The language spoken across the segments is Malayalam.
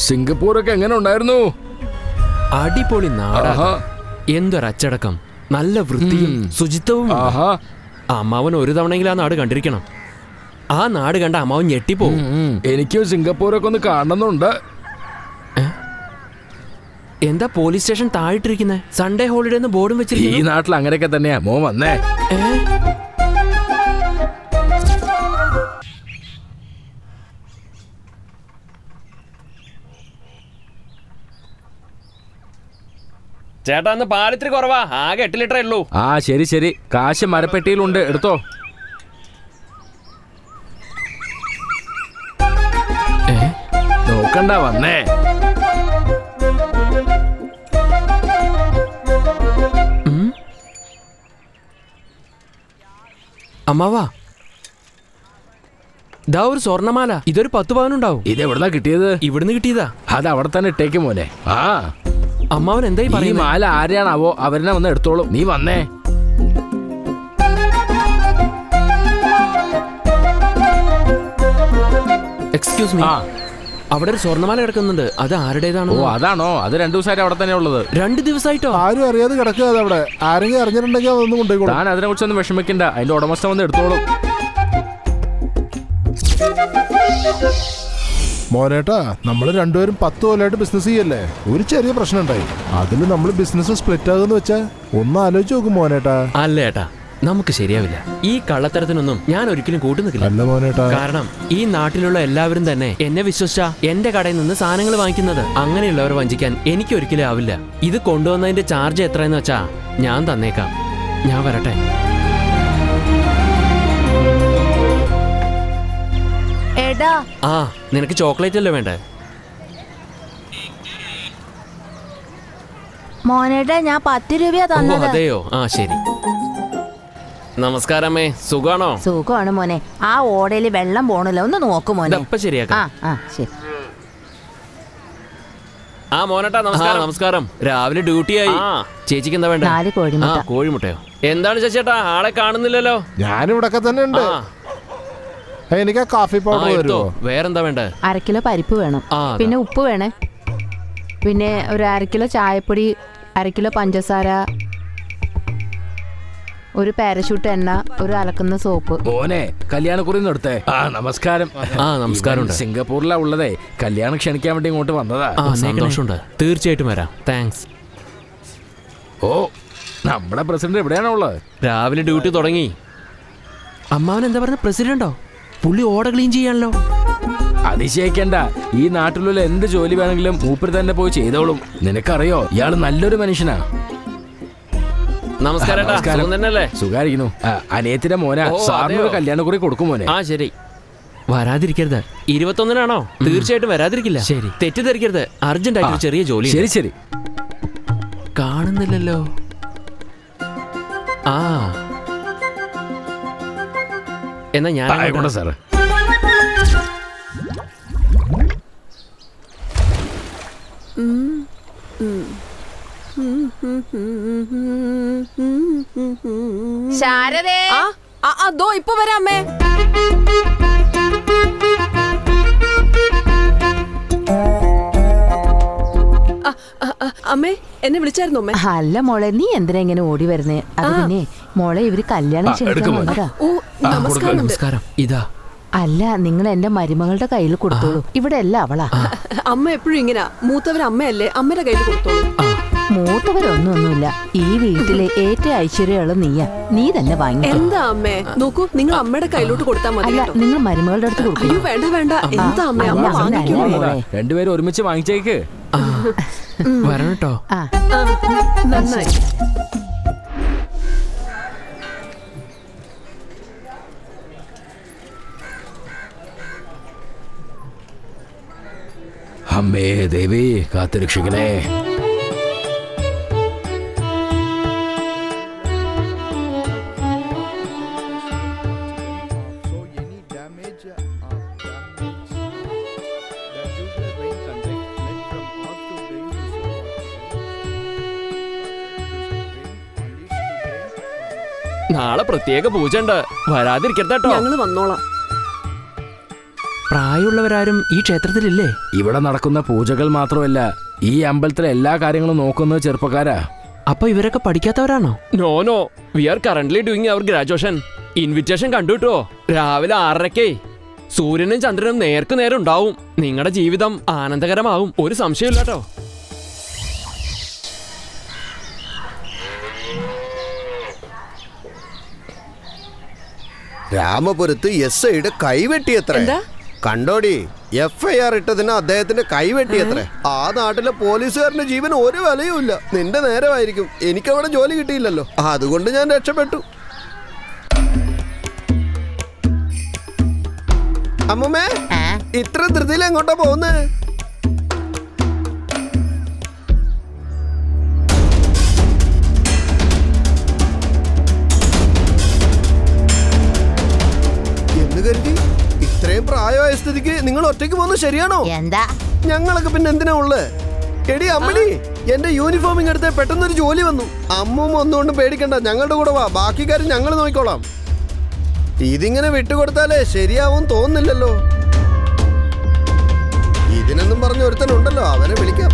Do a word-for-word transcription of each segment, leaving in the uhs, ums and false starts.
സിംഗപ്പൂരൊക്കെ എങ്ങനെ ഉണ്ടായിരുന്നു? അടിപൊളി നാടാ. എന്തൊരച്ചടക്കം, നല്ല വൃത്തിയും ശുചിത്വവും. അമ്മാവൻ ഒരു തവണയെങ്കിലും ആ നാട് കണ്ടിരിക്കണം. ആ നാട് കണ്ട അമ്മാവൻ ഞെട്ടിപ്പോവും. എനിക്കും സിംഗപ്പൂരൊക്കെ ഒന്ന് കാണണമെന്നുണ്ട്. എന്താ പോലീസ് സ്റ്റേഷൻ താഴിട്ടിരിക്കുന്നത്? സൺഡേ ഹോളിഡേ എന്ന് ബോർഡും വെച്ചിരിക്കുന്നു. ഈ നാട്ടിൽ അങ്ങനെയൊക്കെ തന്നെയാ. മോൻ വന്നേ. ചേട്ടാ അന്ന് പാലിത്തിരി കുറവാ, ആകെ എട്ട് ലിറ്ററേ ഉള്ളൂ. ആ ശരി ശരി, കാശ് മരപ്പെട്ടിയിലുണ്ട്, എടുത്തോ. നോക്കണ്ട, വന്നേ. അമ്മാവാ, ഇതാ ഒരു സ്വർണ്ണമാല. ഇതൊരു പത്ത് പവനുണ്ടാവും. ഇത് എവിടുന്നാ കിട്ടിയത്? ഇവിടുന്ന് കിട്ടിയതാ. അത് അവിടെ തന്നെ ഇട്ടേക്ക് മോനെ. ആ അമ്മാവൻ എന്തായി ഈ മാല ആരെയാണാവോ, അവരെന്നെ വന്ന് എടുത്തോളും. നീ വന്നേ. എക്സ്ക്യൂസ് മീ, അവിടെ ഒരു സ്വർണ്ണമാല കിടക്കുന്നുണ്ട്. അത് ആരുടേതാണോ? ഓ അതാണോ? അത് രണ്ടു ദിവസമായിട്ട് അവിടെ തന്നെ ഉള്ളത്. രണ്ടു ദിവസമായിട്ടോ? ആരും അറിയാതെ കിടക്കുക. അവിടെ ആരെങ്കിലും അറിഞ്ഞിട്ടുണ്ടെങ്കിൽ അതൊന്നും കൊണ്ടുപോയിക്കോളും. താൻ അതിനെ കുറിച്ചൊന്നും വിഷമിക്കണ്ട, അതിന്റെ ഉടമസ്ഥ വന്ന് എടുത്തോളും. മോനേട്ടാ, നമ്മൾ രണ്ടുപേരും പത്ത് കൊല്ലമായിട്ട് ബിസിനസ് ചെയ്യല്ലേ. ഒരു ചെറിയ പ്രശ്നം ഉണ്ടായി. അതിൽ നമ്മൾ ബിസിനസ് സ്പ്ലിറ്റ് ആകുമെന്ന് വെച്ചാ ഒന്ന് ആലോചിച്ച് നോക്കും മോനേട്ടാ. അല്ല ഏട്ടാ, നമുക്ക് ശരിയാവില്ല. ഈ കള്ളത്തരത്തിനൊന്നും ഞാൻ ഒരിക്കലും കൂട്ടുനിൽക്കില്ല. കാരണം ഈ നാട്ടിലുള്ള എല്ലാവരും തന്നെ എന്നെ വിശ്വസിച്ച എന്റെ കടയിൽ നിന്ന് സാധനങ്ങൾ വാങ്ങിക്കുന്നത്. അങ്ങനെയുള്ളവർ വഞ്ചിക്കാൻ എനിക്ക് ഒരിക്കലും ആവില്ല. ഇത് കൊണ്ടുവന്നതിന്റെ ചാർജ് എത്രയെന്ന് വെച്ചാ ഞാൻ തന്നേക്കാം. ഞാൻ വരട്ടെ. ആ, നിനക്ക് ചോക്ലേറ്റ് അല്ലേ വേണ്ടേ? മോനേട്ടാ, ഞാൻ പത്ത് രൂപയാ തന്നത്. അതെയോ? ആ ശരി. നമസ്കാരമേ, സുഖാണോ? സുഖമാണ് മോനെ. ആ ഓടയില് വെള്ളം പോണല്ലോ, ഒന്ന് നോക്കു മോനെ. ഇപ്പൊ ശരിയാക്കാം. ആ ശരി. ആ മോനേട്ടാ, നമസ്കാരം. നമസ്കാരം. രാവിലെ ഡ്യൂട്ടിയായി. ചേച്ചിക്ക് എന്താ വേണ്ട? നാല് കോഴിമുട്ട. കോഴിമുട്ടയോ? എന്താണ് ചേച്ചേട്ടാ, ആളെ കാണുന്നില്ലല്ലോ. ഞാനിവിടെ തന്നെ ഉണ്ട്. എനിക്ക് കാഫി പൗഡർ തരുമോ? വേറെന്താ വേണ്ട? അര കിലോ പരിപ്പ് വേണം, പിന്നെ ഉപ്പ് വേണേ, പിന്നെ ഒരു അര കിലോ ചായപ്പൊടി, അര കിലോ പഞ്ചസാര, ഒരു പാരഷൂട്ട് എണ്ണ, ഒരു അലക്കുന്ന സോപ്പ്. മോനെ, കല്യാണക്കുറി നിർത്തേ. ആ നമസ്കാരം. ആ നമസ്കാരം. സിംഗപ്പൂരിലാ ഉള്ളതേ. കല്യാണം ക്ഷണിക്കാൻ വേണ്ടി ഇങ്ങോട്ട് വന്നതാ. സന്തോഷമുണ്ട്. തീർച്ചയായിട്ടും വരാം. താങ്ക്സ്. ഓ, നമ്മുടെ പ്രസിഡന്റ് എവിടെയാണോ ഉള്ളത്? രാവിലെ ഡ്യൂട്ടി തുടങ്ങി. അമ്മാവൻ എന്താ പറഞ്ഞ? പ്രസിഡന്റോ? പുള്ളി ഓട ക്ലീൻ ചെയ്യാണല്ലോ. അതിശയിക്കണ്ട, ഈ നാട്ടിലുള്ള എന്ത് ജോലി വേണമെങ്കിലും മൂപ്പര് തന്നെ പോയി ചെയ്തോളും. നിനക്കറിയോ, ഇയാള് നല്ലൊരു മനുഷ്യനാ. നമസ്കാരം. സുഖായിരിക്കുന്നു. അനിയത്തിന്റെ മോനെ സാറിനൊരു കല്യാണക്കുറി കൊടുക്കും മോനെ. ആ ശരി. വരാതിരിക്കരുത്. ഇരുപത്തൊന്നിനാണോ? തീർച്ചയായിട്ടും വരാതിരിക്കില്ല. ശരി, തെറ്റിദ്ധരിക്കരുത്. അർജന്റ് ആയിട്ട് ചെറിയ ജോലി. ശരി ശരി. കാണുന്നില്ലല്ലോ. ആ എന്നാ ഞാൻ ആയിക്കോട്ടെ സാറ്. ശാരദേ, അതോ ഇപ്പൊ വരാമേ. അമ്മേ, എന്നെ വിളിച്ചായിരുന്നു അമ്മേ? അല്ല മോളെ, നീ എന്തിനാ ഇങ്ങനെ ഓടി വരുന്നേ? അത് പിന്നെ മോളെ, ഇവര് കല്യാണം ക്ഷണിക്കാൻ വന്നതാ. നമസ്കാരം. ഇതാ. അല്ല, നിങ്ങൾ എന്റെ മരുമകളുടെ കയ്യിൽ കൊടുത്തോളൂ. ഇവിടെ അല്ല അവളാ. അമ്മ എപ്പോഴും ഇങ്ങനെ. മൂത്തവർ അമ്മയല്ലേ, അമ്മയുടെ കയ്യിൽ കൊടുത്തോളൂ. മൂത്തവരൊന്നും ഒന്നുമില്ല. ഈ വീട്ടിലെ ഏറ്റവും ഐശ്വര്യമുള്ള നീയാ. നീ തന്നെ വാങ്ങി. എന്താ അമ്മേ? നോക്കൂ, നിങ്ങൾ അമ്മയുടെ കയ്യിലോട്ട് കൊടുത്താൽ മതി. അല്ല, നിങ്ങൾ മരുമകളുടെ അടുത്ത് കൊടുക്കും. അയ്യോ വേണ്ട വേണ്ട. എന്താ അമ്മ, അമ്മ വാങ്ങിക്കോ. രണ്ടുപേരും ഒരുമിച്ച് വാങ്ങിച്ചേക്ക്. വരണം കേട്ടോ. നന്നായി. അമ്മേ ദേവി, കാത്തുരക്ഷിക്കണേ. നാളെ പ്രത്യേക പൂജ ഉണ്ട്. വരാതിരിക്കരുത് കേട്ടോ. ഞങ്ങള് വന്നോളാം. പ്രായമുള്ളവരാരും ഈ ക്ഷേത്രത്തിലില്ലേ? ഇവിടെ നടക്കുന്ന പൂജകൾ മാത്രമല്ല, ഈ അമ്പലത്തിലെ എല്ലാ കാര്യങ്ങളും നോക്കുന്നത് ചെറുപ്പക്കാരാ. അപ്പൊ ഇവരൊക്കെ പഠിക്കാത്തവരാണോ? No no, we are currently doing our graduation. Invitation കണ്ടുട്ടോ, രാവിലെ ആറരക്കേ. സൂര്യനും ചന്ദ്രനും നേർക്ക് നേരെ ഉണ്ടാവും. നിങ്ങളുടെ ജീവിതം ആനന്ദകരമാവും, ഒരു സംശയമില്ല കേട്ടോ. രാമപുരത്ത് എസ് ഐയുടെ കൈവെട്ടിയത്ര കണ്ടോടി. എഫ് ഐ ആർ ഇട്ടതിന് അദ്ദേഹത്തിന്റെ കൈവെട്ടിയത്ര. ആ നാട്ടിലെ പോലീസുകാരന്റെ ജീവൻ ഒരു വിലയുമില്ല. നിന്റെ നേരമായിരിക്കും. എനിക്കവിടെ ജോലി കിട്ടിയില്ലല്ലോ, അതുകൊണ്ട് ഞാൻ രക്ഷപ്പെട്ടു. അമ്മമ്മേ, ഇത്ര ധൃതിയിൽ എങ്ങോട്ടാ പോകുന്നേ? എന്ന് കരുതി ഇത്രയും പ്രായമായ സ്ഥിതിക്ക് നിങ്ങൾ ഒറ്റയ്ക്ക് പോകുന്നത് ശരിയാണോ? എന്താ ഞങ്ങളൊക്കെ പിന്നെ എന്തിനാ ഉള്ളേ? എടി അമ്മടി, എന്റെ യൂണിഫോമിങ് എടുത്ത് പെട്ടെന്നൊരു ജോലി വന്നു. അമ്മൂമ്മ ഒന്നുകൊണ്ടും പേടിക്കണ്ട, ഞങ്ങളുടെ കൂടെ വാ. ബാക്കി കാര്യം ഞങ്ങൾ നോക്കിക്കോളാം. ഇതിങ്ങനെ വിട്ടുകൊടുത്താലേ ശരിയാവും തോന്നുന്നില്ലല്ലോ. ഇതിനൊന്നും പറഞ്ഞ ഒരുത്തനുണ്ടല്ലോ, അവനെ വിളിക്കാം.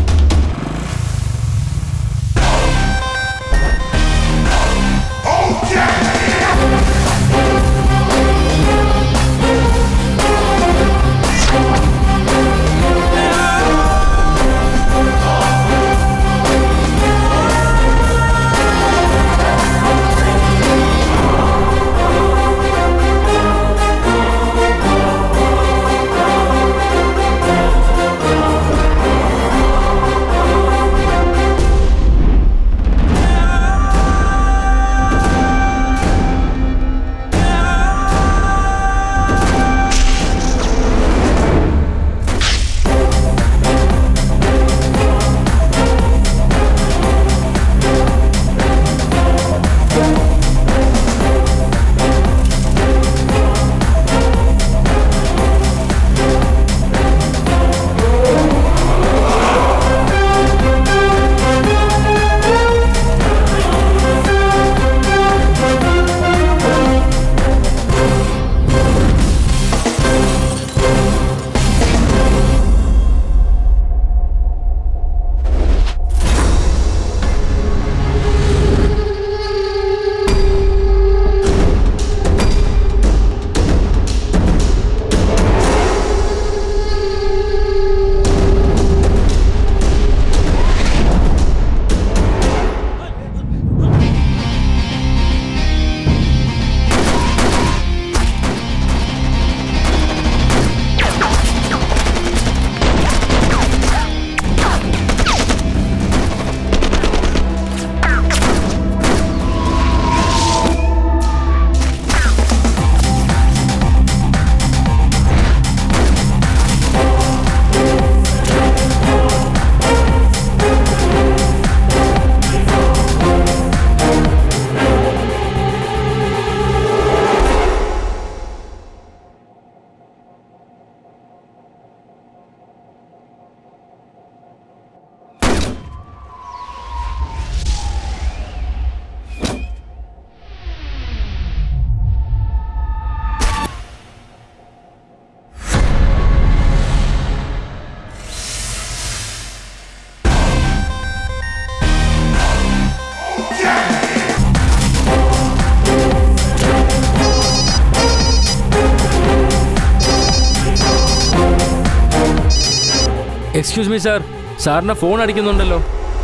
എക്സ്ക്യൂസ് മീ സാർ, സാറിന്റെ ഫോൺ അടിക്കുന്നുണ്ടല്ലോ.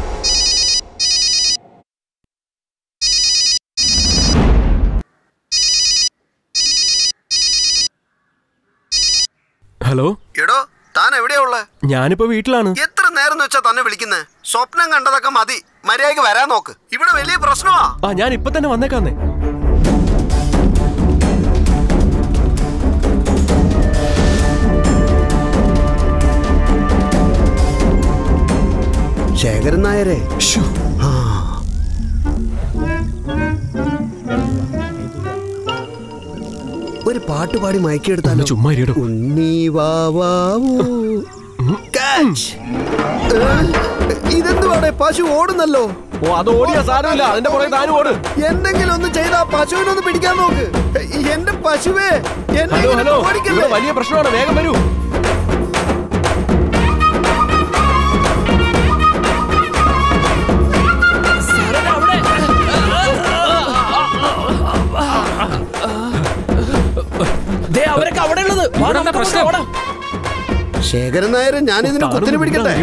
ഹലോ. എടോ, താൻ എവിടെയാ ഉള്ളേ? ഞാനിപ്പോ വീട്ടിലാണ്. എത്ര നേരം വെച്ചാ തന്നെ വിളിക്കുന്നേ? സ്വപ്നം കണ്ടതൊക്കെ മതി, മര്യാദക്ക് വരാൻ നോക്ക്. ഇവിടെ വലിയ പ്രശ്നമാ. ആ, ഞാൻ ഇപ്പൊ തന്നെ വന്നേക്കാന്നേ. ശേഖരൻ നായരെ, ഒരു പാട്ട് പാടി മയക്കിയെടുത്താലോ? ചുമ്മാ ഉണ്ണി വാവാവൂ. ഇതെന്തുവാടെ, പശു ഓടുന്നല്ലോ. ഓ, അത് ഓടിയ സാരമില്ല, അതിന്റെ പുറകെ താനും ഓട്. എന്തെങ്കിലും ഒന്ന് ചെയ്താ പശുവിനൊന്ന് പിടിക്കാൻ നോക്ക്. എന്റെ പശുവേ, എന്നെ ഹലോ ഹലോ, ഓടിക്കല്ലേ. ഇവിടെ വലിയ പ്രശ്നമാണ്, വേഗം വരൂ. അവരൊക്കെ അവിടെ ഉള്ളത്. ശേഖരൻ നായർ, ഞാൻ ഇതിന് കുത്തിനെ പിടിക്കട്ടെ.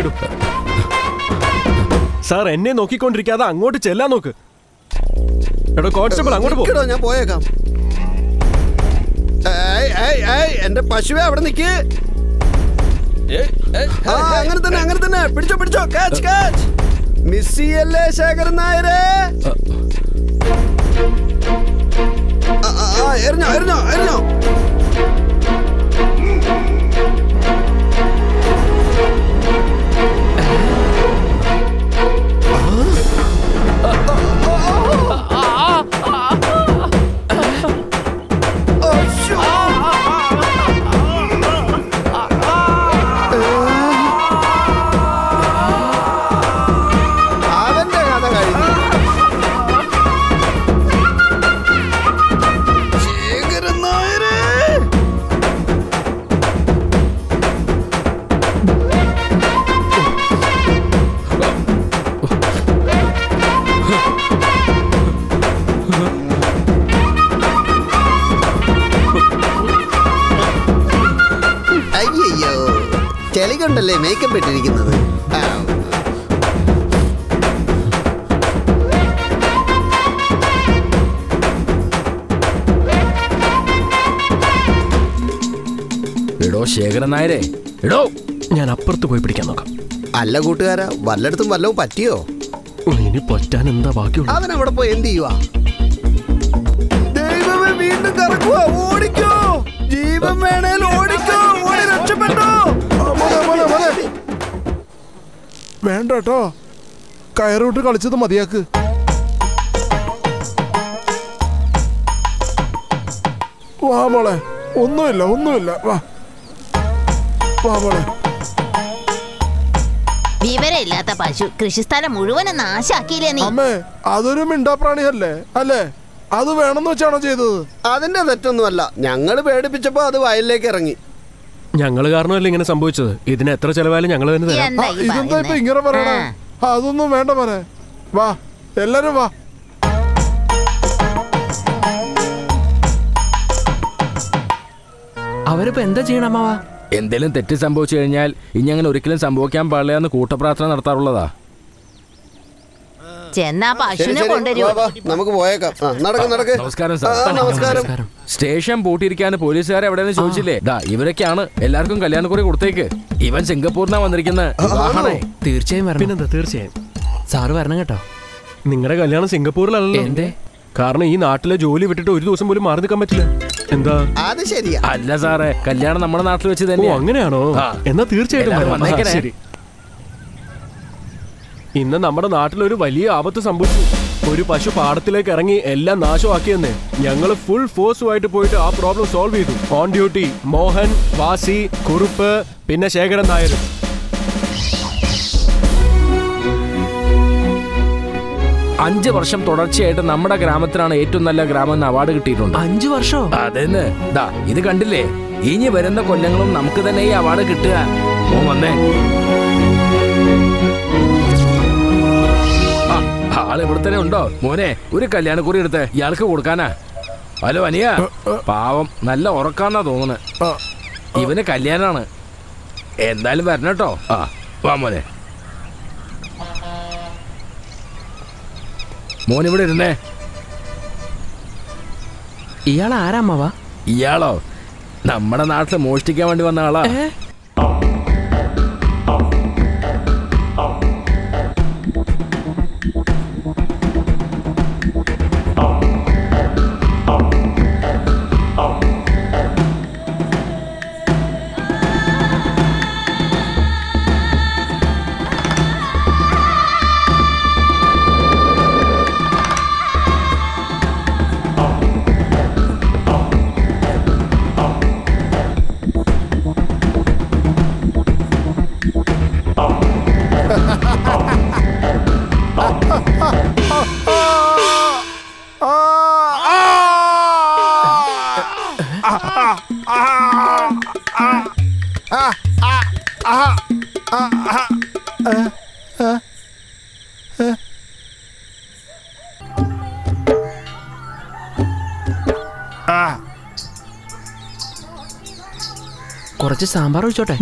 സാർ, എന്നെ നോക്കിക്കൊണ്ടിരിക്കാതെ അങ്ങോട്ട് ചെല്ലാൻ നോക്ക്. എടോ കോൺസ്റ്റബിൾ, അങ്ങോട്ട് പോ. ഞാൻ പോയേക്കാം. എന്റെ പശുവേ അവിടെ നിക്ക്. അങ്ങനെ തന്നെ അങ്ങനെ തന്നെ. പിടിച്ചോ പിടിച്ചോ. കാച്ച് കാച്ച്. മിസ് ചെയ്യല്ലേ ശേഖരൻ നായരെ. എറിഞ്ഞോ എറിഞ്ഞോ എറിഞ്ഞോ. ചെളി കൊണ്ടല്ലേ മേക്കപ്പ് ഇട്ടിരിക്കുന്നത്. എടോ ശേഖരൻ നായരെ, എടോ ഞാൻ അപ്പുറത്ത് പോയി പിടിക്കാൻ നോക്കാം. അല്ല കൂട്ടുകാരാ, വല്ലയിടത്തും വല്ലതും പറ്റിയോ? ഇനി പറ്റാൻ എന്താ ബാക്കിയുള്ളൂ? അവനവിടെ പോയി എന്ത് ചെയ്യുവാ? ദൈവമേ, വീണ്ടും കറക്കുക. ഓടിക്കോ, ജീവൻ വേണേൽ ഓടിക്കോ. ഓടി രക്ഷപ്പെട്ടോ. വേണ്ട കേട്ടോ, കയറോട്ട് കളിച്ചത് മതിയാക്ക്. വാ മോളെ, ഒന്നുമില്ല ഒന്നുമില്ല. വാ വാ മോളെ. വിവരമില്ലാത്ത പശു കൃഷിസ്ഥലം മുഴുവനും നാശാക്കിയില്ലേ നീ? അമ്മേ, അതൊരു മിണ്ടാപ്രാണിയല്ലേ അല്ലേ? അത് വേണമെന്ന് വെച്ചാണോ ചെയ്തത്? അതിന്റെ തെറ്റൊന്നുമല്ല. ഞങ്ങള് പേടിപ്പിച്ചപ്പോ അത് വയലിലേക്ക് ഇറങ്ങി. ഞങ്ങള് കാരണമല്ല ഇങ്ങനെ സംഭവിച്ചത്. ഇതിന് എത്ര ചെലവായാലും ഞങ്ങൾ തന്നെ തരാം. ഇതെന്താ ഇപ്പൊ ഇങ്ങനെ പറയണേ? അതൊന്നും വേണ്ട മോനെ. വാ എല്ലാരും വാ. അവരിപ്പോ എന്താ ചെയ്യണം അമ്മാവാ? എന്തേലും തെറ്റ് സംഭവിച്ചു കഴിഞ്ഞാൽ ഇനി അങ്ങനെ ഒരിക്കലും സംഭവിക്കാൻ പാടില്ല എന്ന് കൂട്ടപ്രാർത്ഥന നടത്താറുള്ളതാ. നമുക്ക് പോയേക്കാം. നമസ്കാരം സാർ. നമസ്കാരം. സ്റ്റേഷൻ പൂട്ടിയിരിക്കാൻ പോലീസുകാരെ എവിടെയെന്ന് ചോദിച്ചില്ലേ? ദാ ഇവരൊക്കെയാണ്. എല്ലാവർക്കും കല്യാണക്കുറി കൊടുത്തേക്ക്. ഇവൻ സിംഗപ്പൂരിനാ വന്നിരിക്കുന്നത്. തീർച്ചയായും വരണം. പിന്നെന്താ, തീർച്ചയായും സാറ് വരണം കേട്ടോ. നിങ്ങളുടെ കല്യാണം സിംഗപ്പൂരിലല്ലോ. എന്റെ കാരണം ഈ നാട്ടിലെ ജോലി വിട്ടിട്ട് ഒരു ദിവസം പോലും മാറി നിൽക്കാൻ പറ്റില്ല. എന്താ? അത് ശരിയാ. അല്ല സാറേ, കല്യാണം നമ്മുടെ നാട്ടിൽ വെച്ച് തന്നെ. അങ്ങനെയാണോ? എന്നാ തീർച്ചയായിട്ടും ശരി. ഇന്ന് നമ്മുടെ നാട്ടിലൊരു വലിയ ആപത്ത് സംഭവിച്ചു. ഒരു പശു പാടത്തിലേക്ക് ഇറങ്ങി എല്ലാം നാശമാക്കിയെന്ന്. ഞങ്ങൾ ഫുൾ ഫോഴ്സുമായിട്ട് പോയിട്ട് ആ പ്രോബ്ലം സോൾവ് ചെയ്തു. ഓൺ ഡ്യൂട്ടി മോഹൻ, വാസി, കുറുപ്പ്, പിന്നെ ശേഖരൻ നായർ. അഞ്ചു വർഷം തുടർച്ചയായിട്ട് നമ്മുടെ ഗ്രാമത്തിനാണ് ഏറ്റവും നല്ല ഗ്രാമം എന്ന് അവാർഡ് കിട്ടിയിട്ടുണ്ട്. അഞ്ചു വർഷം? അതെന്ന് ദാ ഇത് കണ്ടില്ലേ? ഇനി വരുന്ന കൊല്ലങ്ങളും നമുക്ക് തന്നെ ഈ അവാർഡ് കിട്ടുക. ഓ വന്നേ. ആള് ഇവിടെ തന്നെ ഉണ്ടോ? മോനെ, ഒരു കല്യാണക്കുറി എടുത്ത് ഇയാൾക്ക് കൊടുക്കാനാ. ഹലോ അനിയ, പാവം നല്ല ഉറക്കാന്നാ തോന്നുന്നത്. ഇവന് കല്യാണാണ്. എന്തായാലും വരണം കേട്ടോ. ആ വാ മോനെ. മോനിവിടെ ഇരുന്നേ. ഇയാൾ ആരാ അമ്മാവാ? ഇയാളോ? നമ്മുടെ നാട്ടിൽ മോഷ്ടിക്കാൻ വേണ്ടി വന്ന ആളാ. കുറച്ച് സാമ്പാർ ഒഴിച്ചോട്ടെ.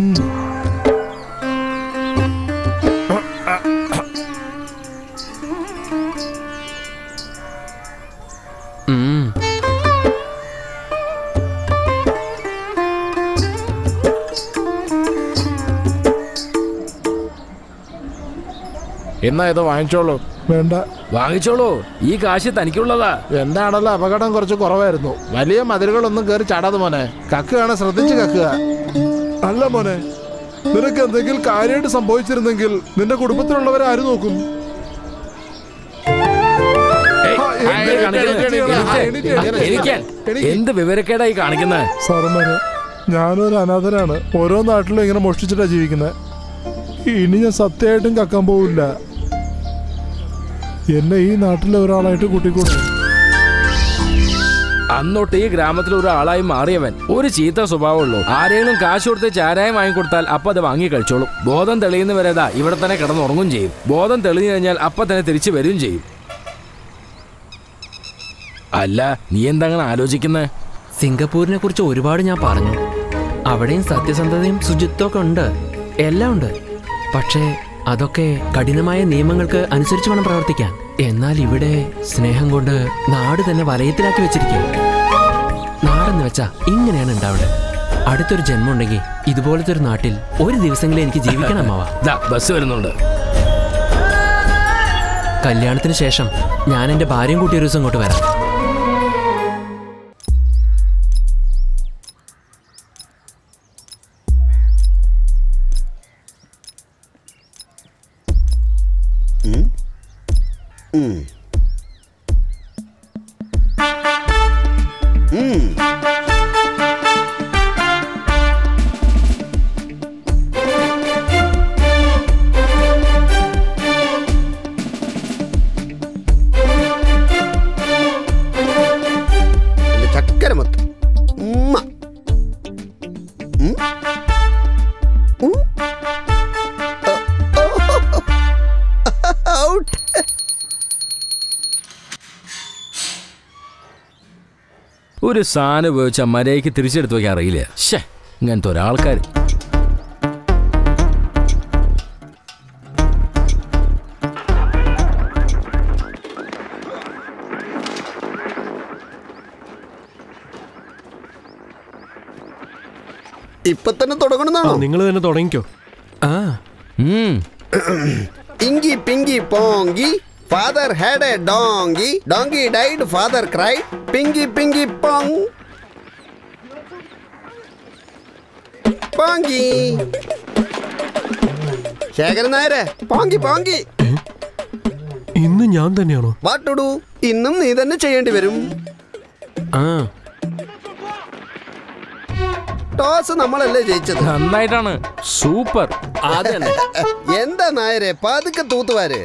എന്നാ ഇത് വാങ്ങിച്ചോളൂ. വേണ്ട, വാങ്ങിച്ചോളൂ. ഈ കാശ് തനിക്കുള്ളതാ. എന്താണല്ലോ അപകടം കുറച്ച് കുറവായിരുന്നു. വലിയ മതിലുകളൊന്നും കയറി ചാടാതെ മോനെ. കക്കുകയാണ്, ശ്രദ്ധിച്ച് കക്കുക. അല്ല മോനെ, നിനക്ക് എന്തെങ്കിലും കാര്യമായിട്ട് സംഭവിച്ചിരുന്നെങ്കിൽ നിന്റെ കുടുംബത്തിലുള്ളവരെ ആര് നോക്കും? എന്ത് വിവരക്കേടായി കാണിക്കുന്നത്? സാറന്മാരെ, ഞാനൊരു അനാഥനാണ്. ഓരോ നാട്ടിലും ഇങ്ങനെ മോഷ്ടിച്ചിട്ടാ ജീവിക്കുന്നത്. ഇനി ഞാൻ സത്യമായിട്ടും കക്കാൻ പോവില്ല. എന്നെ ഈ നാട്ടിലെ ഒരാളായിട്ട് കൂട്ടിക്കൂടെ. അന്നോട്ട് ഈ ഗ്രാമത്തിൽ ഒരാളായി മാറിയവൻ ഒരു ചീത്ത സ്വഭാവമുള്ളൂ. ആരെങ്കിലും കാശ് കൊടുത്ത് ചാരായം വാങ്ങിക്കൊടുത്താൽ അപ്പൊ അത് വാങ്ങി കഴിച്ചോളും. ബോധം തെളിയുന്നവരേതാ ഇവിടെ തന്നെ കിടന്നുറങ്ങും ചെയ്യും. ബോധം തെളിഞ്ഞു കഴിഞ്ഞാൽ അപ്പൊ തന്നെ തിരിച്ചു വരികയും ചെയ്യും. അല്ല, നീ എന്താ അങ്ങനെ ആലോചിക്കുന്നത്? സിംഗപ്പൂരിനെ കുറിച്ച് ഒരുപാട് ഞാൻ പറഞ്ഞു. അവിടെയും സത്യസന്ധതയും ശുചിത്വമൊക്കെ ഉണ്ട്, എല്ലാം ഉണ്ട്. പക്ഷേ അതൊക്കെ കഠിനമായ നിയമങ്ങൾക്ക് അനുസരിച്ച് വേണം പ്രവർത്തിക്കാൻ. എന്നാൽ ഇവിടെ സ്നേഹം കൊണ്ട് നാട് തന്നെ വലയത്തിലാക്കി വെച്ചിരിക്കും. നാടെന്ന് വെച്ചാ ഇങ്ങനെയാണ് ഉണ്ടാവുന്നത്. അടുത്തൊരു ജന്മം ഉണ്ടെങ്കിൽ ഇതുപോലത്തെ ഒരു നാട്ടിൽ ഒരു ദിവസമെങ്കിലും എനിക്ക് ജീവിക്കണം അമ്മാവാ. ബസ് വരുന്നുണ്ട്. കല്യാണത്തിന് ശേഷം ഞാൻ എൻ്റെ ഭാര്യയും കൂട്ടി ഒരു ദിവസം ഇങ്ങോട്ട് വരാം. ഒരു സാധനം ഉപയോഗിച്ച മര്യാദയ്ക്ക് തിരിച്ചെടുത്ത് വയ്ക്കാൻ അറിയില്ല. ശേ, ഇങ്ങനത്തെ ഒരാൾക്കാർ. ഇപ്പൊ തന്നെ തുടങ്ങണമെന്നാണോ? നിങ്ങൾ തന്നെ തുടങ്ങിക്കോ. ആ ഇങ്കി Pinky പോങ്കി father had a donkey, donkey died, father cried, pingy pingy pong, പോങ്കി. Sekharan നായരെ, പോങ്കി പോങ്കി. ഇന്ന് ഞാൻ തന്നെയാണോ? What to do? ഇന്നും നീ തന്നെ ചെയ്യേണ്ടി വരും. ആ ടോസ് നമ്മളല്ലേ ജയിച്ചത്. നന്നായിട്ടാണ്, സൂപ്പർ. എന്താ നായരെ പതുക്കെ തൂത്തുവാര്.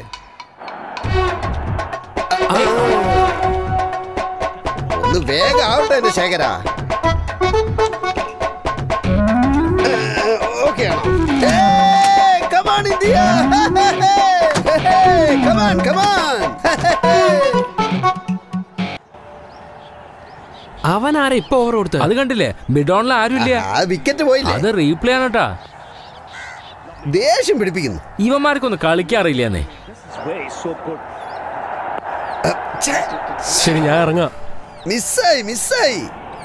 ഒന്ന് വേഗം ആവട്ടെ എന്റെ ശേഖര. ഓക്കെ ആണോ? Come on India, come on come on. അവൻ ആരെ ഇപ്പൊ ഓവർ കൊടുത്തു? അത് കണ്ടില്ലേ? മിഡോണിൽ ആരുമില്ല. വിക്കറ്റ് പോയില്ലേ? അത് റീപ്ലേ ആണ് കേട്ടാ. ദേഷ്യം പിടിപ്പിക്കുന്നു. ഇവന്മാർക്കൊന്നും കളിക്കാറില്ലെന്നേ. ശരി, ഞാൻ ഇറങ്ങാം. മിസ്സായി മിസ്സായി.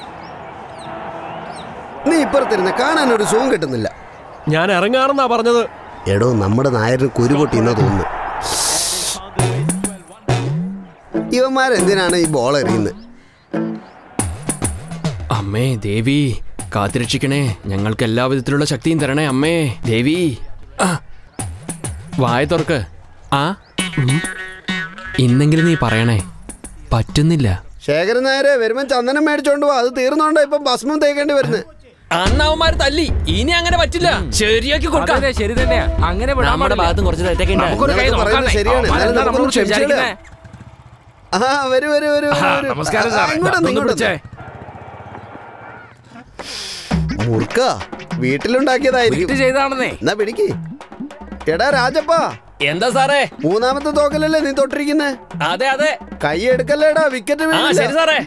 നീ ഇപ്പുറത്തിരുന്ന് കാണാൻ ഒരു സുഖം കിട്ടുന്നില്ല. ഞാൻ ഇറങ്ങാറെന്നാ പറഞ്ഞത്. എടോ, നമ്മുടെ നായരിന് കുരുപൊട്ടിയെന്നാ തോന്നുന്നു. ഇവന്മാരെന്തിനാണ് ഈ ബോൾ എറിയുന്നത്? അമ്മേ ദേവി, കാത്തിരക്ഷിക്കണേ. ഞങ്ങൾക്ക് എല്ലാ വിധത്തിലുള്ള ശക്തിയും തരണേ അമ്മേ ദേവി. വായ തുറക്ക്. ആ ഇന്നെങ്കിലും നീ പറയണേ. പറ്റുന്നില്ല. ശേഖരൻ നായരെ, വരുമ്പോ ചന്ദനം മേടിച്ചോണ്ട് പോ. അത് തീർന്നോണ്ടാ ഇപ്പൊ ഭസ്മം തേക്കേണ്ടി വരുന്നത്. അണ്ണാവന്മാർ തല്ലി. ഇനി അങ്ങനെ പറ്റില്ല. ശരിയാക്കി കൊടുക്കാം. ശരി തന്നെയാ. അങ്ങനെ നമ്മുടെ ഭാഗത്തും കുറച്ച് തെറ്റൊക്കെ ശരിയാണ്. ആ വരൂ വരൂ വരൂ. നമസ്കാരം സാർ. മുറുക്ക വീട്ടിലുണ്ടാക്കിയതായിരിക്കും. ചെയ്താണെന്നേ. എന്നാ പിടിക്ക്. എടാ രാജപ്പ, എന്താ സാറേ? മൂന്നാമത്തെ തോക്കലല്ലേ നീ തൊട്ടിരിക്കുന്നേ? അതെ അതെ. കൈ എടുക്കല്ലേടാ, വിക്കറ്റ് വീഴില്ല. ശരി സാറേ.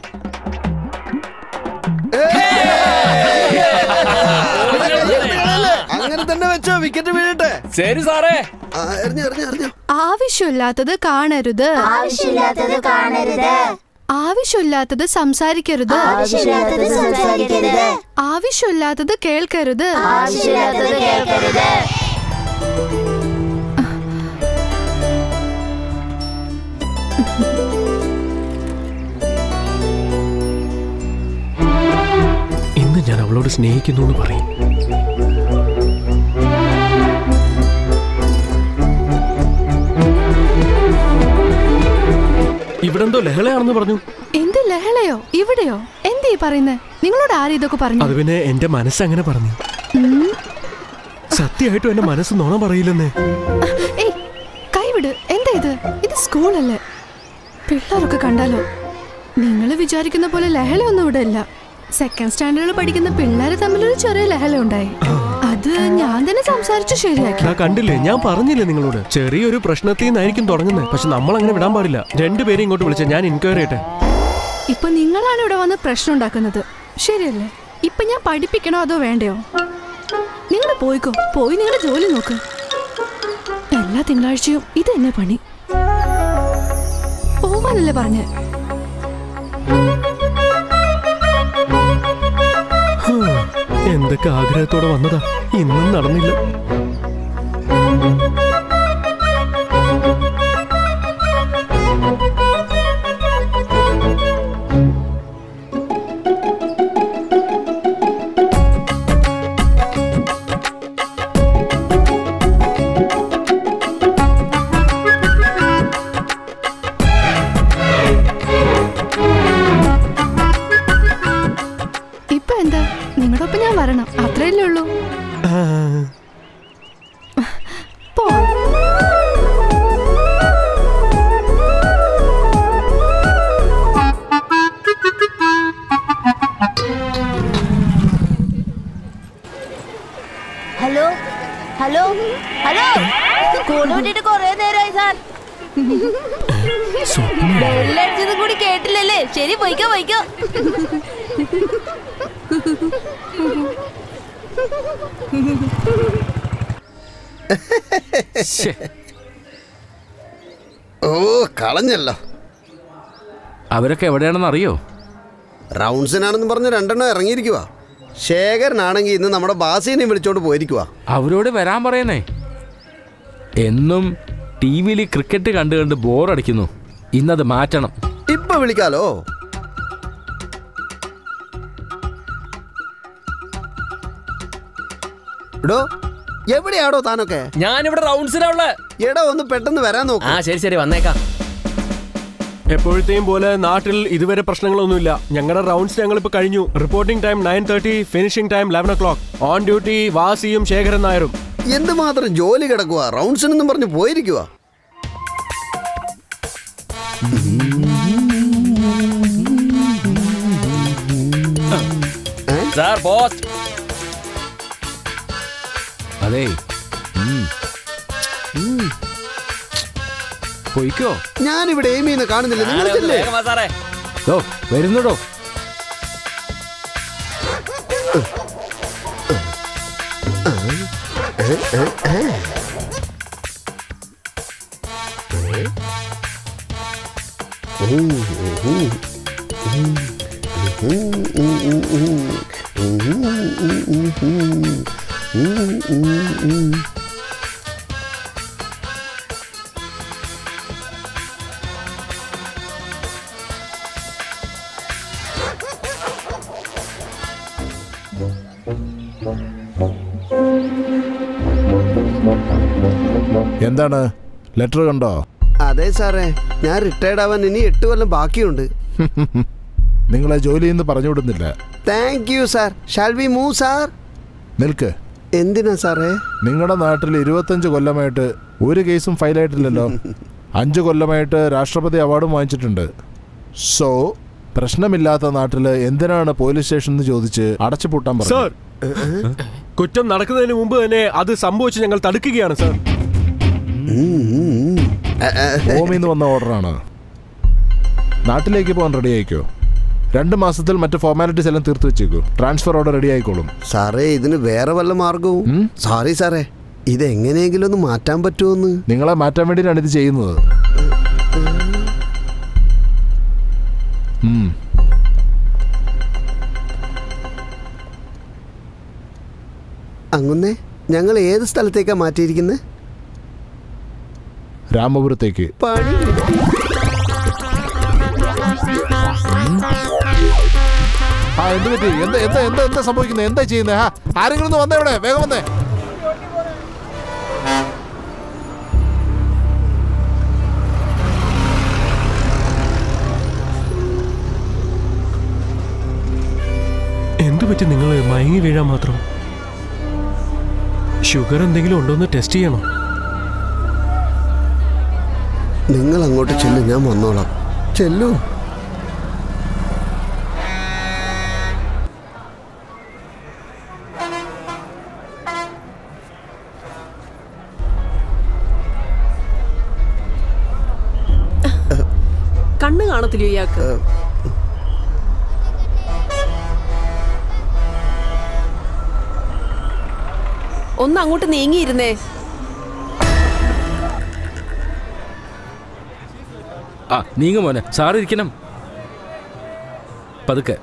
അങ്ങനെ തന്നെ വെച്ചോ, വിക്കറ്റ് വീഴട്ടെ. ശരി സാറേ. എറിഞ്ഞു എറിഞ്ഞു എറിഞ്ഞു. ആവശ്യമില്ലാത്തത് കാണരുത്, ആവശ്യമില്ലാത്തത് കാണരുത്, ആവശ്യമില്ലാത്തത് സംസാരിക്കരുത്, ആവശ്യമില്ലാത്തത് സംസാരിക്കരുത്, ആവശ്യമില്ലാത്തത് കേൾക്കരുത്, ആവശ്യമില്ലാത്തത് കേൾക്കരുത്. ഇന്ന് ഞാൻ അവളോട് സ്നേഹിക്കുന്നു എന്ന് പറയും. ഇവിടെന്തോ ലഹളയാണെന്ന് പറഞ്ഞു. എന്ത് ലഹളയോ? ഇവിടെയോ? എന്തീ പറയുന്നേ? നിങ്ങളോട് ആരും ഇതൊക്കെ പറഞ്ഞു? അത് പിന്നെ എന്റെ മനസ്സങ്ങനെ പറഞ്ഞു. സത്യമായിട്ടും എന്റെ മനസ്സ് നോണ പറയില്ലെന്നേ. ഏയ് കൈവിട്. എന്താ ഇത്? ഇത് സ്കൂളല്ലേ? പിള്ളേരൊക്കെ കണ്ടാലോ? നിങ്ങൾ വിചാരിക്കുന്ന പോലെ ലഹളയൊന്നും ഇവിടെ ഇല്ല. സെക്കൻഡ് സ്റ്റാൻഡേർഡിൽ പഠിക്കുന്ന പിള്ളേര് തമ്മിലൊരു ചെറിയ ലഹള ഉണ്ടായി. അത് ഞാൻ തന്നെ സംസാരിച്ചു ശരിയാക്കി. കണ്ടില്ലേ, ഞാൻ പറഞ്ഞില്ലേ നിങ്ങളോട്, ചെറിയൊരു പ്രശ്നത്തിൽ നിന്നായിരിക്കും തുടങ്ങുന്നത്. പക്ഷെ നമ്മൾ അങ്ങനെ വിടാൻ പാടില്ല. രണ്ടുപേരും ഇങ്ങോട്ട് വിളിച്ച ഞാൻ എൻക്വയറി ചെയ്യട്ടെ. ഇപ്പൊ നിങ്ങളാണ് ഇവിടെ വന്ന് പ്രശ്നം ഉണ്ടാക്കുന്നത്, ശരിയല്ലേ? ഇപ്പൊ ഞാൻ പഠിപ്പിക്കണോ അതോ വേണ്ടയോ? നിങ്ങൾ പോയിക്കോ, പോയി നിങ്ങളുടെ ജോലി നോക്ക്. എല്ലാ തിങ്കളാഴ്ചയും ഇത് തന്നെ പണി. പോവാനല്ലേ പറഞ്ഞേ? എന്തൊക്കെ ആഗ്രഹത്തോടെ വന്നതാ, ഇന്നും നടന്നില്ല. ഇപ്പൊ എന്താ, നിങ്ങളൊപ്പം ഞാൻ വരണം, അത്രയല്ലേ ഉള്ളൂ. പോ. ഹലോ ഹലോ ഹലോ, സ്കൂൾ വിട്ടിട്ട് കൊറേ നേരമായി സാർ. ബെല്ലടിച്ചതും കൂടി കേട്ടില്ലല്ലേ? ശരി, പോയിക്കോ പോയിക്കോ. ഓ കളഞ്ഞല്ലോ. അവരൊക്കെ എവിടെയാണെന്ന് അറിയോ? റൗണ്ട്സിനാണെന്ന് പറഞ്ഞ് രണ്ടെണ്ണം ഇറങ്ങിയിരിക്കുക. ശേഖരനാണെങ്കിൽ ഇന്ന് നമ്മുടെ ബാസിനെ വിളിച്ചോണ്ട് പോയിരിക്കുക. അവരോട് വരാൻ പറയുന്നേ. എന്നും ടി വിയിൽ ക്രിക്കറ്റ് കണ്ടു കണ്ട് ബോറടിക്കുന്നു. ഇന്നത് മാറ്റണം. ഇപ്പൊ വിളിക്കാലോ. എടോ, എവിടെയാടോ താനൊക്കെ? ഞാനിവിടെ റൗണ്ട്സിനുള്ള. എടോ ഒന്ന് പെട്ടെന്ന് വരാൻ നോക്ക്. ആ ശരി ശരി, വന്നേക്കാം. എപ്പോഴത്തെയും പോലെ നാട്ടിൽ ഇതുവരെ പ്രശ്നങ്ങളൊന്നുമില്ല. ഞങ്ങളുടെ റൗണ്ട്സ് ഞങ്ങളിപ്പോ കഴിഞ്ഞു. Reporting time nine thirty, finishing time eleven o'clock. On duty വാസിയും ശേഖരൻ നായരും. എന്തുമാത്രം ജോലി കിടക്കുക, റൗണ്ട്സിനെന്നും പറഞ്ഞ് പോയിരിക്കുക. Sir post. അതെ, പോയിക്കോ. ഞാനിവിടെ എയിമിന്ന് കാണുന്നില്ല, നിങ്ങളില്ലേ? വരുന്നുടോ. എന്താണ്, ലെറ്റർ കണ്ടോ? അതെ സാറേ, ഞാൻ റിട്ടയർഡ് ആവാൻ ഇനി എട്ട് കൊല്ലം ബാക്കിയുണ്ട്. നിങ്ങളെ ജോലിയിൽ നിന്ന് പറഞ്ഞു വിടുന്നില്ല. Thank you sir. Shall we move sir? നിൽക്ക്. എന്തിനാ സാറേ? നിങ്ങളുടെ നാട്ടിൽ ഇരുപത്തഞ്ച് കൊല്ലമായിട്ട് ഒരു കേസും ഫയലായിട്ടില്ലല്ലോ. അഞ്ച് കൊല്ലമായിട്ട് രാഷ്ട്രപതി അവാർഡും വാങ്ങിച്ചിട്ടുണ്ട്. സോ പ്രശ്നമില്ലാത്ത നാട്ടിൽ എന്തിനാണ് പോലീസ് സ്റ്റേഷൻ എന്ന് ചോദിച്ച് അടച്ചുപൂട്ടാൻ സാർ, കുറ്റം നടക്കുന്നതിന് മുമ്പ് തന്നെ അത് സംഭവിച്ച് ഞങ്ങൾ തടുക്കുകയാണ് സാർ. ഹോമിൽ നിന്ന് വന്ന ഓർഡറാണ്. നാട്ടിലേക്ക് പോകാൻ റെഡി ആയിക്കോ. രണ്ട് മാസത്തിൽ മറ്റു ഫോർമാലിറ്റീസ് എല്ലാം തീർത്ത് വെച്ചേക്കൂ. ട്രാൻസ്ഫർ ഓർഡർ റെഡി ആയിക്കോളും. സാറേ, ഇതിന് വേറെ വല്ല മാർഗവും? സോറി സാറേ, ഇത് എങ്ങനെയെങ്കിലും ഒന്ന് മാറ്റാൻ പറ്റുമോന്ന്? നിങ്ങളെ മാറ്റാൻ വേണ്ടിയിട്ടാണ് ഇത് ചെയ്യുന്നത്. അങ്ങനെ ഞങ്ങൾ ഏത് സ്ഥലത്തേക്കാ മാറ്റിയിരിക്കുന്നത്? രാമപുരത്തേക്ക്. പണി ആ എന്ത് പറ്റി? എന്താ എന്താ എന്താ എന്താ സംഭവിക്കുന്നത്? എന്താ ചെയ്യുന്നത്? ആ ആരെങ്കിലും ഒന്ന് വന്നേ, ഇവിടെ വേഗം വന്നേ. എന്തു പറ്റി? നിങ്ങൾ മയങ്ങി വീഴാൻ മാത്രം? ഷുഗർ എന്തെങ്കിലും ഉണ്ടോന്ന് ടെസ്റ്റ് ചെയ്യണോ? നിങ്ങൾ അങ്ങോട്ട് ചെല്ലു, ഞാൻ വന്നോളാം. ചെല്ലു. കണ്ണ് കാണത്തില്ലയോ ഇയാൾക്ക്? ഒന്ന് അങ്ങോട്ട് നീങ്ങിയിരുന്നേ. ആ നീങ്ങ മോനെ, സാറ് ഇരിക്കണം. പതുക്കെ.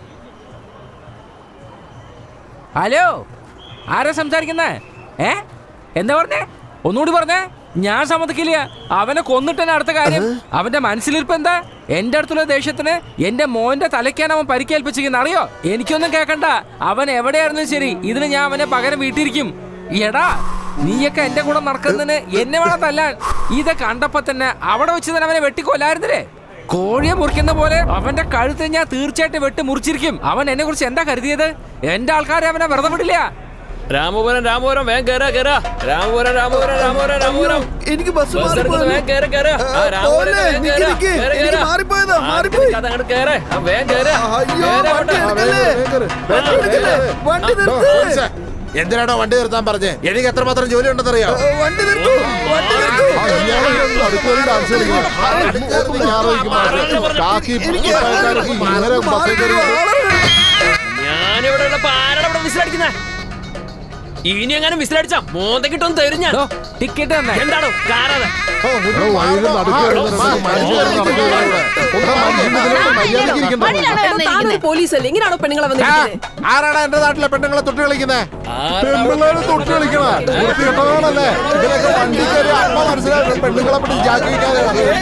ഹലോ, ആരാ സംസാരിക്കുന്നേ? ഏ എന്താ പറഞ്ഞേ? ഒന്നുകൂടി പറഞ്ഞേ. ഞാൻ സമ്മതിക്കില്ല. അവനെ കൊന്നിട്ടെന്നെ അടുത്ത കാര്യം. അവന്റെ മനസ്സിലിരിപ്പ് എന്താ? എന്റെ അടുത്തുള്ള ദേഷ്യത്തിന് എന്റെ മോന്റെ തലയ്ക്കാണ് അവൻ പരിക്കേൽപ്പിച്ചിരിക്കുന്നത്, അറിയോ? എനിക്കൊന്നും കേൾക്കണ്ട. അവൻ എവിടെയായിരുന്നു ശരി, ഇതിന് ഞാൻ അവനെ പകരം വീട്ടിരിക്കും. എടാ, നീയൊക്കെ എന്റെ കൂടെ നടക്കുന്നതിന് എന്നെ വേണം തല്ലാൻ. ഇത് കണ്ടപ്പോ തന്നെ അവിടെ വെച്ച് തന്നെ അവനെ വെട്ടിക്കൊല്ലായിരുന്നില്ലേ? കോഴിയെ മുറിക്കുന്ന പോലെ അവന്റെ കഴുത്ത് ഞാൻ തീർച്ചയായിട്ടും വെട്ടി മുറിച്ചിരിക്കും. അവൻ എന്നെ കുറിച്ച് എന്താ കരുതിയത്? എന്റെ ആൾക്കാരെ അവനെ വെറുതെ വിടില്ല. രാമപുരം രാമപുരം വേഗം കേറാ കേറാ. രാമപുരം രാമപുരം രാമപുരം രാമപുരം. എനിക്ക് ബസ് വേഗം കേറ് കേറ്. ആ രാമപുരം വേഗം കേറാ. കേറ് കേറ്. മാറിപ്പോയതാ, മാറിപ്പോയി. കഥ അങ്ങോട്ട് കേറ്. ആ വേഗം കേറ്. അയ്യോ, വണ്ടി നിർത്ത്. എന്തിനാണോ വണ്ടി നിർത്താൻ പറഞ്ഞേ? എനിക്ക് എത്രമാത്രം ജോലി ഉണ്ടെന്നറിയോ? വണ്ടി നിർത്തൂ, വണ്ടി നിർത്തൂ. ഞാനിവിടെ ഉള്ളപ്പോ ആരാണ് ഇവിടെ വിസിലടിക്കുന്നേ? ഇനി എങ്ങനെ വിസിലടിച്ചാ മോന്തക്കിട്ടൊന്ന് തരും ഞാൻ. ടിക്കറ്റ് തന്നെ എന്താണോ കാറാതെ? പോലീസല്ലേ, ഇങ്ങനെയാണോ പെണ്ണുങ്ങളെ വന്നിരിക്കുന്നത്? ആരാണ് എന്റെ നാട്ടിലെ പെണ്ണുങ്ങളെ തൊട്ട് കളിക്കുന്നത്? പെണ്ണുങ്ങളെ തൊട്ട് കളിക്കണല്ലേ? ഇതിലൊക്കെ വണ്ടി കയറി അമ്മ മനസ്സിലായി പെണ്ണുങ്ങളെ പറ്റി ജാഗ്രത.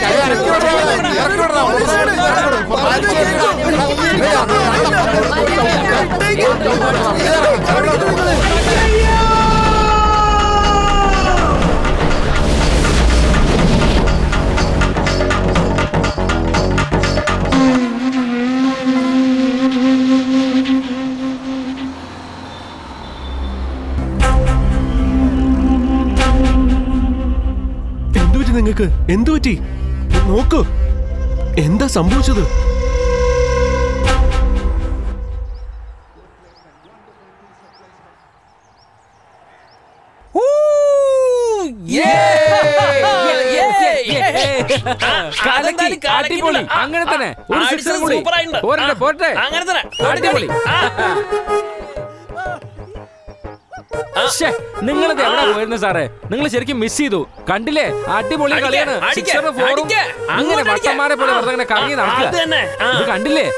എന്തുപറ്റി നിങ്ങൾക്ക്? എന്തുപറ്റി? നോക്കൂ, എന്താ സംഭവിച്ചത്? അടിപൊളി. അങ്ങനെ തന്നെ ഒരു സിക്സർ കൂടി. പോരട്ടെ പോരട്ടെ. അങ്ങനെ തന്നെ അടിപൊളി. നിങ്ങളിത് എവിടെ പോയിരുന്നു സാറേ? നിങ്ങൾ ശരിക്കും മിസ് ചെയ്തു. കണ്ടില്ലേ, അടിപൊളി കളിയാണ്. സിക്സറും ഫോറും അങ്ങനെ വട്ടന്മാരെ പോലെ വെറുതെ അങ്ങനെ കറങ്ങി നടക്കുക. ഇത് കണ്ടില്ലേ?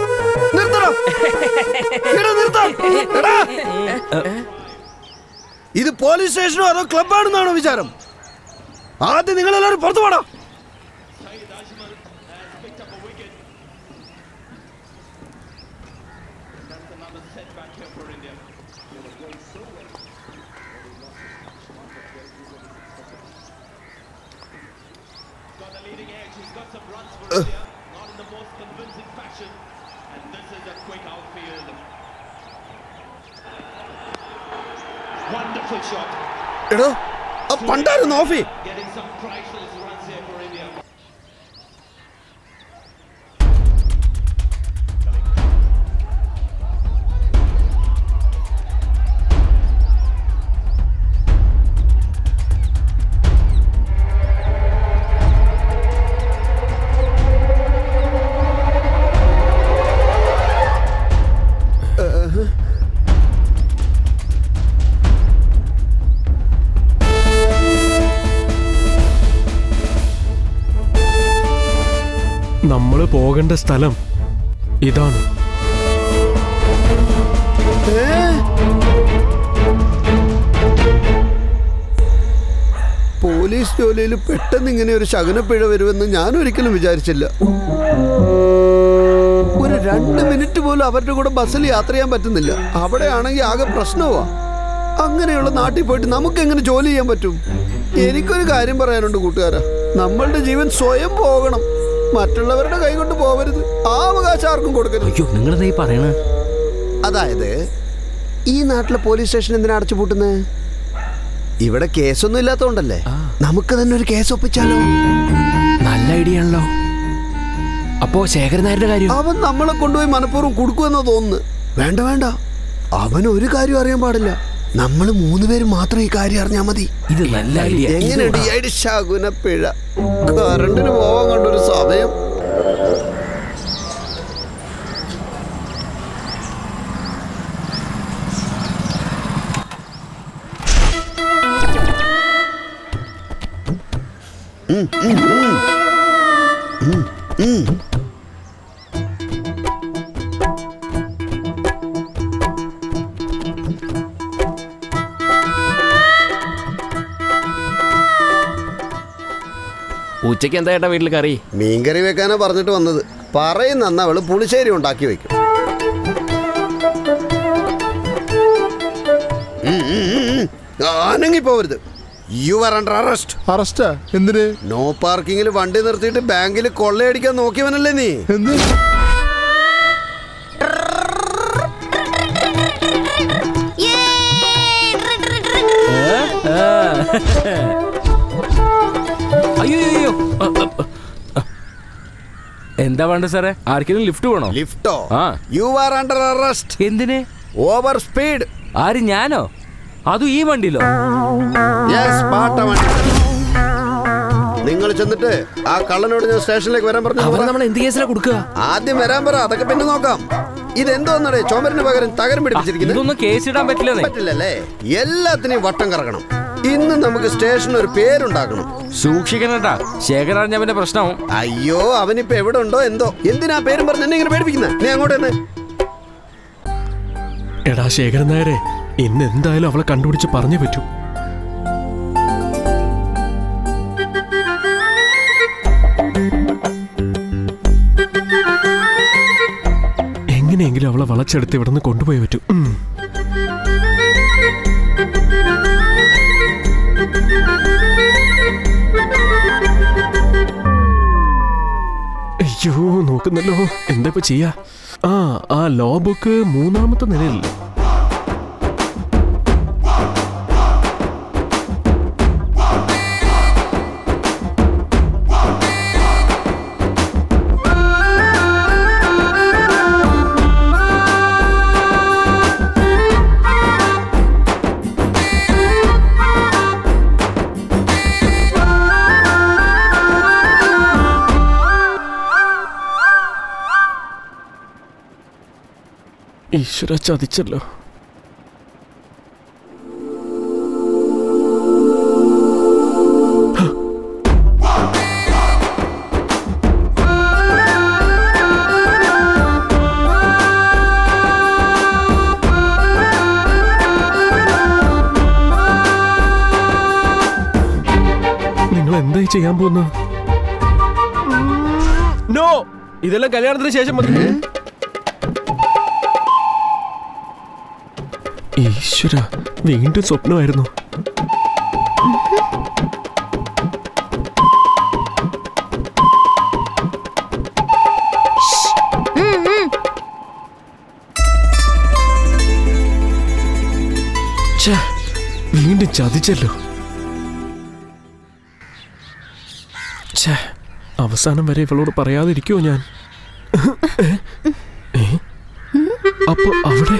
ഇത് പോലീസ് സ്റ്റേഷനോ അതോ ക്ലബാണെന്നാണോ വിചാരം? ആദ്യം നിങ്ങളെല്ലാവരും പുറത്തു പോടാ. എടോ, ആ പണ്ടായിരുന്നു ഓഫി. നമ്മൾ പോകേണ്ട സ്ഥലം ഇതാണ്. പോലീസ് ജോലിയിൽ പെട്ടെന്ന് ഇങ്ങനെ ഒരു ശകുനപ്പിഴ വരുമെന്ന് ഞാൻ ഒരിക്കലും വിചാരിച്ചില്ല. ഒരു രണ്ട് മിനിറ്റ് പോലും അവരുടെ കൂടെ ബസ്സിൽ യാത്ര ചെയ്യാൻ പറ്റുന്നില്ല. അവിടെയാണെങ്കിൽ ആകെ പ്രശ്നമാ. അങ്ങനെയുള്ള നാട്ടിൽ പോയിട്ട് നമുക്ക് എങ്ങനെ ജോലി ചെയ്യാൻ പറ്റും? എനിക്കൊരു കാര്യം പറയാനുണ്ട് കൂട്ടുകാരാ, നമ്മളുടെ ജീവൻ സ്വയം പോകണം, മറ്റുള്ളവരുടെ കൈ കൊണ്ട് പോകരുത്. ആ അവകാശം ആർക്കും കൊടുക്കരുത്. അയ്യോ, നിങ്ങളെന്താ ഈ പറയണ? അതായത് ഈ നാട്ടിലെ പോലീസ് സ്റ്റേഷൻ എന്തിനാ അടച്ചു പൂട്ടുന്നത്? ഇവിടെ കേസൊന്നും ഇല്ലാത്തോണ്ടല്ലേ? നമുക്ക് തന്നെ ഒരു കേസ് ഒപ്പിച്ചാലോ? നല്ല ഐഡിയ ആണല്ലോ. അപ്പോ ശേഖരൻ നായരുടെ കാര്യം? അവൻ നമ്മളെ കൊണ്ടുപോയി മനഃപൂർവ്വം കൊടുക്കുമെന്നാ തോന്നുന്നു. വേണ്ട വേണ്ട, അവൻ ഒരു കാര്യം അറിയാൻ പാടില്ല. നമ്മൾ മൂന്ന് പേര് മാത്രം ഈ കാര്യം അറിഞ്ഞാൽ മതി. ഇത് നല്ല ഐഡിയ. എങ്ങനെയുണ്ട് ഈ ഐഡിയ? ശകുനപ്പിഴ. കറണ്ടിന് പോവാൻ കണ്ടൊരു സമയം. ഉം ഉം ഉം ഉം ഉം ഉച്ചയ്ക്ക് എന്താ ഏട്ടാ വീട്ടിൽ കറി? മീൻകറി വെക്കാനാ പറഞ്ഞിട്ട് വന്നത്. പറയുന്ന അവള് പുളിശ്ശേരി ഉണ്ടാക്കി വെക്കും. ആനങ്ങി പോവരുത്. You are under arrest. അറസ്റ്റാ? എന്തിന്? നോ പാർക്കിങ്ങിൽ വണ്ടി നിർത്തിയിട്ട് ബാങ്കിൽ കൊള്ളയടിക്കാൻ നോക്കിയവനല്ലേ നീ? എന്ത്? അയ്യോ, എന്താ വേണ്ട സാറേ? ആർക്കെങ്കിലും ലിഫ്റ്റ് വേണോ? ലിഫ്റ്റോ? ആ. You are under arrest. എന്തിന്? Over speed. ആര്, ഞാനോ? അതും ഈ വണ്ടിയിലോ? നിങ്ങൾ ചെന്നിട്ട് ആ കള്ളനോട് ഞാൻ സ്റ്റേഷനിലേക്ക് വരാൻ പറഞ്ഞു. നമ്മൾ എന്ത് കേസിലാ കൊടുക്കുക? ആദ്യം വരാൻ പറ, അതൊക്കെ പിന്നെ നോക്കാം. ഇതെന്തോന്നടേ ചുമരിന് പകരം തകരം പിടിപ്പിച്ചിരിക്കുന്നത്? ഇതൊന്നും കേസ് ഇടാൻ പറ്റില്ല. പറ്റില്ലല്ലേ? എല്ലാത്തിനെയും വട്ടം കറക്കണം. ഇന്ന് നമുക്ക് സ്റ്റേഷന് ഒരു പേരുണ്ടാക്കണം. സൂക്ഷിക്കണട്ടാ, ശേഖരൻ അറിഞ്ഞവന്റെ പ്രശ്നം. അയ്യോ, അവനിപ്പോ എവിടെ ഉണ്ടോ എന്തോ. എന്തിനാ പേരും പറഞ്ഞ് എന്നെ ഇങ്ങനെ പേടിപ്പിക്കുന്ന? നീ അങ്ങോട്ട് തന്നെ. എടാ ശേഖരൻ നായരെ, ഇന്ന് എന്തായാലും അവളെ കണ്ടുപിടിച്ച് പറഞ്ഞേ പറ്റൂ. എങ്ങനെയെങ്കിലും അവളെ വളച്ചെടുത്ത് ഇവിടെ നിന്ന് കൊണ്ടുപോയി പറ്റൂ. അയ്യോ, നോക്കുന്നല്ലോ. എന്താ ഇപ്പൊ ചെയ്യാ? ആ ആ ലോ ബുക്ക് മൂന്നാമത്തെ നിലയിൽ. ഈശ്വര, ചതിച്ചല്ലോ. നിങ്ങൾ എന്തായി ചെയ്യാൻ പോകുന്നത്? നോ, ഇതെല്ലാം കല്യാണത്തിന് ശേഷം മതി. ഈശ്വര, വീണ്ടും സ്വപ്നമായിരുന്നു. വീണ്ടും ചതിച്ചല്ലോ. അവസാനം വരെ ഇവളോട് പറയാതിരിക്കുമോ ഞാൻ? അപ്പൊ അവിടെ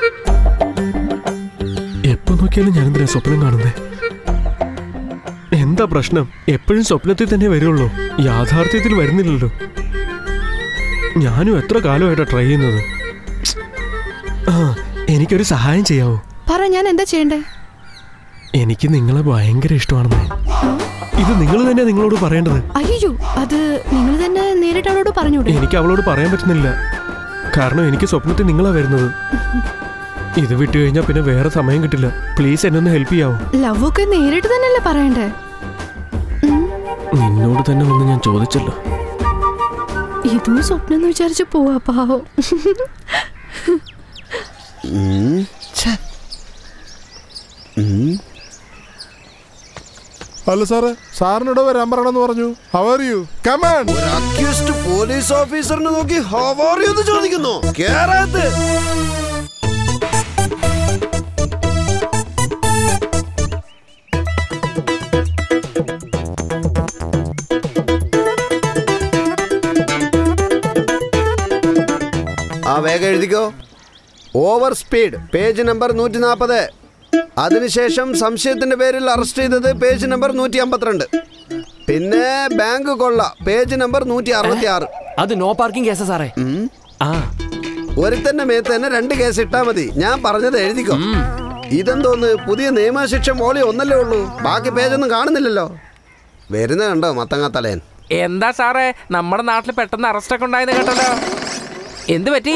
എപ്പോ നോക്കിയാലും ഞാൻ എന്തിനാ സ്വപ്നം കാണുന്നേ? എന്താ പ്രശ്നം? എപ്പോഴും സ്വപ്നത്തിൽ തന്നെ വരുള്ളൂ, യാഥാർത്ഥ്യത്തിൽ വരുന്നില്ലല്ലോ. ഞാനും എത്ര കാലമായിട്ടാ ട്രൈ ചെയ്യുന്നത്. ആ, എനിക്കൊരു സഹായം ചെയ്യാവോ? പറ, ഞാൻ എന്താ ചെയ്യണ്ടേ? എനിക്ക് നിങ്ങളെ ഭയങ്കര ഇഷ്ടമാണെന്നേ. ഇത് നിങ്ങൾ തന്നെ നിങ്ങളോട് പറയേണ്ടത്. അയ്യോ, അത് നിങ്ങൾ തന്നെ നേരിട്ട് അവളോട് പറഞ്ഞൂടെ? എനിക്ക് അവളോട് പറയാൻ പറ്റുന്നില്ല, കാരണം എനിക്ക് സ്വപ്നത്തിൽ നിങ്ങളാ വരുന്നത്. ഇത് വിട്ടു കഴിഞ്ഞാൽ പിന്നെ വേറെ സമയം കിട്ടില്ല. പ്ലീസ് എന്നെ ഒന്ന് ഹെൽപ്പ് ചെയ്യാവോ? ലവ് ഒക്കെ നേരിട്ട് തന്നെയല്ലേ പറയണ്ടേ? നിന്നോട് തന്നെ ഒന്ന് ഞാൻ ചോദിച്ചല്ലോ. ഇതും സ്വപ്നം എന്ന് വിചാരിച്ചു പോവാ പാവം. അല്ല സാറേ, സാറിനോട് വരാൻ പറയണമെന്ന് പറഞ്ഞു. How are you? Come on. ഒരു അക്യൂസ്ഡ് പോലീസ് ഓഫീസറിനെ നോക്കി ഹൗ ആർ യു എന്ന് ചോദിക്കുന്നു. കേറാത്ത്. ആ വേഗം എഴുതിക്കോ. ഓവർ സ്പീഡ് പേജ് നമ്പർ നൂറ്റി നാൽപ്പത്. അതിനുശേഷം സംശയത്തിന്റെ പേരിൽ അറസ്റ്റ് ചെയ്തത് പേജ് നമ്പർ നൂറ്റി അമ്പത്തിരണ്ട്. പിന്നെ ബാങ്ക് കൊള്ള പേജ് നമ്പർ നൂറ്റി അറുപത്തി ആറ്. അത് നോ പാർക്കിംഗ് കേസാ സാറേ. ഒരുത്തന്റെ മേത്ത് തന്നെ രണ്ട് കേസ് ഇട്ടാ മതി. ഞാൻ പറഞ്ഞത് എഴുതിക്കോ. ഇതെന്തോന്ന് പുതിയ നിയമശിക്ഷ മോളി ഒന്നല്ലേ ഉള്ളൂ, ബാക്കി പേജൊന്നും കാണുന്നില്ലല്ലോ. വരുന്ന കണ്ടോ മത്തങ്ങ തലയൻ. എന്താ സാറേ, നമ്മുടെ നാട്ടിൽ പെട്ടെന്ന് അറസ്റ്റ് ഒക്കെ ഉണ്ടായെന്ന് കേട്ടല്ലോ. എന്ത് പറ്റി?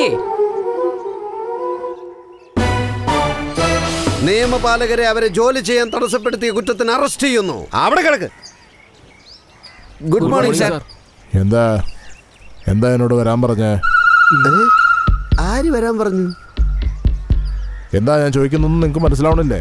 നിയമപാലകരെ അവരെ ജോലി ചെയ്യാൻ തടസ്സപ്പെടുത്തിയ കുറ്റത്തിന് അറസ്റ്റ് ചെയ്യുന്നു. അവിടെ കിടക്ക്. Good morning sir. എന്താ എന്താ എന്നോട് വരാൻ പറഞ്ഞേ? ആര് വരാൻ പറഞ്ഞു? എന്താ ഞാൻ ചോദിക്കുന്നൊന്നും നിങ്ങൾക്ക് മനസ്സിലാവണില്ലേ?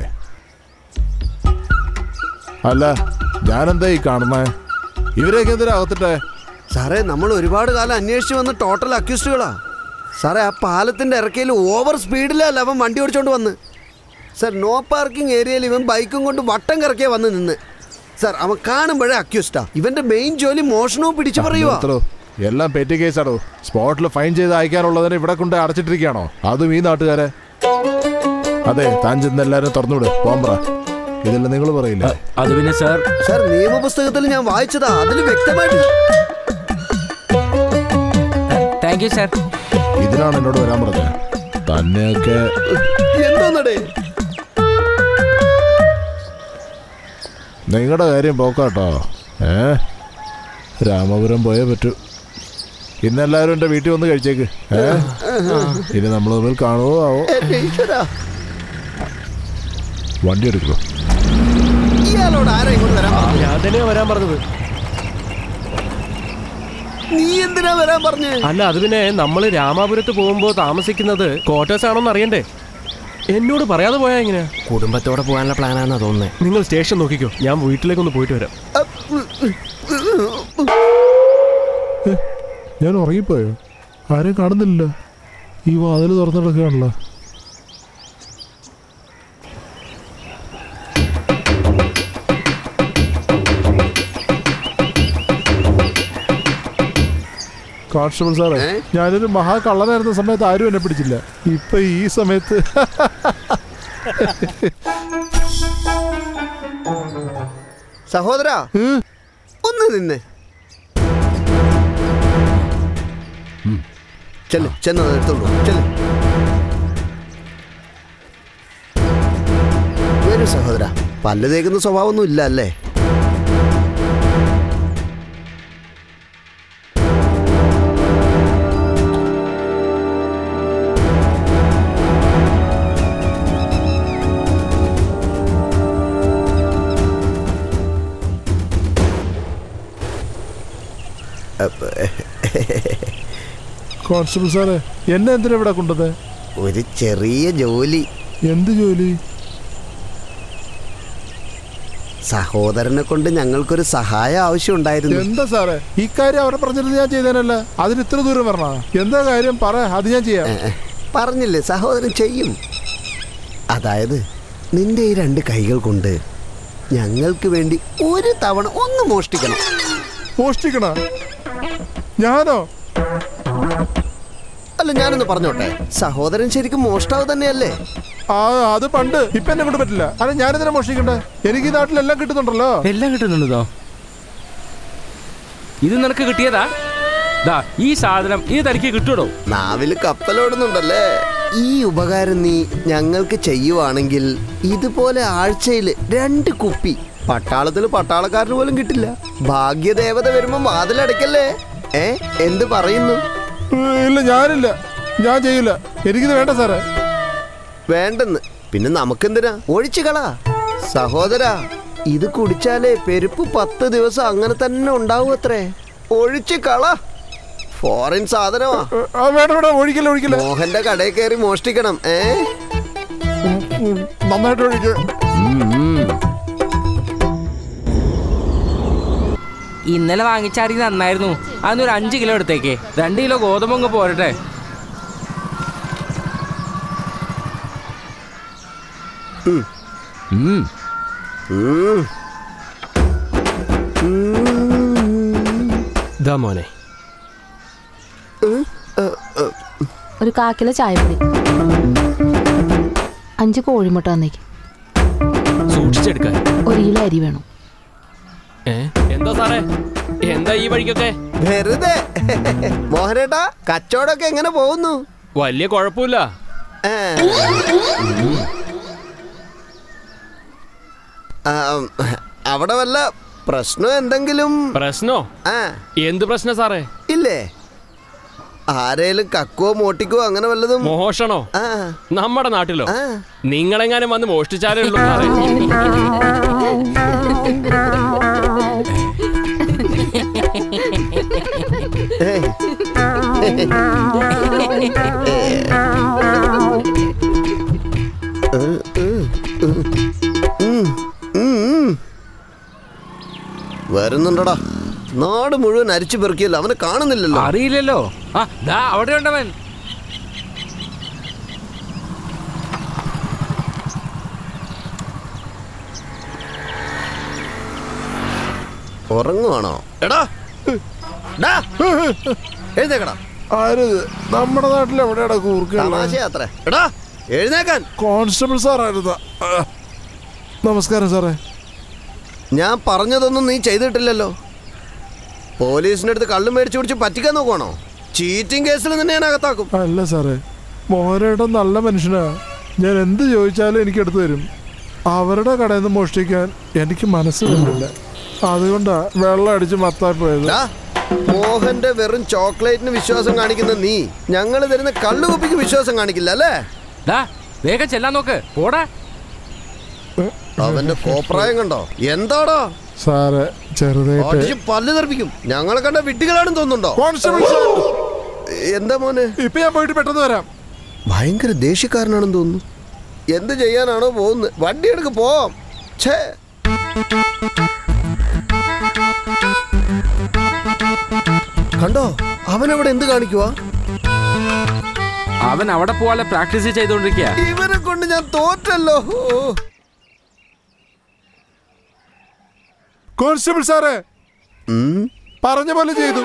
അല്ല, ഞാനെന്താ ഈ കാണുന്നേ? ഇവരെയൊക്കെ എന്തിനാ അകത്തിട്ടെ? സാറേ, നമ്മൾ ഒരുപാട് കാലം അന്വേഷിച്ച് വന്ന ടോട്ടൽ അക്യൂസ്ഡുകളാ സാറേ. ആ പാലത്തിന്റെ ഇറക്കയിൽ ഓവർ സ്പീഡിലല്ല അവൻ വണ്ടി ഓടിച്ചോണ്ട് വന്ന്. സാർ, നോ പാർക്കിംഗ് ഏരിയയിൽ ഇവൻ ബൈക്കും കൊണ്ട് വട്ടം കറക്കിയാ വന്ന് നിന്ന്. സാർ, അവൻ കാണുമ്പോഴേ അക്യൂസ്ഡാ. ഇവന്റെ മെയിൻ ജോലി മോഷണവും പിടിച്ചു പറയുവാ. എല്ലാം പെറ്റി കേസാണോ? സ്പോട്ടിൽ ഫൈൻ ചെയ്ത് അയക്കാനുള്ളതിനെ ഇവിടെ കൊണ്ട് അടച്ചിട്ടിരിക്കുകയാണോ? അതും ഈ നാട്ടുകാരെ. അതെ, താൻ ചെന്ന് എല്ലാരും തുറന്നുവിട്. പോംബ്ര, ഇതെല്ലാം നിങ്ങൾ പറയില്ല. അത് പിന്നെ സാർ സാർ നിയമപുസ്തകത്തിൽ ഞാൻ വായിച്ചതാ, അതിൽ വ്യക്തമായിട്ട്. Thank you sir. ഇതിനാണ് എന്നോട് വരാൻ പറഞ്ഞത്. തന്നെയൊക്കെ എന്താന്നടേ നിങ്ങളുടെ കാര്യം പോക്കാട്ടോ. ഏ രാമപുരം പോയേ പറ്റൂ. ഇന്നെല്ലാവരും എൻ്റെ വീട്ടിൽ വന്ന് കഴിച്ചേക്ക്. ഏ ഇനി നമ്മൾ തമ്മിൽ കാണുമോ ആവോ? വണ്ടി എടുക്കോ? ഞാൻ തന്നെയാ വരാൻ പറഞ്ഞത്. നീ എന്തിനാ വരാൻ പറഞ്ഞേ? അല്ല, അത് പിന്നെ നമ്മള് രാമാപുരത്ത് പോകുമ്പോ താമസിക്കുന്നത് ക്വാർട്ടേഴ്സ് ആണോന്ന് അറിയണ്ടേ? എന്നോട് പറയാതെ പോയാ എങ്ങനെയാ? കുടുംബത്തോടെ പോകാനുള്ള പ്ലാനാണെന്നാ തോന്നുന്നത്. നിങ്ങൾ സ്റ്റേഷൻ നോക്കിക്കോ, ഞാൻ വീട്ടിലേക്കൊന്ന് പോയിട്ട് വരാം. ഞാൻ ഉറങ്ങിപ്പോയോ? ആരെയും കാണുന്നില്ല. ഈ വാതിൽ തുറന്നിടക്കുകയാണല്ലോ. കോൺസ്റ്റബിൾ സാറേ, ഞാനൊരു മഹാ കള്ളനായിരുന്ന സമയത്ത് ആരും എന്നെ പിടിച്ചില്ല. ഇപ്പൊ ഈ സമയത്ത് സഹോദരാ ഒന്ന് നിന്നെ. ചെല്ല്, ചെന്ന് എടുത്തോളൂ. ചെല്ല്. വരൂ സഹോദരാ. പല്ല് തേക്കുന്ന സ്വഭാവമൊന്നും ഇല്ല അല്ലേ? കോൺസ്റ്റബിൾ സാറേ, എന്നെ എന്തിനാ ഇവിടെ കൊണ്ടത്? ഒരു ചെറിയ ജോലി. എന്ത് ജോലി? സഹോദരനെ കൊണ്ട് ഞങ്ങൾക്കൊരു സഹായം ആവശ്യമുണ്ടായിരുന്നു. എന്താ സാറേ ഈ കാര്യം അവരെ പറഞ്ഞിരുന്നത്? ഞാൻ ചെയ്തേനല്ല. അതിന് ഇത്ര ദൂരം വരണ? എന്താ കാര്യം പറ, അത് ഞാൻ ചെയ്യാം. പറഞ്ഞില്ലേ, സഹോദരൻ ചെയ്യും. അതായത് നിന്റെ ഈ രണ്ട് കൈകൾ കൊണ്ട് ഞങ്ങൾക്ക് വേണ്ടി ഒരു തവണ ഒന്ന് മോഷ്ടിക്കണം. മോഷ്ടിക്കണ? ഞാനോ? അല്ല, ഞാനൊന്ന് പറഞ്ഞോട്ടെ, സഹോദരൻ ശരിക്കും മോഷ്ടാവ് തന്നെയല്ലേ? ആ, അത് പണ്ട്. ഇപ്പൊ എന്നെ കൊണ്ട് പറ്റില്ല. അല്ല, ഞാനെന്തിനാ മോഷ്ടിക്കണ്ടേ? എനിക്ക് ഈ നാട്ടിലെല്ലാം കിട്ടുന്നുണ്ടല്ലോ. എല്ലാം കിട്ടുന്നുണ്ടോ? ഇത് നിനക്ക് കിട്ടിയതാ? ദാ ഈ സാധനം ഈ തനിക്ക് കിട്ടുടോ. നാവില് കപ്പലോടുന്നുണ്ടല്ലേ? ഈ ഉപകാരം നീ ഞങ്ങൾക്ക് ചെയ്യുവാണെങ്കിൽ ഇതുപോലെ ആഴ്ചയിൽ രണ്ട് കുപ്പി പട്ടാളത്തിൽ പട്ടാളക്കാരന് പോലും കിട്ടില്ല. ഭാഗ്യദേവത വരുമ്പോ വാതിലടയ്ക്കല്ലേ. ഏ എന്ത് പറയുന്നു? ഇല്ല, ഞാനില്ല, ഞാൻ ചെയ്യില്ല, എനിക്കിത് വേണ്ട സാറേ. വേണ്ടെന്ന് പിന്നെ നമുക്കെന്തിനാ? ഒഴിച്ചു കളാ സഹോദരാ. ഇത് കുടിച്ചാലേ പെരുപ്പ് പത്ത് ദിവസം അങ്ങനെ തന്നെ ഉണ്ടാവും അത്രേ. ഒഴിച്ചു കള. ഫോറിൻ സാധനമാ. ഒഴിക്കല ഒഴിക്കല. മോഹന്റെ കടയിൽ കയറി മോഷ്ടിക്കണം. ഏ നന്നായിട്ട് ഒഴിക്ക. ഇന്നലെ വാങ്ങിച്ചാരി നന്നായിരുന്നു. അതൊരു അഞ്ച് കിലോ എടുത്തേക്ക്. രണ്ട് കിലോ ഗോതമ്പ് പോരട്ടെ. മോനെ ഒരു കാക്കിലോ ചായപ്പൊടി, അഞ്ച് കോഴിമുട്ട വന്നേക്ക്. സൂക്ഷിച്ചെടുക്കാൻ. ഒരു കിലോ അരി വേണം. എന്താ സാറേ, എന്താ ഈ വഴിക്കൊക്കെ? വെറുതെ. മോഹനേട്ടാ, കച്ചവടമൊക്കെ എങ്ങനെ പോകുന്നു? വലിയ കുഴപ്പമില്ല. അവിടെ വല്ല പ്രശ്നം എന്തെങ്കിലും? പ്രശ്നോ? എന്ത് പ്രശ്നം സാറേ? ഇല്ലേ, ആരേലും കക്കോ മോട്ടിക്കോ അങ്ങനെ വല്ലതും? മോഷണോ? നമ്മുടെ നാട്ടിലോ? നിങ്ങളെങ്ങാനും വന്ന് മോഷ്ടിച്ചാലേ ഉള്ളൂ സാറേ. വരുന്നുണ്ടടാ. നാട് മുഴുവൻ അരിച്ചു പെറുക്കിയല്ലോ, അവനെ കാണുന്നില്ലല്ലോ. അറിയില്ലല്ലോ. അവിടെ ഉണ്ടവൻ. ഉറങ്ങുവാണോ? എടാ എഴുന്നേക്കടാ. ആരത്? നമ്മുടെ നാട്ടിൽ എവിടെയാടാ കൂർക്കയാത്ര? എടാ എഴുന്നേക്കാൻ. കോൺസ്റ്റബിൾ സാറായിരുന്ന. നമസ്കാരം സാറേ. ഞാൻ പറഞ്ഞതൊന്നും നീ ചെയ്തിട്ടില്ലല്ലോ. പോലീസിന്റെ അടുത്ത് കള്ളു മേടിച്ചു പിടിച്ച് പറ്റിക്കാൻ നോക്കുവാണോ? ചീറ്റിംഗ് കേസിൽ നിന്നെ ഞാൻ അകത്താക്കും. അല്ല സാറേ, മോഹനേട്ടൻ നല്ല മനുഷ്യനാ. ഞാൻ എന്ത് ചോദിച്ചാലും എനിക്ക് എടുത്തു തരും. അവരുടെ കടയിൽ നിന്ന് മോഷ്ടിക്കാൻ എനിക്ക് മനസ്സ് വരുന്നില്ല. അതുകൊണ്ടാ വെള്ളം അടിച്ച് മത്തായി പോയത്. മോഹന്റെ വെറും ചോക്ലേറ്റിന് വിശ്വാസം കാണിക്കുന്ന നീ ഞങ്ങൾ തരുന്ന കള്ളുകുപ്പിക്ക് വിശ്വാസം കാണിക്കില്ല അല്ലേ? വേഗം ചെല്ലാൻ നോക്ക്. ഓടാ. അവന്റെ കോപ്രായം കണ്ടോ? എന്താടോ സാറേ, ചെറുതായിട്ട് പല്ല് തെറിപ്പിക്കും. ഞങ്ങളെ കണ്ട വിട്ടികളാണെന്ന് തോന്നുന്നുണ്ടോ? എന്താ മോനെ? ഇപ്പൊ ഞാൻ പോയിട്ട് പെട്ടെന്ന് വരാം. ഭയങ്കര ദേഷ്യക്കാരനാണെന്ന് തോന്നുന്നു. എന്ത് ചെയ്യാനാണോ പോകുന്നത്? വണ്ടി എടുക്ക് പോവാം. ഛേ, കണ്ടോ അവനവിടെ എന്ത് കാണിക്കുവാ? അവൻ അവിടെ പോവാലെ പ്രാക്ടീസ് ചെയ്തോണ്ടിരിക്കുക. ഇവനെ കൊണ്ട് ഞാൻ തോറ്റല്ലോ. കോൺസ്റ്റബിൾ സാറേ, പറഞ്ഞ പോലെ ചെയ്തു.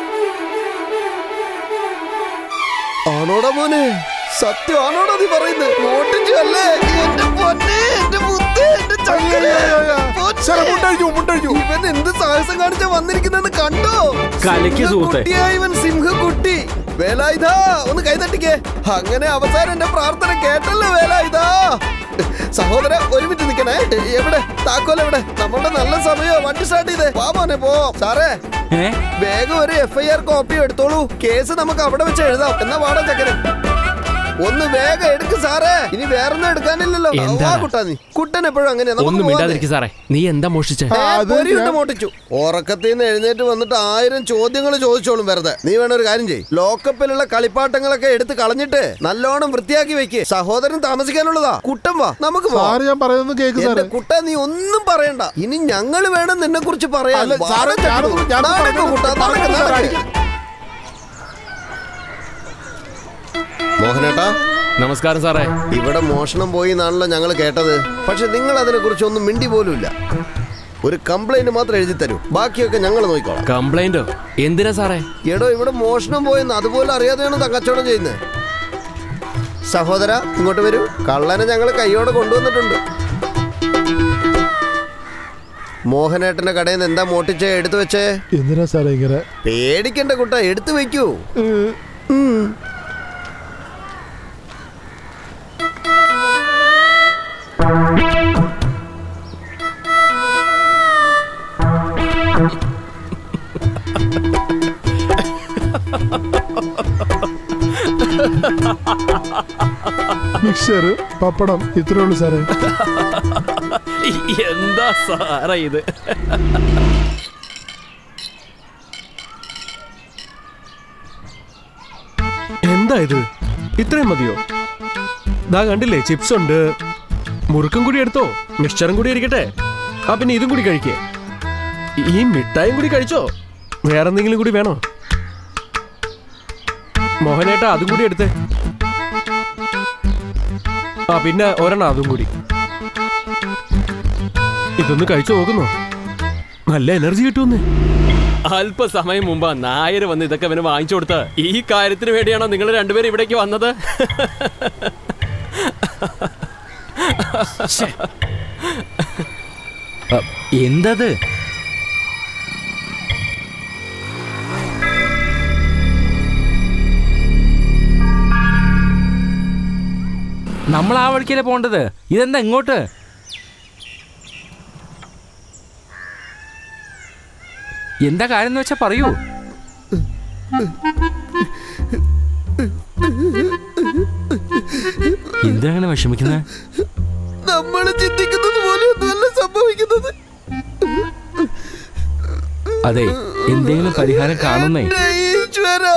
ആണോടാ മോനെ? സത്യം ആണോടാ നീ പറയുന്നത്? ഓട്ടിച്ചല്ലേ? എന്റെ പൊന്നേ, എന്റെ മുത്തേ, എന്റെ ചങ്ങല. ഇവൻ എന്ത് സാഹസം കാണിച്ചാ വന്നിരിക്കുന്നെന്ന് കണ്ടോ? ഇവൻ സിംഹക്കുട്ടി. വേലായുധാ, ഒന്ന് കൈതട്ടിക്കേ. അങ്ങനെ അവസാനം എന്റെ പ്രാർത്ഥന കേട്ടല്ലോ വേലായുധാ. സഹോദര, ഒരു മിനിറ്റ് നിൽക്കണേ. എവിടെ താക്കോൽ? എവിടെ? നമ്മളുടെ നല്ല സമയോ. വണ്ടി സ്റ്റാർട്ട് ചെയ്തേ. വാ മോനെ പോ. സാറേ, വേഗം ഒരു എഫ് ഐ ആർ കോപ്പി എടുത്തോളൂ. കേസ് നമുക്ക് അവിടെ വെച്ച് എഴുതാം. എന്നാ വാടാ ചക്കര, ഒന്ന് വേഗം എടുക്ക് സാറേ. ഇനി വേറൊന്നും എടുക്കാനില്ലല്ലോ. കുട്ടാ നീ കുട്ടൻ എപ്പോഴും അങ്ങനെയാ. നീ എന്താ മോഷിച്ചേ? മോട്ടിച്ചു. ഉറക്കത്തിൽ നിന്ന് എഴുന്നേറ്റ് വന്നിട്ട് ആയിരം ചോദ്യങ്ങൾ ചോദിച്ചോളും വെറുതെ. നീ വേണ ഒരു കാര്യം ചെയ്യ്. ലോക്കപ്പിലുള്ള കളിപ്പാട്ടങ്ങളൊക്കെ എടുത്ത് കളഞ്ഞിട്ട് നല്ലോണം വൃത്തിയാക്കി വെക്ക്. സഹോദരൻ താമസിക്കാനുള്ളതാ. കുട്ടൻ വാ, നമുക്ക് കുട്ട നീ ഒന്നും പറയണ്ട. ഇനി ഞങ്ങൾ വേണം നിന്നെ കുറിച്ച് പറയാൻ. മോഹനേട്ടാ, നമസ്കാരം സാറേ. ഇവിടെ മോഷണം പോയി എന്നാണല്ലോ ഞങ്ങൾ കേട്ടത്. പക്ഷെ നിങ്ങൾ അതിനെ കുറിച്ച് ഒന്നും മിണ്ടി പോലുമില്ല. ഒരു കംപ്ലൈന്റ് മാത്രം എഴുതി തരൂ, ബാക്കിയൊക്കെ ഞങ്ങൾ നോക്കിക്കോളാം. കംപ്ലൈന്റോ? എന്തിനാ സാറേ? എടോ, ഇവിടെ മോഷണം പോയെന്ന് അതുപോലെ അറിയാതെയാണ് കച്ചവടം ചെയ്യുന്നത്. സഹോദര, ഇങ്ങോട്ട് വരൂ. കള്ളനെ ഞങ്ങൾ കൈയോടെ കൊണ്ടുവന്നിട്ടുണ്ട്. മോഹനേട്ടന്റെ കടയിൽ നിന്ന് എന്താ മോട്ടിച്ചേ? എടുത്തു വെച്ചേ. എന്തിനാ സാറേ ഇങ്ങനെ? പേടിക്കണ്ട കുട്ട, എടുത്തു വെക്കൂ. മിക്സർ പപ്പടം ഇത്രേ ഉള്ളൂ സാറേ. എന്താ സാറേ ഇത്? എന്താ ഇത്? ഇത്രയും മതിയോ? ദാ കണ്ടില്ലേ, ചിപ്സ് ഉണ്ട്, മുറുക്കും കൂടി എടുത്തോ, മിക്സ്ചറും കൂടി ഇരിക്കട്ടെ. ആ പിന്നെ ഇതും കൂടി കഴിക്കേ. ഈ മിഠായും കൂടി കഴിച്ചോ? വേറെന്തെങ്കിലും കൂടി വേണോ? മോഹനേട്ടാ അതും കൂടി എടുത്തേ. ആ പിന്നെ ഒരെണ്ണം അതും കൂടി. ഇതൊന്ന് കഴിച്ചു നോക്കുന്നോ? നല്ല എനർജി കിട്ടുമെന്ന്. അല്പസമയം മുമ്പ് നായർ വന്ന് ഇതൊക്കെ അവന് വാങ്ങിച്ചു കൊടുത്ത. ഈ കാര്യത്തിന് വേണ്ടിയാണോ നിങ്ങൾ രണ്ടുപേരും ഇവിടേക്ക് വന്നത്? എന്തത്? നമ്മൾ ആ വഴിക്കല്ലേ പോണ്ടത്. ഇതെന്താ ഇങ്ങോട്ട്? എന്താ കാര്യം എന്ന് വെച്ചാ പറയൂ. എന്തിനാണ് വിഷമിക്കുന്നത്? നമ്മൾ ചിന്തിക്കുന്നത് പോലെ ഒന്നുമല്ല സംഭവിക്കുന്നത്. അതെ, എന്തെങ്കിലും പരിഹാരം കാണുന്നേ. ഈശ്വരാ,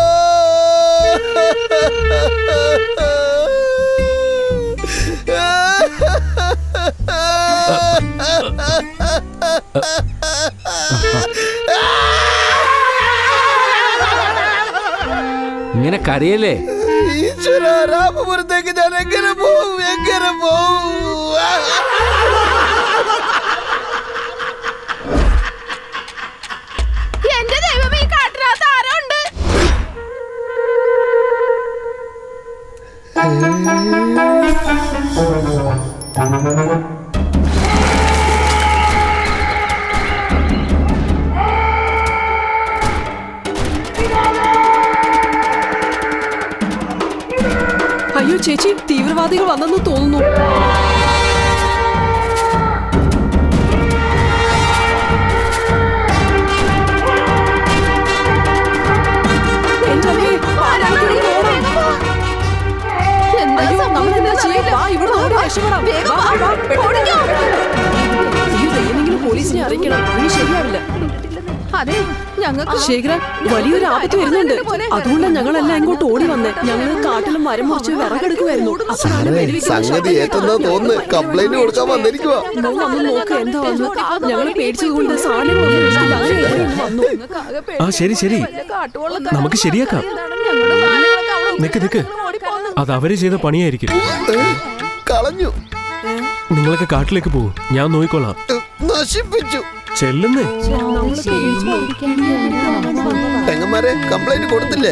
ഇങ്ങനെ കരയല്ലേ? ഈശ്വരാ, രാമപുരത്തേക്ക് ഞാൻ എങ്ങനെ പോവും? എങ്ങനെ പോവും? എന്റെ ദൈവമേ, ഈ കാട്ടിനകത്ത് ആരുണ്ട്? അയ്യോ ചേച്ചി, തീവ്രവാദികൾ വന്നെന്ന് തോന്നുന്നു. പോലീസിനെ അറിയിക്കണം. ഇനി ശരിയാവില്ല. അതെ, ഞങ്ങൾക്ക് ശേഖര, വലിയൊരു ആപത്ത് വരുന്നുണ്ട്. അതുകൊണ്ടാണ് ഞങ്ങളെല്ലാം ഇങ്ങോട്ട് ഓടി വന്നേ. ഞങ്ങൾ കാട്ടിലും മരം മുറിച്ച് വിറകെടുക്കുമായിരുന്നു. സംഗതി ഏറ്റെന്നാ തോന്നുന്നു. കംപ്ലൈന്റ് കൊടുക്കാൻ വന്നിരിക്കുവാ. വന്ന് നോക്ക് എന്താ വന്നു. ഞങ്ങൾ പേടിച്ചത് കൊണ്ട് സാധനങ്ങളൊന്നും വന്നു. ആ ശരി ശരി, നമുക്ക് ശരിയാക്കാം. നിക്ക് നിക്ക്, അത് അവര് ചെയ്ത പണിയായിരിക്കും. കളഞ്ഞു. നിങ്ങളൊക്കെ കാട്ടിലേക്ക് പോകും, ഞാൻ നോക്കിക്കോളാം. നശിപ്പിച്ചു. ചെല്ലുന്നേ. പെങ്ങന്മാരെ കംപ്ലൈന്റ് കൊടുത്തില്ലേ?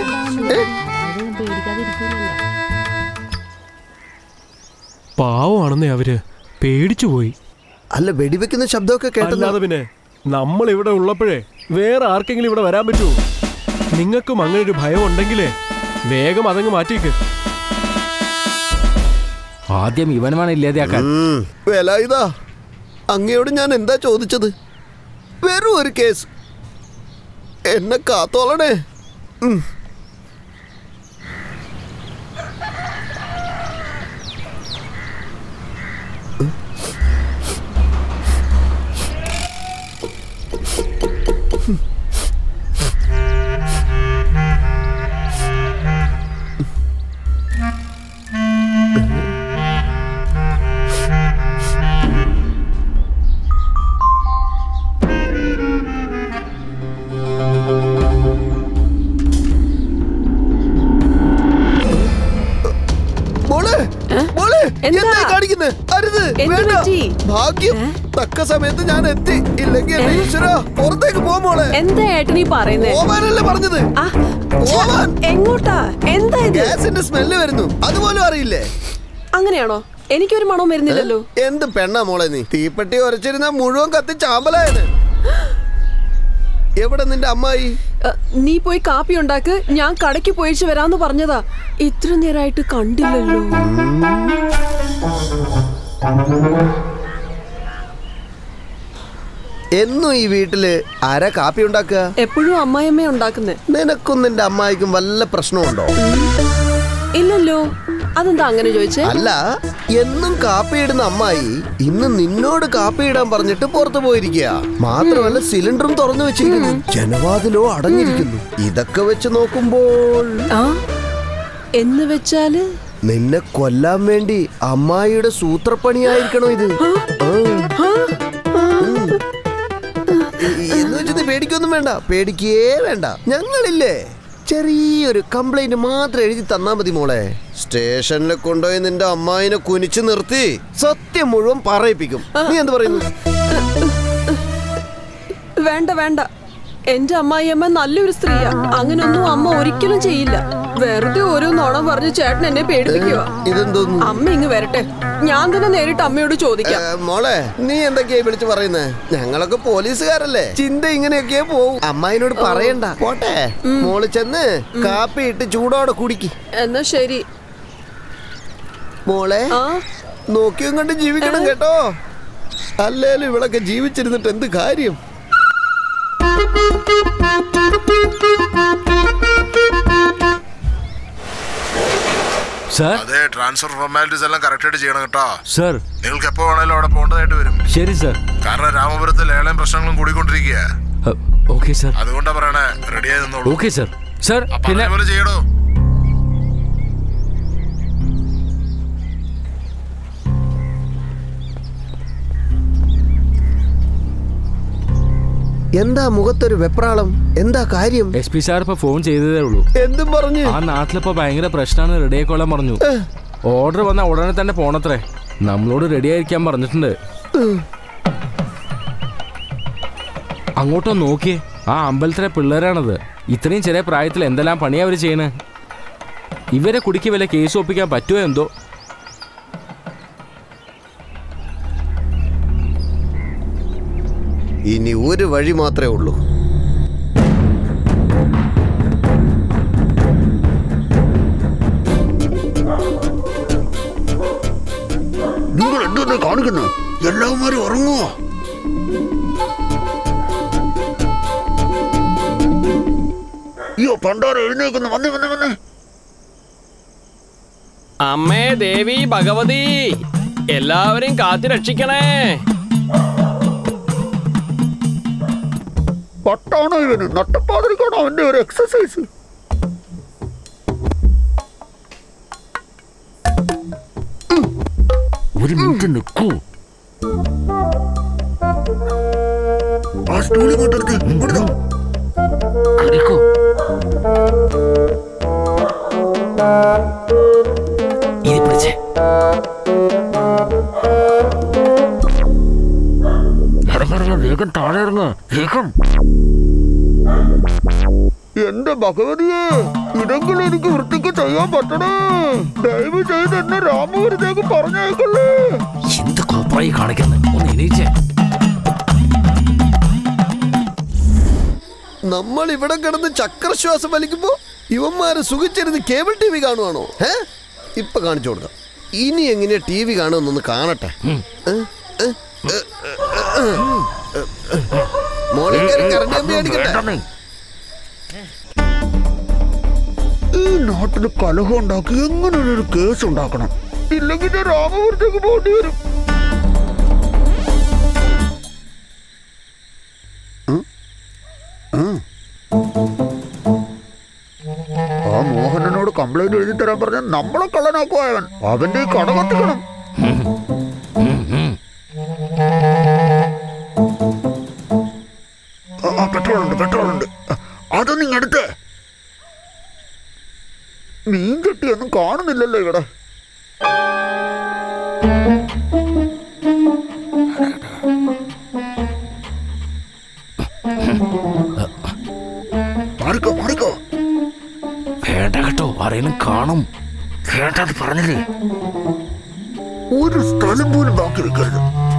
പാവമാണെന്നേ അവര്, പേടിച്ചു പോയി. അല്ല, വെടിവെക്കുന്ന ശബ്ദമൊക്കെ കേട്ടല്ലാതെ പിന്നെ നമ്മൾ ഇവിടെ ഉള്ളപ്പോഴേ വേറെ ആർക്കെങ്കിലും ഇവിടെ വരാൻ പറ്റുമോ? നിങ്ങൾക്കും അങ്ങനെ ഒരു ഭയം ഉണ്ടെങ്കിലേ വേഗം അതങ്ങ് മാറ്റിക്ക്. ആദ്യം ഇവനുമാണ് ഇല്ലാതെയാക്കാൻ. വേല ഇതാ, അങ്ങയോട് ഞാൻ എന്താ ചോദിച്ചത്? വെറും ഒരു കേസ്, എന്നെ കാത്തോളണേ. ഭാഗ്യം, തക്ക സമയത്ത് ഞാൻ എത്തി. ഇല്ലെങ്കിൽ പുറത്തേക്ക് പോമോളെ. എന്താ ഏട്ടനീ പറയുന്നേ? പോവാനല്ലേ പറഞ്ഞത്? എങ്ങോട്ടാ? എന്താ ഇത്? ഗ്യാസിന്റെ സ്മെല്ല് വരുന്നു, അതുപോലും അറിയില്ലേ? അങ്ങനെയാണോ? എനിക്കൊരു മണവും വരുന്നില്ലല്ലോ. എന്ത് പെണ്ണാ മോളെ നീ? തീപ്പെട്ടി ഉരച്ചിരുന്ന മുഴുവൻ കത്തി ചാമ്പലായത്. എവിടെ നിന്റെ അമ്മായി? നീ പോയി കാപ്പി ഉണ്ടാക്ക്, ഞാൻ കടയ്ക്ക് പോയിച്ച് വരാന്ന് പറഞ്ഞതാ. ഇത്ര നേരമായിട്ട് കണ്ടില്ലല്ലോ. എന്നും ഈ വീട്ടില് ആരാ കാപ്പി ഉണ്ടാക്കുക? എപ്പോഴും അമ്മായിയമ്മ ഉണ്ടാക്കുന്നേ. നിനക്കും നിന്റെ അമ്മായിക്കും വല്ല പ്രശ്നമുണ്ടോ? ഇല്ലല്ലോ. അതെന്താ അങ്ങനെ ചോദിച്ചേ? അല്ല, എന്നും കാപ്പിയിടുന്ന അമ്മായി ഇന്ന് നിന്നോട് കാപ്പിയിടാൻ പറഞ്ഞിട്ട് പുറത്തു പോയിരിക്കുക. മാത്രമല്ല സിലിണ്ടറും തുറന്നു വെച്ചിരിക്കുന്നു, ജനവാതിലോ അടഞ്ഞിരിക്കുന്നു. ഇതൊക്കെ വെച്ച് നോക്കുമ്പോൾ എന്ന് വെച്ചാല് നിന്നെ കൊല്ലാൻ വേണ്ടി അമ്മായിയുടെ സൂത്രപ്പണിയായിരിക്കണോ ഇത്? എന്ന് വെച്ചത് പേടിക്കൊന്നും വേണ്ട, പേടിക്കേ വേണ്ട. ഞങ്ങളില്ലേ, ചെറിയൊരു കംപ്ലൈന്റ് മാത്രം എഴുതി തന്നാ മതി മോളെ. സ്റ്റേഷനിൽ കൊണ്ടുപോയി നിന്റെ അമ്മായിനെ കുനിച്ചു നിർത്തി സത്യം മുഴുവൻ പറയിപ്പിക്കും. നീ എന്ത് പറയുന്നു? വേണ്ട വേണ്ട, എന്റെ അമ്മായിയമ്മ നല്ലൊരു സ്ത്രീയാ. അങ്ങനൊന്നും അമ്മ ഒരിക്കലും ചെയ്യില്ല. വെറുതെ ഓരോ നോണം പറഞ്ഞ് ചേട്ടൻ എന്നെ പേടിപ്പിക്കുക. ഇതെന്തോന്നു? അമ്മ ഇങ്ങ് വരട്ടെ, ഞാൻ തന്നെ നേരിട്ട് അമ്മയോട് ചോദിക്കാം. മോളെ, നീ എന്തൊക്കെയാ വിളിച്ചു പറയുന്നേ? ഞങ്ങളൊക്കെ പോലീസുകാരല്ലേ, ചിന്ത ഇങ്ങനെയൊക്കെ പോവും. അമ്മായിനോട് പറയണ്ട, പോട്ടെ. മോള് ചെന്ന് കാപ്പി ഇട്ട് ചൂടോടെ കുടിക്ക്. എന്നാ ശരി മോളെ. നോക്കിയും കണ്ട് ജീവിക്കണം കേട്ടോ. അല്ലേലും ഇവളൊക്കെ ജീവിച്ചിരുന്നിട്ട് എന്ത് കാര്യം? സർ, അതെ, ട്രാൻസ്ഫർ ഫോർമാലിറ്റീസ് എല്ലാം കറക്റ്റ് ആയിട്ട് ചെയ്യണം കേട്ടോ. സർ, നിങ്ങൾക്ക് എപ്പോ വേണേലും അവിടെ പോകേണ്ടതായിട്ട് വരും. ശരി സർ. കാരണം രാമപുരത്ത് ലേലം പ്രശ്നങ്ങളും കൂടിക്കൊണ്ടിരിക്കുക. Okay sir. അതുകൊണ്ടാ പറയണേ, റെഡിയായി നിന്നോളൂ. Okay sir. സർ, പിന്നെ ചെയ്യടോ. എന്താ മുഖത്തൊരു വെപ്രാളം? എന്താ കാര്യം? എസ് പി സാർ ഇപ്പൊ ഫോൺ ചെയ്തതേ ഉള്ളൂ. എന്തും പറഞ്ഞു? ആ നാട്ടിലിപ്പോ ഭയങ്കര പ്രശ്നമാണ്, റെഡി ആയിക്കോളാൻ പറഞ്ഞു. ഓർഡർ വന്ന ഉടനെ തന്നെ പോണത്രേ. നമ്മളോട് റെഡി ആയിരിക്കാൻ പറഞ്ഞിട്ടുണ്ട്. അങ്ങോട്ടോ നോക്കിയേ, ആ അമ്പലത്തിലെ പിള്ളേരാണത്. ഇത്രയും ചെറിയ പ്രായത്തിൽ എന്തെല്ലാം പണിയാ അവര് ചെയ്യണേ. ഇവരെ കുടിക്ക് വല്ല കേസ് ഒപ്പിക്കാൻ പറ്റുമോ എന്തോ. ഇനി ഒരു വഴി മാത്രമേ ഉള്ളൂ. നിങ്ങൾ എന്തെന്നാ കാണിക്കുന്നു? എല്ലാവരും ഉറങ്ങുവോ? അയ്യോ, പണ്ടാരം എഴുന്നേക്കുന്നു. വന്നേ വന്നേ വന്നേ. അമ്മേ ദേവി ഭഗവതി, എല്ലാവരെയും കാത്തി രക്ഷിക്കണേ. പട്ടാണോ ഇവന്? നട്ടപ്പാതിരിക്കാണോ അവന്റെ ഒരു എക്സസൈസ്? ഒരു മിനിറ്റ് നിൽക്കൂ. ആ സ്റ്റൂളിൽ കൊണ്ടെടുത്ത് ഇവിടുന്നോ കളിക്കോ. ഇത് പിടിച്ചേ. വേഗം താഴെ ഇറങ്ങ, വേഗം. എന്റെ ഭഗവതിയെ, ഇതെങ്കിലും എനിക്ക് വൃത്തിക്ക് ചെയ്യാൻ പറ്റണേ. ദയവ് ചെയ്ത് എന്നെ രാമപുരത്തേക്ക് പറഞ്ഞേക്കല്ലേ. എന്ത് കോപ്പായി കാണിക്കുന്നത്? ഒന്ന് എണീച്ചേ. നമ്മൾ ഇവിടെ കിടന്ന് ചക്രശ്വാസം വലിക്കുമ്പോ ഇവന്മാര് സുഖിച്ചിരുന്ന് കേബിൾ ടി വി കാണുവാണോ? ഏ, ഇപ്പൊ കാണിച്ചു കൊടുക്കാം. ഇനി എങ്ങനെയാ ടി വി കാണുമെന്നൊന്ന് കാണട്ടെ. മോളിൽ കയറി കറണ്ട് കമ്പി അടിക്കട്ടെ. ഈ നാട്ടില് കലഹം ഉണ്ടാക്കി എങ്ങനെ ഒരു കേസ് ഉണ്ടാക്കണം? ഇല്ലെങ്കിൽ ഞാൻ രാമപുരത്തേക്ക് പോകേണ്ടി വരും. ആ മോഹനനോട് കംപ്ലൈന്റ് എഴുതി തരാൻ പറഞ്ഞ നമ്മളെ കള്ളനാക്കുവാ അവൻ. അവന്റെ ഈ കട കത്തിക്കണം. പെട്രോൾ ഉണ്ട്, പെട്രോൾ ഉണ്ട്. അതൊന്നും ഇങ്ങടുത്തേ. മീൻ ചട്ടിയൊന്നും കാണുന്നില്ലല്ലോ ഇവിടെ. മാറിക്കോ മാറിക്കോ. വേണ്ട കേട്ടോ, ആരെങ്കിലും കാണും. കേട്ടത് പറഞ്ഞില്ലേ, ഒരു സ്ഥലം പോലും ബാക്കി വെക്കരുത്.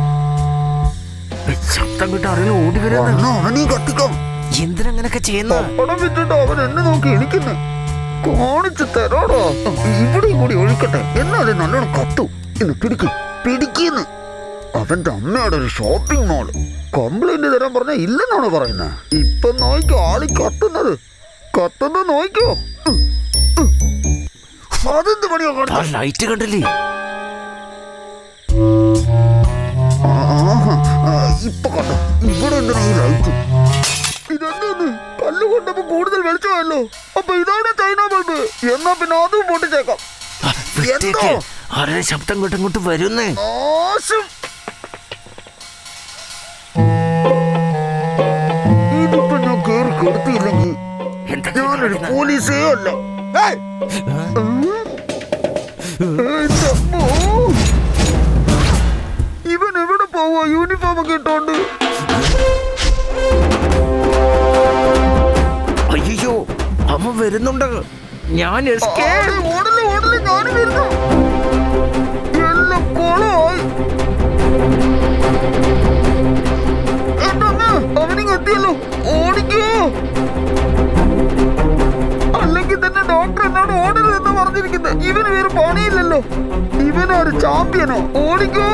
ശബ്ദം കിട്ട ആരെങ്കിലും ഓടി വരുന്ന അവനീ കത്തിക്കാം. എന്തിനങ്ങനൊക്കെ ചെയ്യുന്ന? പടം വിട്ടിട്ട് അവൻ എന്നെ നോക്കി ഇരിക്കുന്നു. കാണിച്ചു തരാടോ. ഇവിടെയും കൂടി ഒഴിക്കട്ടെ, എന്നാലും നല്ലോണം കത്തു. ഇന്ന് പിടിക്കും പിടിക്കുന്നു. അവന്റെ അമ്മയുടെ ഒരു ഷോപ്പിംഗ് മോള് കംപ്ലൈന്റ് തരാൻ പറഞ്ഞ ഇല്ലെന്നാണ് പറയുന്നത്. ഇപ്പൊ നോക്കോ ആളി കത്തുന്നത്. കത്തുന്നത് നോക്കോ. അതെന്ത് പണിയാ കാണിച്ചത്? ലൈറ്റ് കണ്ടില്ലേ? ആഹാ, ആ, ഇപ്പൊ കണ്ടോ ഇവിടെ എന്തിനാ ഈ ലൈറ്റ്? ഇതെന്താണ് കല്ല് കൊണ്ടപ്പോ കൂടുതൽ വെളിച്ചമല്ലോ. അപ്പൊ ഇതാണ് ചൈന ബൾബ്. എന്നാ പിന്നെ അതും പൊട്ടിച്ചേക്കാം. എന്തോ ആരുടെ ശബ്ദം ഇങ്ങോട്ട് ഇങ്ങോട്ട് വരുന്നേ? നാശം. ഇതിപ്പോ ഞാൻ കേറി കെടുത്തിയില്ലെങ്കിൽ ഞാനൊരു പോലീസേ അല്ല. ഇവൻ എവിടെ പോവാ യൂണിഫോം ഒക്കെ ഇട്ടോണ്ട്? അയ്യോ അമ്മ വരുന്നുണ്ട്. ഞാൻ ഓടല് ഓടല് ഞാൻ വരുന്നു. എല്ലാം കൊളമായി. എന്റെ അമ്മ അവനിങ് എത്തിയല്ലോ. ഓടിക്കോ, അല്ലെങ്കിൽ തന്നെ ഡോക്ടർ എന്നോട് ഓടരുതെന്ന് പറഞ്ഞിരിക്കുന്നത്. ഇവന് വേറെ പണിയില്ലല്ലോ. ഇവനൊരു ചാമ്പ്യനോ? ഓടിക്കോ.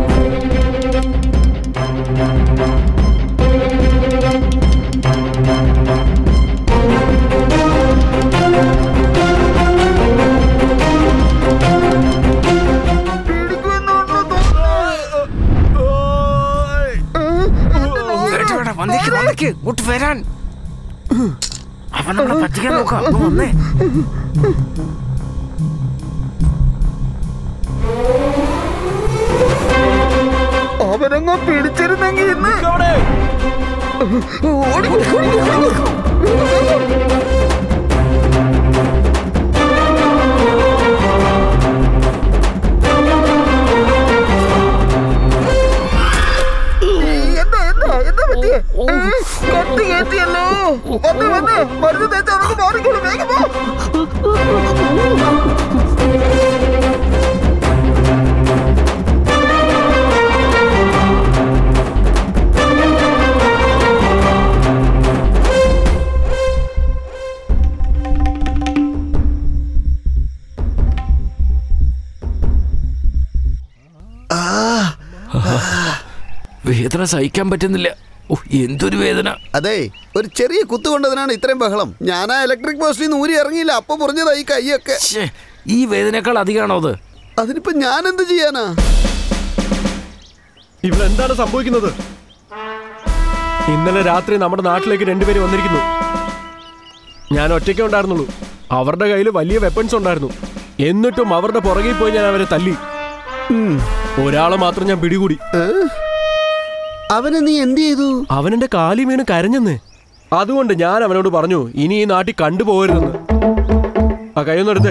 വരാൻ അവൻ നമ്മളെ പറ്റിക്കാൻ നോക്കാം. വന്നേ. അവനങ്ങ് പിടിച്ചിരുന്നെങ്കിൽ ഇന്ന് എന്താ എന്താ എന്താ പറ്റിയേ? കത്തി കയറ്റിയല്ലോ. വന്ന് വന്ന് മരുന്ന് തേച്ച് അതൊക്കെ മാറിക്കോളൂ. വേഗം പോ. വേദന സഹിക്കാൻ പറ്റുന്നില്ല. എന്തൊരു വേദന. അതെ, ഒരു ചെറിയ കുത്തു കൊണ്ടതിനാണ് ഇത്രയും ബഹളം. ഞാൻ ആ ഇലക്ട്രിക് പോസ്റ്റിൽ നിന്ന് ഊരി ഇറങ്ങിയില്ല. അപ്പൊ പറഞ്ഞതാ ഈ കൈയൊക്കെ. ഈ വേദനയേക്കാൾ അധികമാണോ അത്? അതിനിപ്പോ ഞാൻ എന്ത് ചെയ്യാനാ? ഇവിടെ എന്താണ് സംഭവിക്കുന്നത്? ഇന്നലെ രാത്രി നമ്മുടെ നാട്ടിലേക്ക് രണ്ടുപേര് വന്നിരിക്കുന്നു. ഞാൻ ഒറ്റയ്ക്കേ ഉണ്ടായിരുന്നുള്ളൂ. അവരുടെ കയ്യിൽ വലിയ വെപ്പൺസ് ഉണ്ടായിരുന്നു. എന്നിട്ടും അവരുടെ പുറകിൽ പോയി ഞാൻ അവരെ തല്ലി. ഒരാളെ മാത്രം ഞാൻ പിടികൂടി. അവനെ നീ എന്ത് ചെയ്തു? അവനെന്റെ കാലി വീണ് കരഞ്ഞെന്ന്. അതുകൊണ്ട് ഞാൻ അവനോട് പറഞ്ഞു, ഇനി ഈ നാട്ടിൽ കണ്ടുപോകരുതെന്ന്. ആ കൈയൊന്നും എടുത്തേ.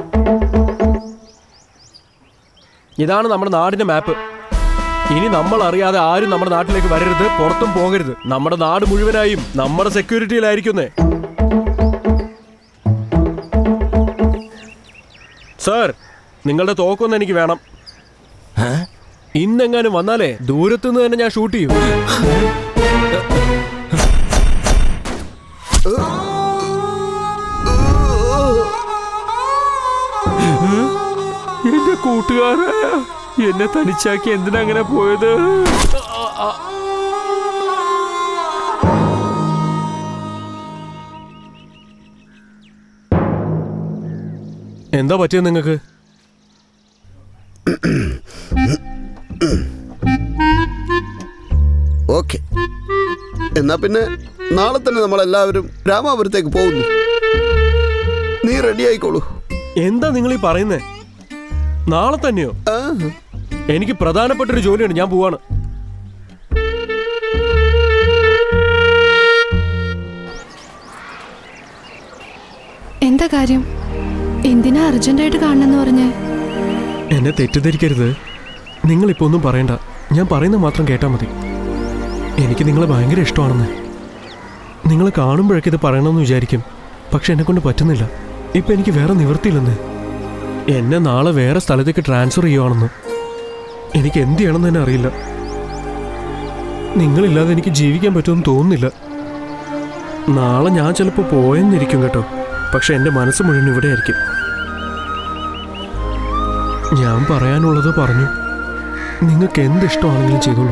ഇതാണ് നമ്മുടെ നാടിന്റെ മാപ്പ്. ഇനി നമ്മൾ അറിയാതെ ആരും നമ്മുടെ നാട്ടിലേക്ക് വരരുത്, പുറത്തും പോകരുത്. നമ്മുടെ നാട് മുഴുവനായും നമ്മുടെ സെക്യൂരിറ്റിയിലായിരിക്കുന്നേ. സാർ, നിങ്ങളുടെ തോക്കൊന്നും എനിക്ക് വേണം. ഇന്നെങ്ങാനും വന്നാലേ ദൂരത്തുനിന്ന് തന്നെ ഞാൻ ഷൂട്ട് ചെയ്യും. എന്റെ കൂട്ടുകാരായ എന്നെ തനിച്ചാക്കി എന്തിനാ അങ്ങനെ പോയത്? എന്താ പറ്റിയത് നിങ്ങൾക്ക്? ഓക്കെ, എന്നാ പിന്നെ നാളെ തന്നെ നമ്മളെല്ലാവരും രാമാപുരത്തേക്ക് പോകുന്നു. നീ റെഡി ആയിക്കോളൂ. എന്താ നിങ്ങൾ ഈ പറയുന്നേ? നാളെ തന്നെയോ? എനിക്ക് പ്രധാനപ്പെട്ടൊരു ജോലിയുണ്ട്, ഞാൻ പോവാണ്. എന്താ കാര്യം? എന്തിനാ അർജന്റായിട്ട് കാണണമെന്ന് പറഞ്ഞേ? എന്നെ തെറ്റിദ്ധരിക്കരുത്. നിങ്ങളിപ്പോ ഒന്നും പറയണ്ട, ഞാൻ പറയുന്നത് മാത്രം കേട്ടാൽ മതി. എനിക്ക് നിങ്ങളെ ഭയങ്കര ഇഷ്ടമാണെന്ന്. നിങ്ങളെ കാണുമ്പോഴൊക്കെ ഇത് പറയണമെന്ന് വിചാരിക്കും, പക്ഷെ എന്നെ കൊണ്ട് പറ്റുന്നില്ല. ഇപ്പം എനിക്ക് വേറെ നിവൃത്തിയില്ലെന്ന്. എന്നെ നാളെ വേറെ സ്ഥലത്തേക്ക് ട്രാൻസ്ഫർ ചെയ്യുവാണെന്ന്. എനിക്ക് എന്ത് ചെയ്യണമെന്ന് തന്നെ അറിയില്ല. നിങ്ങളില്ലാതെ എനിക്ക് ജീവിക്കാൻ പറ്റുമെന്ന് തോന്നുന്നില്ല. നാളെ ഞാൻ ചിലപ്പോൾ പോയെന്നിരിക്കും കേട്ടോ, പക്ഷെ എൻ്റെ മനസ്സ് മുഴുവൻ ഇവിടെ ആയിരിക്കും. ഞാൻ പറയാനുള്ളത് പറഞ്ഞു. നിങ്ങൾക്ക് എന്ത് ഇഷ്ടമാണെങ്കിലും ചെയ്തോളൂ.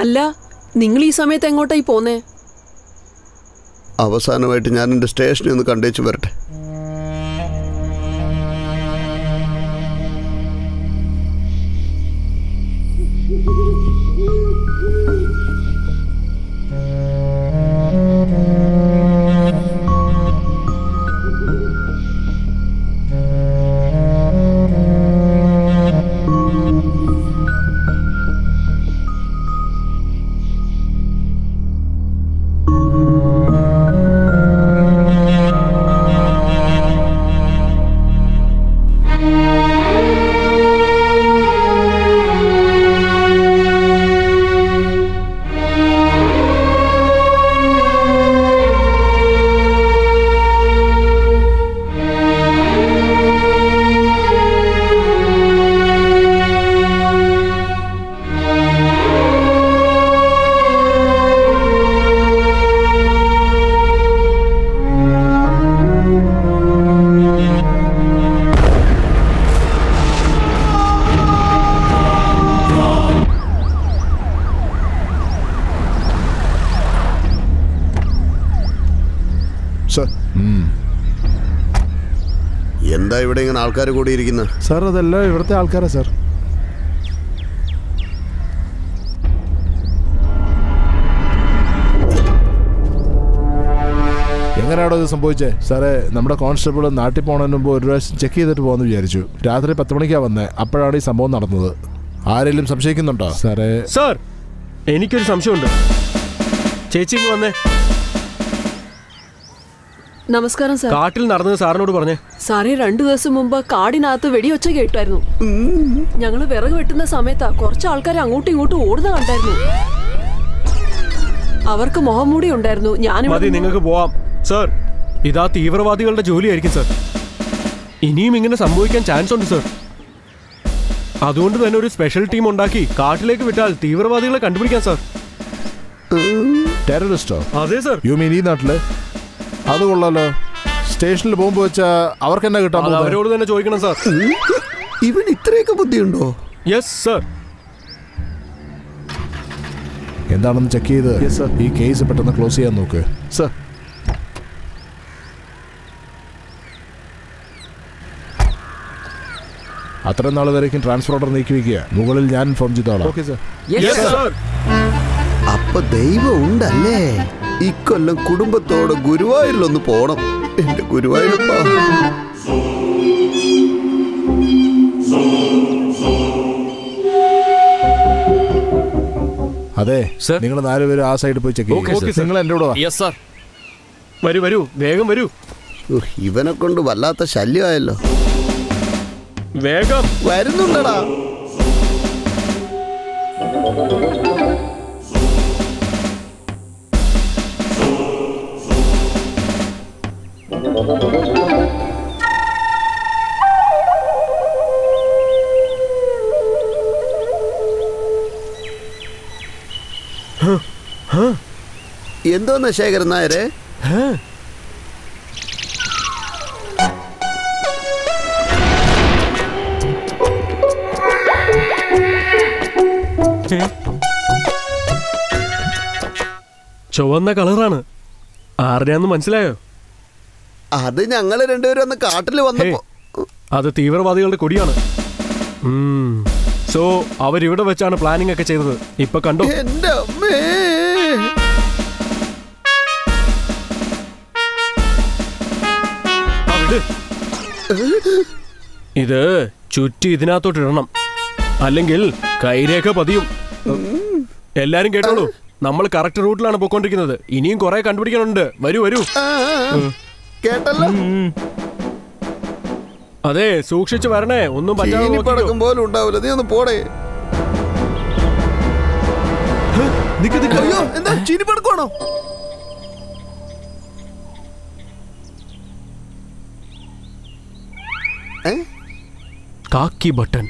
അല്ല, നിങ്ങൾ ഈ സമയത്ത് എങ്ങോട്ടായി പോന്നേ? അവസാനമായിട്ട് ഞാൻ എൻ്റെ സ്റ്റേഷനിൽ ഒന്ന് കണ്ടേച്ചു വരട്ടെ. എന്താ ഇവിടെ ഇങ്ങനെ ആൾക്കാർ കൂടിയിരിക്കുന്നത്? സാർ അതെല്ലാം ഇവിടുത്തെ ആൾക്കാരാ സാർ. എങ്ങനെയാണോ ഇത് സംഭവിച്ചേ? സാറേ, നമ്മുടെ കോൺസ്റ്റബിൾ നാട്ടിൽ പോണതിന് മുമ്പ് ഒരു പ്രാവശ്യം ചെക്ക് ചെയ്തിട്ട് പോകുമെന്ന് വിചാരിച്ചു. രാത്രി പത്ത് മണിക്കാണ് വന്നത്. അപ്പോഴാണ് ഈ സംഭവം നടന്നത്. ആരെങ്കിലും സംശയിക്കുന്നുണ്ടോ സാറേ? സാർ, എനിക്കൊരു സംശയമുണ്ട്. ചേച്ചി ഇങ്ങ് വന്നേ. നമസ്കാരം സാർ. കാട്ടിൽ നടന്നത് സാറിനോട് പറഞ്ഞേ. സാറേ, രണ്ടു ദിവസം മുമ്പ് കാടിനകത്ത് വെടിയൊച്ച കേട്ടായിരുന്നു. ഞങ്ങള് വിറക് വെട്ടുന്ന സമയത്താ കുറച്ച് ആൾക്കാർ അങ്ങോട്ടും ഇങ്ങോട്ടും ഓടുന്ന കണ്ടായിരുന്നു. അവർക്ക് മുഖംമൂടി ഉണ്ടായിരുന്നു. ഞാൻ മതി, നിങ്ങൾക്ക് പോവാം. സാർ, ഇതാ തീവ്രവാദികളുടെ ജോലിയായിരിക്കും സാർ. ഇനിയും ഇങ്ങനെ സംഭവിക്കാൻ ചാൻസ് ഉണ്ട് സാർ. അതുകൊണ്ട് തന്നെ ഒരു സ്പെഷ്യൽ ടീം ഉണ്ടാക്കി കാട്ടിലേക്ക് വിട്ടാൽ തീവ്രവാദികളെ കണ്ടുപിടിക്കാം സാർ. ടെററിസ്റ്റോ? അതെ സാർ. യു മീൻ ഈ നാട്ടില്? അത് കൊള്ളാലോ. സ്റ്റേഷനിൽ ബോംബ് വെച്ചാ അവർക്ക് എന്നാ കിട്ടാൻ? അവരോട് തന്നെ ചോദിക്കണം സാർ. ഇവൻ ഇത്രയൊക്കെ ബുദ്ധിയുണ്ടോ? Yes sir. എന്താണെന്ന് ചെക്ക് ചെയ്ത് ഈ കേസ് പെട്ടെന്ന് ക്ലോസ് ചെയ്യാൻ നോക്ക് സർ. അത്രയും നാൾ വരേക്കും ട്രാൻസ്ഫർ ഓർഡർ നീക്കി വെക്കുക. മുകളിൽ ഞാൻ ഇൻഫോം ചെയ്തോളാം. Okay sir. അപ്പൊ ദൈവം ഉണ്ടല്ലേ? ഇക്കൊല്ലം കുടുംബത്തോടെ ഗുരുവായൂരിലൊന്ന് പോണം. എന്റെ ഗുരുവായൂരപ്പ. അതെ, നിങ്ങൾ നാലുപേരും ആ സൈഡിൽ പോയി ചെക്ക് ചെയ്യും. നിങ്ങൾ എന്റെ കൂടെ വാ. വരൂ വരൂ, വേഗം വരൂ. ഇവനെ കൊണ്ട് വല്ലാത്ത ശല്യമായല്ലോ. വേഗം വരുന്നുണ്ടടാ. എന്തോന്ന ശേഖരൻ നായരെ? ചുവന്ന കളറാണ്. ആരുടെയാന്ന് മനസ്സിലായോ? അത് ഞങ്ങള് രണ്ടുപേരും ഒന്ന് കാട്ടില് വന്നപ്പോ. അത് തീവ്രവാദികളുടെ കൊടിയാണ്. സോ അവരിവിടെ വെച്ചാണ് പ്ലാനിംഗ് ഒക്കെ ചെയ്തത്. ഇപ്പൊ കണ്ടോ? എന്റെ അമ്മേ, ഇത് ചുറ്റി ഇതിനകത്തോട്ട് ഇടണം, അല്ലെങ്കിൽ കൈരേഖ പതിയും. എല്ലാരും കേട്ടോളൂ, നമ്മൾ കറക്റ്റ് റൂട്ടിലാണ് പോയിക്കൊണ്ടിരിക്കുന്നത്. ഇനിയും കുറെ കണ്ടുപിടിക്കാനുണ്ട്. വരൂ വരൂ. കേട്ടല്ലോ? അതെ, സൂക്ഷിച്ചു വരണേ. ഒന്നും പറ്റാതെ പോലും ഉണ്ടാവില്ല. നീ ഒന്ന് പോടേ. അയ്യോ, എന്താ ചീനി പടക്കമാണോ? കാക്കി ബട്ടൺ.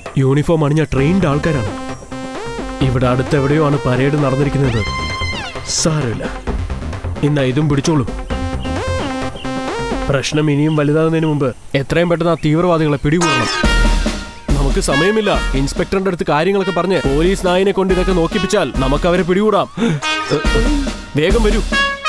യൂണിഫോം അണിഞ്ഞ ട്രെയിൻഡ് ആൾക്കാരാണ്. ഇവിടെ അടുത്തെവിടെയോ ആണ് പരേഡ് നടന്നിരിക്കുന്നത്. സാരമില്ല, ഇന്നാ ഇതും പിടിച്ചോളൂ. പ്രശ്നം ഇനിയും വലുതാകുന്നതിന് മുമ്പ് എത്രയും പെട്ടെന്ന് ആ തീവ്രവാദികളെ പിടികൂടണം. നമുക്ക് സമയമില്ല. ഇൻസ്പെക്ടറിന്റെ അടുത്ത് കാര്യങ്ങളൊക്കെ പറഞ്ഞ് പോലീസ് നായിനെ കൊണ്ട് ഇതൊക്കെ നോക്കിപ്പിച്ചാൽ നമുക്ക് അവരെ പിടികൂടാം. വേഗം വരൂ.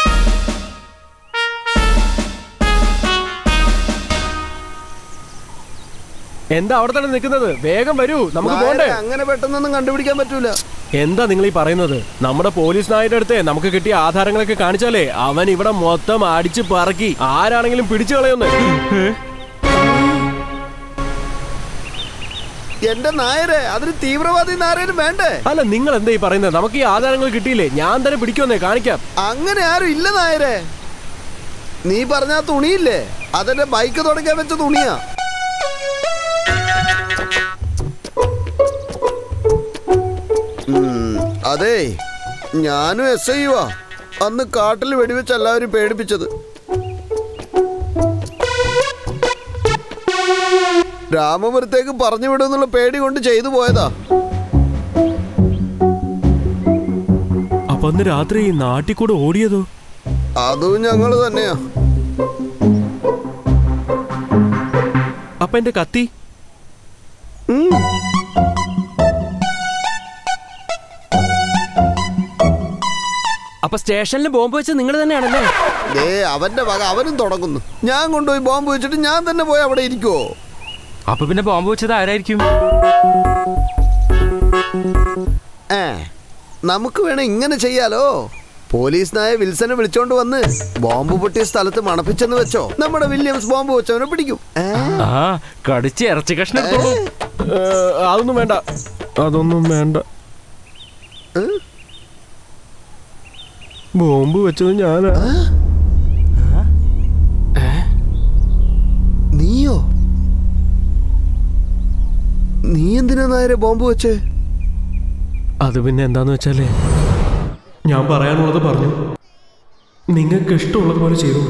എന്താ അവിടെ തന്നെ നിൽക്കുന്നത്? വേഗം വരൂ, നമുക്ക് പോണ്ടേ. അങ്ങനെ പെട്ടെന്നൊന്നും കണ്ടുപിടിക്കാൻ പറ്റൂല. എന്താ നിങ്ങൾ ഈ പറയുന്നത്? നമ്മുടെ പോലീസ് നായുടെ അടുത്ത് നമുക്ക് കിട്ടിയ ആധാരങ്ങളൊക്കെ കാണിച്ചാലേ അവൻ ഇവിടെ മൊത്തം അടിച്ച് പറക്കി ആരാണെങ്കിലും പിടിച്ചു കളയുന്നേ. എന്റെ നായരെ, അതിന് തീവ്രവാദി നായരും വേണ്ടേ? അല്ല, നിങ്ങൾ എന്താ ഈ പറയുന്നത്? നമുക്ക് ഈ ആധാരങ്ങൾ കിട്ടിയില്ലേ? ഞാൻ തന്നെ പിടിക്കുമെന്നേ, കാണിക്കാം. അങ്ങനെ ആരും ഇല്ല നായരെ. നീ പറഞ്ഞ തുണിയില്ലേ, അതെന്റെ ബൈക്ക് തുടക്കാൻ വെച്ച തുണിയാ. അതെ, ഞാനും എസ് ഐയുവാ അന്ന് കാട്ടിൽ വെടിവെച്ച് എല്ലാവരും പേടിപ്പിച്ചത്. രാമപുരത്തേക്ക് പറഞ്ഞു വിടുന്നുള്ള പേടി കൊണ്ട് ചെയ്തു പോയതാ. അപ്പൊ അന്ന് രാത്രി ഈ നാട്ടിൽ കൂടെ ഓടിയതോ? അതും ഞങ്ങള് തന്നെയാ. അപ്പൊ എന്റെ കത്തി? അപ്പൊ സ്റ്റേഷനിൽ ബോംബ് വെച്ച് നിങ്ങൾ തന്നെയാണല്ലേ? ഏ, അവന്റെ വക അവനും തുടങ്ങുന്നു. ഞാൻ കൊണ്ടുപോയി ബോംബ് വെച്ചിട്ട് ഞാൻ തന്നെ പോയി അവിടെ ഇരിക്കുവോ? അപ്പൊ പിന്നെ ബോംബ് വെച്ചത് ആരായിരിക്കും? ഏ, നമുക്ക് വേണേ ഇങ്ങനെ ചെയ്യാലോ. പോലീസ് നായ വിൽസനെ വിളിച്ചോണ്ട് വന്ന് ബോംബ് പൊട്ടിയ സ്ഥലത്ത് മണപ്പിച്ചെന്ന് വെച്ചോ, നമ്മുടെ വില്യംസ് ബോംബ് വെച്ചവനെ പിടിക്കും. കടിച്ച് ഇറച്ചി കഷ്ണം. അതൊന്നും വേണ്ട, അതൊന്നും വേണ്ട. ബോംബ് വെച്ചത് ഞാനാ. നീയോ? നീ എന്തിനാ നായരെ ബോംബ് വെച്ചേ? അത് പിന്നെ എന്താന്ന് വെച്ചാലേ, ഞാൻ പറയാനുള്ളത് പറഞ്ഞു. നിങ്ങൾക്ക് ഇഷ്ടമുള്ളത് പോലെ ചെയ്തു.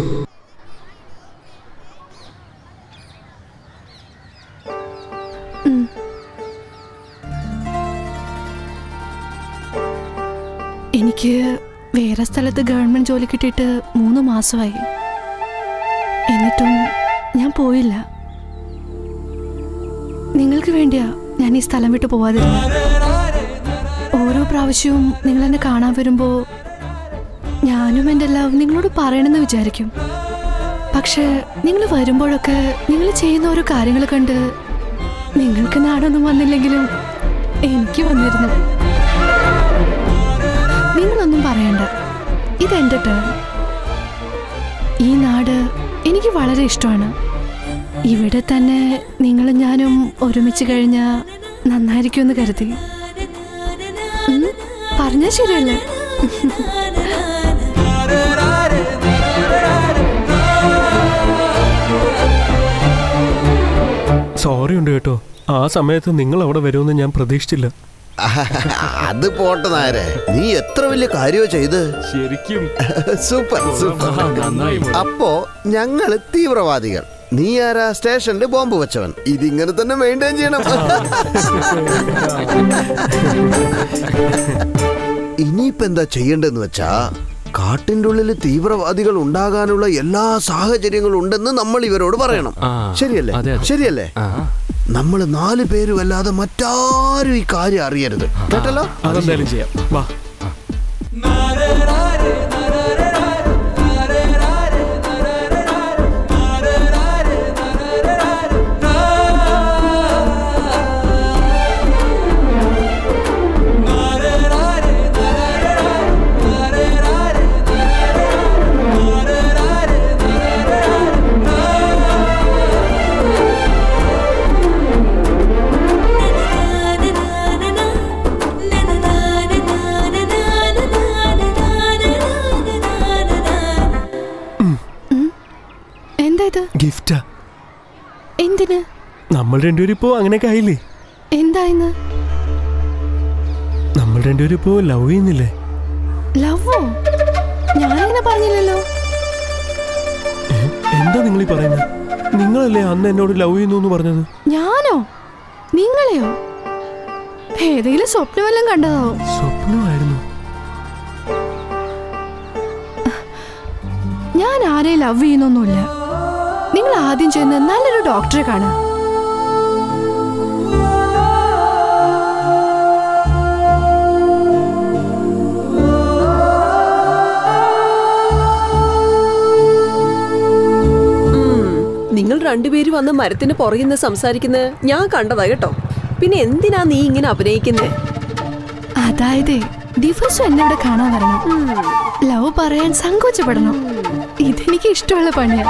എനിക്ക് വേറെ സ്ഥലത്ത് ഗവൺമെന്റ് ജോലി കിട്ടിയിട്ട് മൂന്ന് മാസമായി. എന്നിട്ടും ഞാൻ പോയില്ല. നിങ്ങൾക്ക് വേണ്ടിയാ ഞാൻ ഈ സ്ഥലം വിട്ട് പോവാതിരുന്നത്. ഓരോ പ്രാവശ്യവും നിങ്ങൾ എന്നെ കാണാൻ വരുമ്പോൾ ഞാനും എൻ്റെ എല്ലാം നിങ്ങളോട് പറയണമെന്ന് വിചാരിക്കും. പക്ഷെ നിങ്ങൾ വരുമ്പോഴൊക്കെ നിങ്ങൾ ചെയ്യുന്ന ഓരോ കാര്യങ്ങൾ കണ്ട് നിങ്ങൾക്ക് നാടൊന്നും വന്നില്ലെങ്കിലും എനിക്ക് വന്നിരുന്നു. നിങ്ങളൊന്നും പറയണ്ട, ഇതെന്റെ ടേൺ. ഈ നാട് എനിക്ക് വളരെ ഇഷ്ടമാണ്. ഇവിടെ തന്നെ നിങ്ങളും ഞാനും ഒരുമിച്ച് കഴിഞ്ഞാൽ നന്നായിരിക്കുമെന്ന് കരുതി. പറഞ്ഞാൽ ശരിയല്ലേ? സോറി ഉണ്ട് കേട്ടോ, ആ സമയത്ത് നിങ്ങൾ അവിടെ വരുമെന്ന് ഞാൻ പ്രതീക്ഷിച്ചില്ല. അത് പോട്ടെ നായരെ, നീ എത്ര വലിയ കാര്യമോ ചെയ്ത്. ശരിക്കും സൂപ്പർ സൂപ്പർ. അപ്പോ ഞങ്ങള് തീവ്രവാദികൾ, നീ ആരാ സ്റ്റേഷനിൽ ബോംബ് വെച്ചവൻ. ഇതിങ്ങനെ തന്നെ മെയിൻറ്റെയിൻ ചെയ്യണം. ഇനിയിപ്പോ എന്താ ചെയ്യേണ്ടതെന്ന് വെച്ചാ, കാട്ടിന്റെ ഉള്ളിൽ തീവ്രവാദികൾ ഉണ്ടാകാനുള്ള എല്ലാ സാഹചര്യങ്ങളും ഉണ്ടെന്ന് നമ്മൾ ഇവരോട് പറയണം. ശരിയല്ലേ? ശരിയല്ലേ? നമ്മൾ നാല് പേരും അല്ലാതെ മറ്റാരും ഈ കാര്യം അറിയരുത്. കേട്ടല്ലോ? അതെന്തായാലും ചെയ്യാം. വാ. ഗിഫ്റ്റാ. എന്തിന്? നമ്മൾ രണ്ടുപേരും ഇപ്പോ അങ്ങനെയൊക്കെ ആയില്ലേ? എന്തായിന്ന്? നമ്മൾ രണ്ടുപേരും ഇപ്പോ ലവ് ചെയ്യുന്നില്ലേ? ലവോ? ഞാനങ്ങനെ പറഞ്ഞില്ലല്ലോ. എന്താ നിങ്ങൾ ഈ പറയുന്നത്? നിങ്ങളല്ലേ അന്ന് എന്നോട് ലവ് ചെയ്യുന്നു എന്ന് പറഞ്ഞത്? ഞാനോ? നിങ്ങളെയോ? ഏതെങ്കിലും സ്വപ്നമെല്ലാം കണ്ടതാവും. സ്വപ്നമായിരുന്നു? ഞാൻ ആരെയും ലവ് ചെയ്യുന്നൊന്നുമില്ല. നിങ്ങൾ ആദ്യം ചെയ്യുന്ന നല്ലൊരു ഡോക്ടറെ കാണാം. നിങ്ങൾ രണ്ടുപേരും വന്ന് മരത്തിന് പുറകിന്ന് സംസാരിക്കുന്നത് ഞാൻ കണ്ടതാ കേട്ടോ. പിന്നെ എന്തിനാ നീ ഇങ്ങനെ അഭിനയിക്കുന്നേ? അതായത് ദിവസം എന്നെ ഇവിടെ കാണാൻ വരണം, ലവ് പറയാൻ സങ്കോചപ്പെടണം. ഇതെനിക്ക് ഇഷ്ടമുള്ള പണിയാ.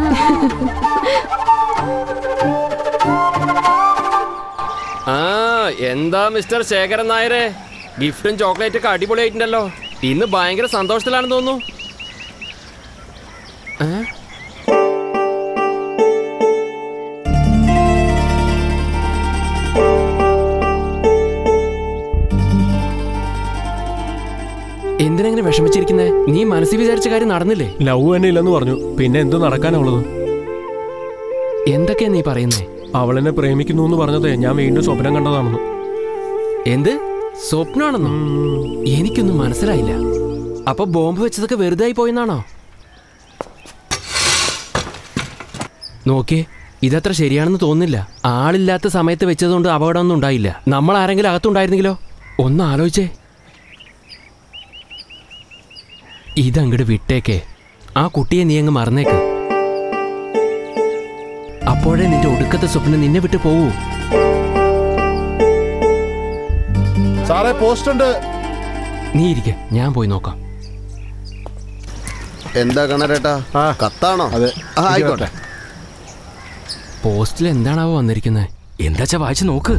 ആ എന്താ മിസ്റ്റർ ശേഖരൻ നായരെ, ഗിഫ്റ്റും ചോക്ലേറ്റ് ഒക്കെ അടിപൊളിയായിട്ടുണ്ടല്ലോ. ഇന്ന് ഭയങ്കര സന്തോഷത്തിലാണെന്ന് തോന്നുന്നു. എന്തിനെങ്ങനെ വിഷമിച്ചിരിക്കുന്നേ? നീ മനസ്സിൽ വിചാരിച്ച കാര്യം നടന്നില്ലേ? ലവ് തന്നെ ഇല്ലെന്ന് പറഞ്ഞു, പിന്നെ എന്ത് നടക്കാനുള്ളത്? എന്തൊക്കെയാ നീ പറയുന്നേ? അവളെന്നെ പ്രേമിക്കുന്നു എന്ന് പറഞ്ഞതേ ഞാൻ വീണ്ടും സ്വപ്നം കണ്ടതാണെന്ന്. എന്ത് സ്വപ്നമാണെന്നോ? എനിക്കൊന്നും മനസ്സിലായില്ല. അപ്പൊ ബോംബ് വെച്ചതൊക്കെ വെറുതെ ആയി പോയെന്നാണോ? നോക്കിയേ, ഇതത്ര ശരിയാണെന്ന് തോന്നുന്നില്ല. ആളില്ലാത്ത സമയത്ത് വെച്ചതുകൊണ്ട് അപകടമൊന്നും ഉണ്ടായില്ല. നമ്മൾ ആരെങ്കിലും അകത്തുണ്ടായിരുന്നെങ്കിലോ? ഒന്ന് ആലോചിച്ചേ. ഇതങ്ങട് വിട്ടേക്കേ. ആ കുട്ടിയെ നീ അങ്ങ് മറന്നേക്ക്. അപ്പോഴേ നിന്റെ ഒടുക്കത്തെ സ്വപ്നം നിന്നെ വിട്ട് പോവൂ. സാറേ പോസ്റ്റ് ഉണ്ട്. നീ ഇരിക്കെ, ഞാൻ പോയി നോക്കാം. എന്താ കണരേട്ടാ, കത്താണോ? അതെ, ആയിക്കോട്ടെ. പോസ്റ്റിൽ എന്താണാവോ വന്നിരിക്കുന്നത്? എന്താച്ചാ വായിച്ചു നോക്ക്.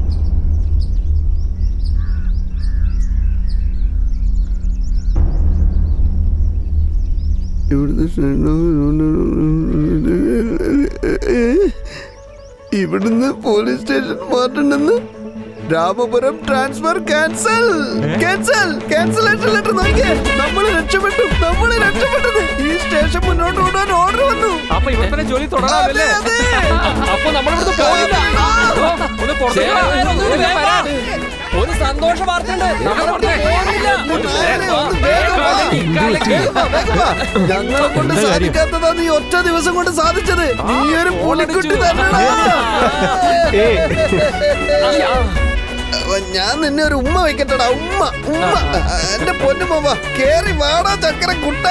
ഇവിടുന്ന് പോലീസ് സ്റ്റേഷൻ മാറ്റണ്ടെന്ന്. Ramapuram transfer cancel cancel cancellation letter നോക്കിയേ. നമ്മൾ രക്ഷപ്പെട്ടു, നമ്മൾ രക്ഷപ്പെട്ടത്. ഈ സ്റ്റേഷൻ മുന്നോട്ട് കൊണ്ടുപോകാൻ ഓർഡർ വന്നു. അപ്പൊ ഇവിടെ തന്നെ ജോലി തുടങ്ങാമല്ലേ? അപ്പൊ നമ്മൾ ഒരു സന്തോഷ വാർത്തയുണ്ട്. ഞങ്ങളെ കൊണ്ട് സാധിക്കാത്തതാ നീ ഒറ്റ ദിവസം കൊണ്ട് സാധിച്ചത്. നീ ഒരു പുലിക്കുട്ടി തന്നെ. ഞാൻ നിന്നെ ഒരു ഉമ്മ വെക്കട്ടടാ, ഉമ്മ ഉമ്മ. എന്റെ പൊന്നുമ്മ കേറി വാടാ ചക്കര കുട്ട.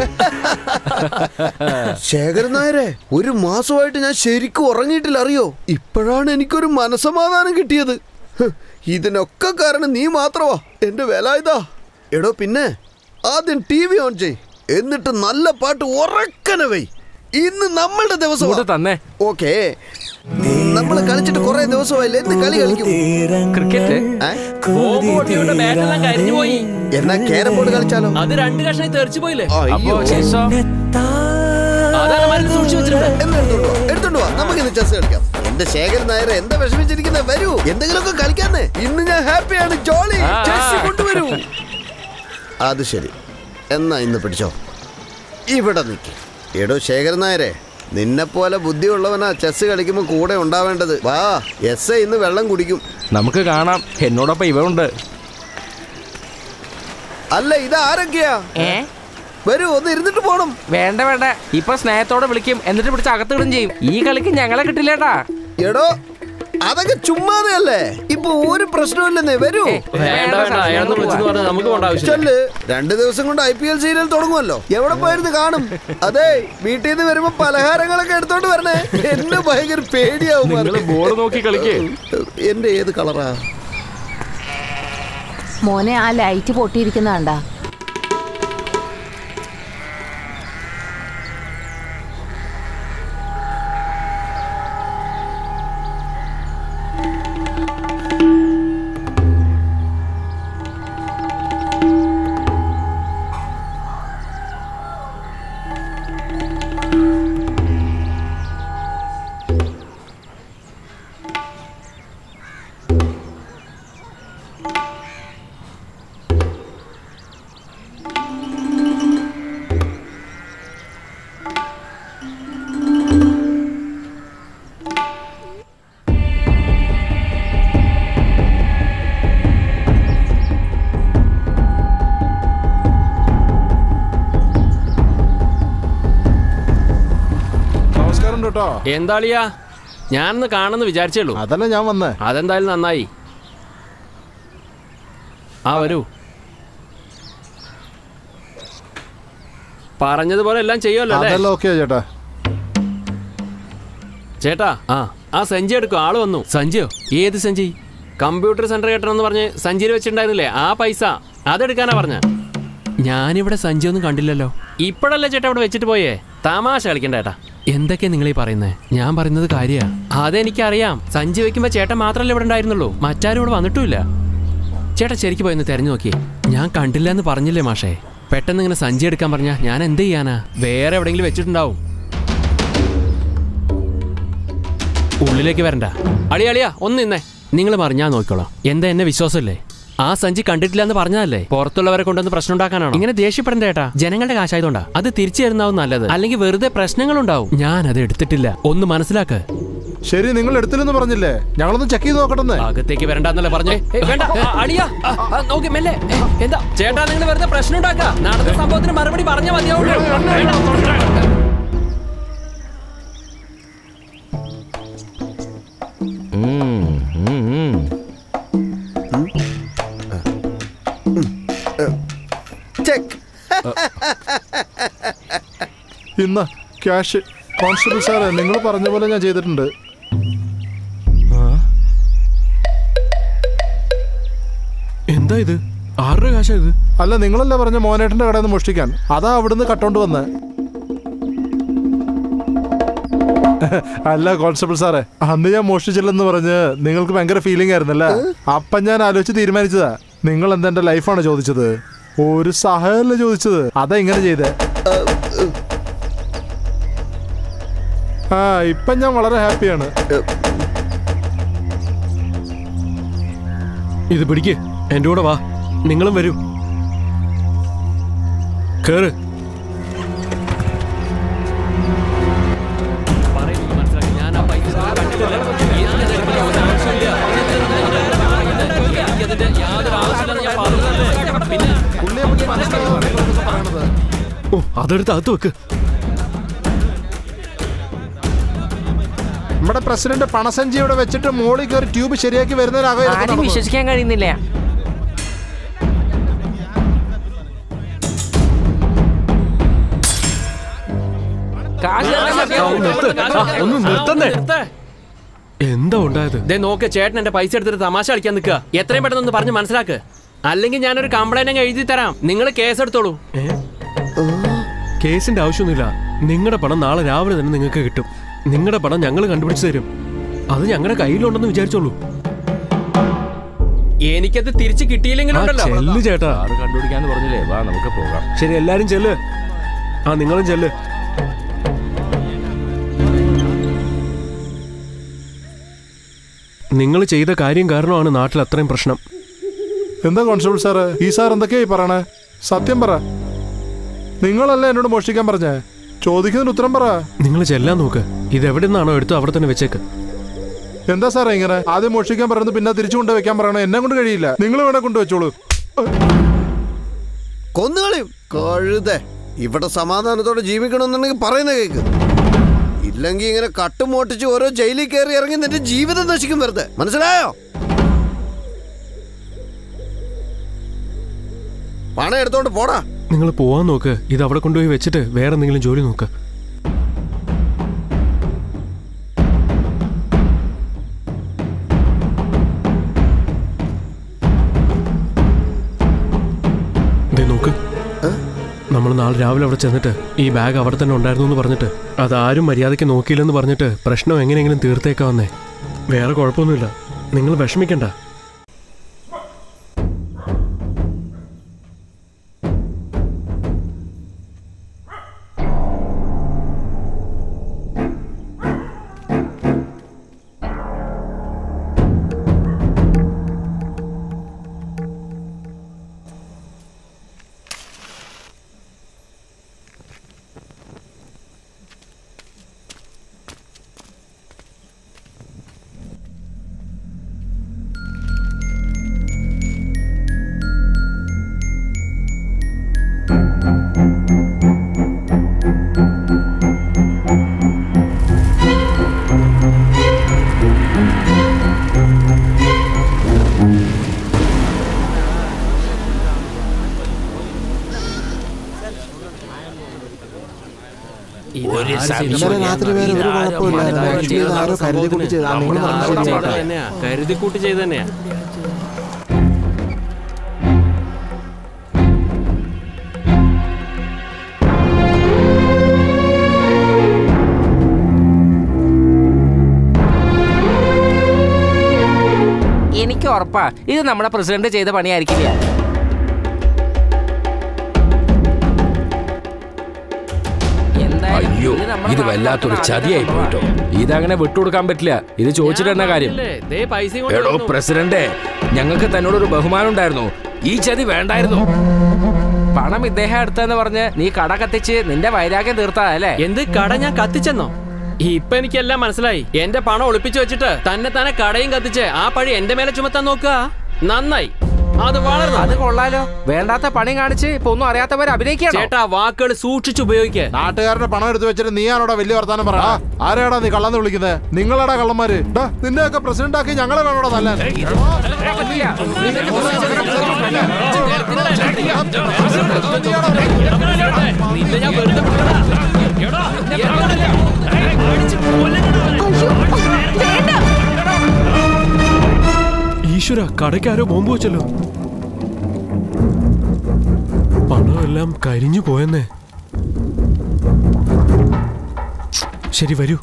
ശേഖരൻ നായരെ, ഒരു മാസമായിട്ട് ഞാൻ ശരിക്കും ഉറങ്ങിയിട്ടില്ല അറിയോ. ഇപ്പോഴാണ് എനിക്കൊരു മനസമാധാനം കിട്ടിയത്. ഇതിനൊക്കെ കാരണം നീ മാത്രമാ. എന്റെ വില ഇതാ. എടോ പിന്നെ ആദ്യം ടി വി ഓൺ ചെയ്, എന്നിട്ട് നല്ല പാട്ട് ഉറക്കനെ വൈ. ഇന്ന് നമ്മളുടെ ദിവസം തന്നെ. ഓക്കേ, നമ്മള് കളിച്ചിട്ട് കുറെ ദിവസമായില്ലേ. എന്ത് കളി കളിക്കും? ക്രിക്കറ്റ്. എന്നാ ക്യാരം ബോർഡ് കളിച്ചാലോ? അത് രണ്ട് കഷ്ണമായി തെറിച്ചു പോയില്ലേ? എടുത്തോണ്ട് വാ, നമുക്ക് ഇന്ന് ചെസ് കളിക്കാം. എന്റെ ശേഖരൻ നായർ എന്താ വിഷമിച്ചിരിക്കുന്ന? വരൂ, എന്തെങ്കിലുമൊക്കെ കളിക്കാന്നേ. ഇന്ന് ഞാൻ ഹാപ്പിയാണ്, ജോളി. ചെസ് കൊണ്ടുവരൂ. അത് ശരി, എന്നാ ഇന്ന് പിടിച്ചോ. ഇവിടെ നിൽക്കി. എടോ ശേഖരൻ നായരെ, നിന്നെ പോലെ ബുദ്ധിയുള്ളവനാ ചെസ് കളിക്കുമ്പോ കൂടെ ഉണ്ടാവേണ്ടത്. വാ, എസ് ഐ ഇന്ന് വെള്ളം കുടിക്കും. നമുക്ക് കാണാം. എന്നോടൊപ്പം ഇവരുണ്ട്. അല്ല, ഇതാരൊക്കെയാ? വരൂ, ഒന്ന് ഇരുന്നിട്ട് പോണം. വേണ്ട വേണ്ട, ഇപ്പൊ സ്നേഹത്തോടെ വിളിക്കും, എന്നിട്ട് പിടിച്ച് അകത്തിടും ചെയ്യും. ഈ കളിക്ക് ഞങ്ങളെ കിട്ടില്ലേട്ടാ. എടോ, അതൊക്കെ ചുമ്മാതെയല്ലേ. ഇപ്പൊ ഒരു പ്രശ്നമില്ലെന്നേ. വരൂ. ചെല്ല്. രണ്ടു ദിവസം കൊണ്ട് ഐ പി എൽ സീരിയൽ തുടങ്ങുമല്ലോ. എവിടെ പോയിരുന്നു കാണും. അതെ, വീട്ടിൽ നിന്ന് വരുമ്പോ പലഹാരങ്ങളൊക്കെ എടുത്തോണ്ട് വരണേ. എന്നെ ഭയങ്കര പേടിയാവും. ബോർഡ് നോക്കി കളിക്കേ. എന്റെ ഏത് കളറാ? മോനെ, ആ ലൈറ്റ് പൊട്ടിയിരിക്കുന്ന കണ്ടാ? വരാറുണ്ട് കേട്ടോ. എന്താളിയാ ഞാനൊന്ന് കാണുന്നു വിചാരിച്ചേള്ളൂ. അതല്ല ഞാൻ വന്നേ. അതെന്തായാലും നന്നായി. ആ വരൂ. പറഞ്ഞതുപോലെ എല്ലാം ചെയ്യുമല്ലോ അല്ലേ? ഓക്കെ ചേട്ടാ. ചേട്ടാ ആ ആ സഞ്ചി എടുക്കും. ആള് വന്നു. സഞ്ചിയോ? ഏത് സഞ്ചി? കമ്പ്യൂട്ടർ സെന്റർ കേട്ടണമെന്ന് പറഞ്ഞ് സഞ്ചിയിൽ വെച്ചിട്ടുണ്ടായിരുന്നില്ലേ ആ പൈസ, അതെടുക്കാനാ പറഞ്ഞ. ഞാനിവിടെ സഞ്ചി ഒന്നും കണ്ടില്ലല്ലോ. ഇപ്പോഴല്ലേ ചേട്ടാ ഇവിടെ വെച്ചിട്ട് പോയേ? തമാശ കളിക്കണ്ട ചേട്ടാ. എന്തൊക്കെയാ നിങ്ങൾ ഈ പറയുന്നത്? ഞാൻ പറയുന്നത് കാര്യാ. അതെനിക്കറിയാം. സഞ്ചി വെക്കുമ്പോ ചേട്ടൻ മാത്രമല്ലേ ഇവിടെ ഉണ്ടായിരുന്നുള്ളൂ, മറ്റാരും ഇവിടെ വന്നിട്ടുമില്ല. ചേട്ടാ ശരിക്കും പോയെന്ന് തെരഞ്ഞു നോക്കിയേ. ഞാൻ കണ്ടില്ല എന്ന് പറഞ്ഞില്ലേ മാഷേ? പെട്ടെന്ന് ഇങ്ങനെ സഞ്ചി എടുക്കാൻ പറഞ്ഞാ ഞാൻ എന്ത് ചെയ്യാനാ? വേറെ എവിടെയെങ്കിലും വെച്ചിട്ടുണ്ടാവും. ഉള്ളിലേക്ക് വരണ്ട. അളിയ അളിയാ ഒന്ന് നിന്നേ. നിങ്ങൾ പറഞ്ഞാൽ നോക്കിക്കോളാം. എന്താ എന്നെ വിശ്വാസമല്ലേ? ആ സഞ്ചി കണ്ടിട്ടില്ല എന്ന് പറഞ്ഞതല്ലേ? പുറത്തുള്ളവരെ കൊണ്ടൊന്ന് പ്രശ്നം ഉണ്ടാക്കാനാണോ? ഇങ്ങനെ ദേഷ്യപ്പെടേണ്ട ചേട്ടാ. ജനങ്ങളുടെ കാശായതുകൊണ്ടാ. അത് തിരിച്ചു തരുന്നാവും നല്ലത്, അല്ലെങ്കിൽ വെറുതെ പ്രശ്നങ്ങളുണ്ടാവും. ഞാൻ അത് എടുത്തിട്ടില്ല, ഒന്ന് മനസ്സിലാക്ക്. ശരി, നിങ്ങൾ എടുത്തില്ലെന്ന് പറഞ്ഞില്ലേ? ഞങ്ങളൊന്ന് ചെക്ക് ചെയ്ത് നോക്കട്ടെ. അകത്തേക്ക് വരണ്ടെന്നല്ലേ പറഞ്ഞേ? എന്താ ചേട്ടാ നിങ്ങൾ വെറുതെ പ്രശ്നം ഉണ്ടാക്കുക? നടന്ന സംഭവത്തിന് മറുപടി പറഞ്ഞാൽ മതിയാവുള്ളൂ. ഇന്ന് ക്യാഷ്. കോൺസ്റ്റബിൾ സാറേ, നിങ്ങൾ പറഞ്ഞ പോലെ ഞാൻ ചെയ്തിട്ടുണ്ട്. എന്താ ഇത്? ആരുടെ കാശാ ഇത്? അല്ല, നിങ്ങളല്ലേ പറഞ്ഞ മോനേട്ടന്റെ കടയിൽ നിന്ന് മോഷ്ടിക്കാൻ? അതാ അവിടുന്ന് കട്ടോണ്ട് വന്ന്. അല്ല കോൺസ്റ്റബിൾ സാറേ, അന്ന് ഞാൻ മോഷ്ടിച്ചില്ലെന്ന് പറഞ്ഞ് നിങ്ങൾക്ക് ഭയങ്കര ഫീലിംഗ് ആയിരുന്നല്ലേ? അപ്പം ഞാൻ ആലോചിച്ച് തീരുമാനിച്ചതാ. നിങ്ങൾ എന്താ എന്റെ ലൈഫാണ് ചോദിച്ചത്? ഒരു സഹായമല്ലേ ചോദിച്ചത്? അതാ ഇങ്ങനെ ചെയ്തേ. ആ ഇപ്പൊ ഞാൻ വളരെ ഹാപ്പിയാണ്. ഇത് പിടിക്ക്, എന്റെ കൂടെ വാ. നിങ്ങളും വരൂ. കേറ്. ഓ അതെടുത്ത് അകത്ത് വെക്ക്. നമ്മുടെ പ്രസിഡന്റ് പണസഞ്ചി ഇവിടെ വെച്ചിട്ട് മോളിൽ കയറി ട്യൂബ് ശരിയാക്കി വരുന്നതിനാകും വിശ്വസിക്കാൻ കഴിയുന്നില്ല. ഒന്ന് നിർത്തന്നേ. എന്താ ഉണ്ടായത്? നോക്ക്, ചേട്ടൻ എന്റെ പൈസ എടുത്തിട്ട് തമാശ കളിക്കാൻ നിൽക്കുക. എത്രയും പെട്ടെന്ന് ഒന്ന് പറഞ്ഞ് മനസ്സിലാക്ക്, അല്ലെങ്കിൽ ഞാനൊരു കംപ്ലൈന്റ് അങ്ങ് എഴുതി തരാം. നിങ്ങൾ കേസ് എടുത്തോളൂ. കേസിന്റെ ആവശ്യമൊന്നുമില്ല. നിങ്ങളുടെ പണം നാളെ രാവിലെ തന്നെ നിങ്ങൾക്ക് കിട്ടും. നിങ്ങളുടെ പണം ഞങ്ങൾ കണ്ടുപിടിച്ചു തരും. അത് ഞങ്ങളുടെ കയ്യിലുണ്ടെന്ന് വിചാരിച്ചോളൂ. എനിക്കത് തിരിച്ചു കിട്ടിയില്ലെങ്കിലും ചേട്ടാ കണ്ടുപിടിക്കാന്ന് പറഞ്ഞില്ലേ? വാ നമുക്ക് പോകാം. ശരി, എല്ലാരും ചെല്ല്. ആ നിങ്ങളും ചെല്ല്. നിങ്ങൾ ചെയ്ത കാര്യം കാരണമാണ് നാട്ടിൽ അത്രയും പ്രശ്നം. എന്താ കോൺസ്റ്റബിൾ സാറ്, ഈ സാർ എന്തൊക്കെയായി പറയണേ? സത്യം പറ. നിങ്ങളല്ലേ എന്നോട് മോഷ്ടിക്കാൻ പറഞ്ഞേ? ചോദിക്കുന്നതിന് ഉത്തരം പറ. നിങ്ങൾ ചെല്ലാൻ നോക്ക്. ഇത് എവിടെ നിന്നാണോ എടുത്ത് അവിടെ തന്നെ വെച്ചേക്ക്. എന്താ സാറേ ഇങ്ങനെ? ആദ്യം മോഷ്ടിക്കാൻ പറയുന്നത് പിന്നെ തിരിച്ചു കൊണ്ട് വെക്കാൻ പറയണോ? എന്നെ കൊണ്ട് കഴിയില്ല. നിങ്ങൾ വേണേ കൊണ്ടുവച്ചോളൂ. കൊന്നുകളയും കഴുതേ. ഇവിടെ സമാധാനത്തോടെ ജീവിക്കണമെന്നുണ്ടെങ്കിൽ പറയുന്ന കേക്ക്. ഇല്ലെങ്കിൽ ഇങ്ങനെ കട്ടുമോട്ടിച്ച് ഓരോ ജയിലിൽ കയറി ഇറങ്ങി നിന്റെ ജീവിതം നശിക്കും വെറുതെ. മനസ്സിലായോ? പണം എടുത്തോണ്ട് പോടാ. നിങ്ങൾ പോവാൻ നോക്ക്. ഇത് അവിടെ കൊണ്ടുപോയി വെച്ചിട്ട് വേറെ എന്തെങ്കിലും ജോലി നോക്ക്. നോക്ക്, നമ്മൾ നാളെ രാവിലെ അവിടെ ചെന്നിട്ട് ഈ ബാഗ് അവിടെ തന്നെ ഉണ്ടായിരുന്നു എന്ന് പറഞ്ഞിട്ട് അതാരും മര്യാദയ്ക്ക് നോക്കിയില്ലെന്ന് പറഞ്ഞിട്ട് പ്രശ്നം എങ്ങനെയെങ്കിലും തീർത്തേക്കാവന്നേ. വേറെ കുഴപ്പമൊന്നുമില്ല, നിങ്ങൾ വിഷമിക്കണ്ട. കരുതിക്കൂട്ടി ചെയ്ത് തന്നെയാ. എനിക്ക് ഉറപ്പാ ഇത് നമ്മുടെ പ്രസിഡന്റ് ചെയ്ത പണിയായിരിക്കില്ല. അയ്യോ, ഇത് വല്ലാത്തൊരു ചതിയായി പോയിട്ടോ. ഇതങ്ങനെ വിട്ടുകൊടുക്കാൻ പറ്റില്ല. ഇത് ചോദിച്ചിട്ട് തന്നെ കാര്യം. എടോ പ്രസിഡന്റ്, ഞങ്ങൾക്ക് തന്നോടൊരു ബഹുമാനം ഉണ്ടായിരുന്നു. ഈ ചതി വേണ്ടായിരുന്നു. പണം ഇദ്ദേഹം എടുത്തെന്ന് പറഞ്ഞ് നീ കട കത്തിച്ച് നിന്റെ വൈരാഗ്യം തീർത്താ അല്ലേ? എന്ത് കട ഞാൻ കത്തിച്ചെന്നോ? ഇപ്പൊ എനിക്കെല്ലാം മനസ്സിലായി. എന്റെ പണം ഒളിപ്പിച്ചു വെച്ചിട്ട് തന്നെ തന്നെ കടയും കത്തിച്ച് ആ പഴി എന്റെ മേലെ ചുമത്താൻ നോക്കുക. നന്നായി, അത് വളർന്നു. അത് കൊള്ളാലോ. വേണ്ടാത്ത പണി കാണിച്ച് ഇപ്പൊ ഒന്നും അറിയാത്തവരെ അഭിനയിക്കണം. ചേട്ടാ, വാക്കുകൾ സൂക്ഷിച്ച് ഉപയോഗിക്കുക. നാട്ടുകാരുടെ പണം എടുത്തു വെച്ചിട്ട് നീയാണോടാ വലിയ വർത്താനം പറ. ആരാടാ നീ കള്ളന്ന് വിളിക്കുന്നത്? നിങ്ങളാടാ കള്ളന്മാര്. നിന്നെയൊക്കെ പ്രസിഡന്റ് ആക്കി ഞങ്ങളെ വേണോടാ നല്ല. ഈശ്വര, കടയ്ക്കാരോ ബോംബ് വെച്ചല്ലോ. പണമെല്ലാം കരിഞ്ഞു പോയെന്നേ. ശരി, വരൂ.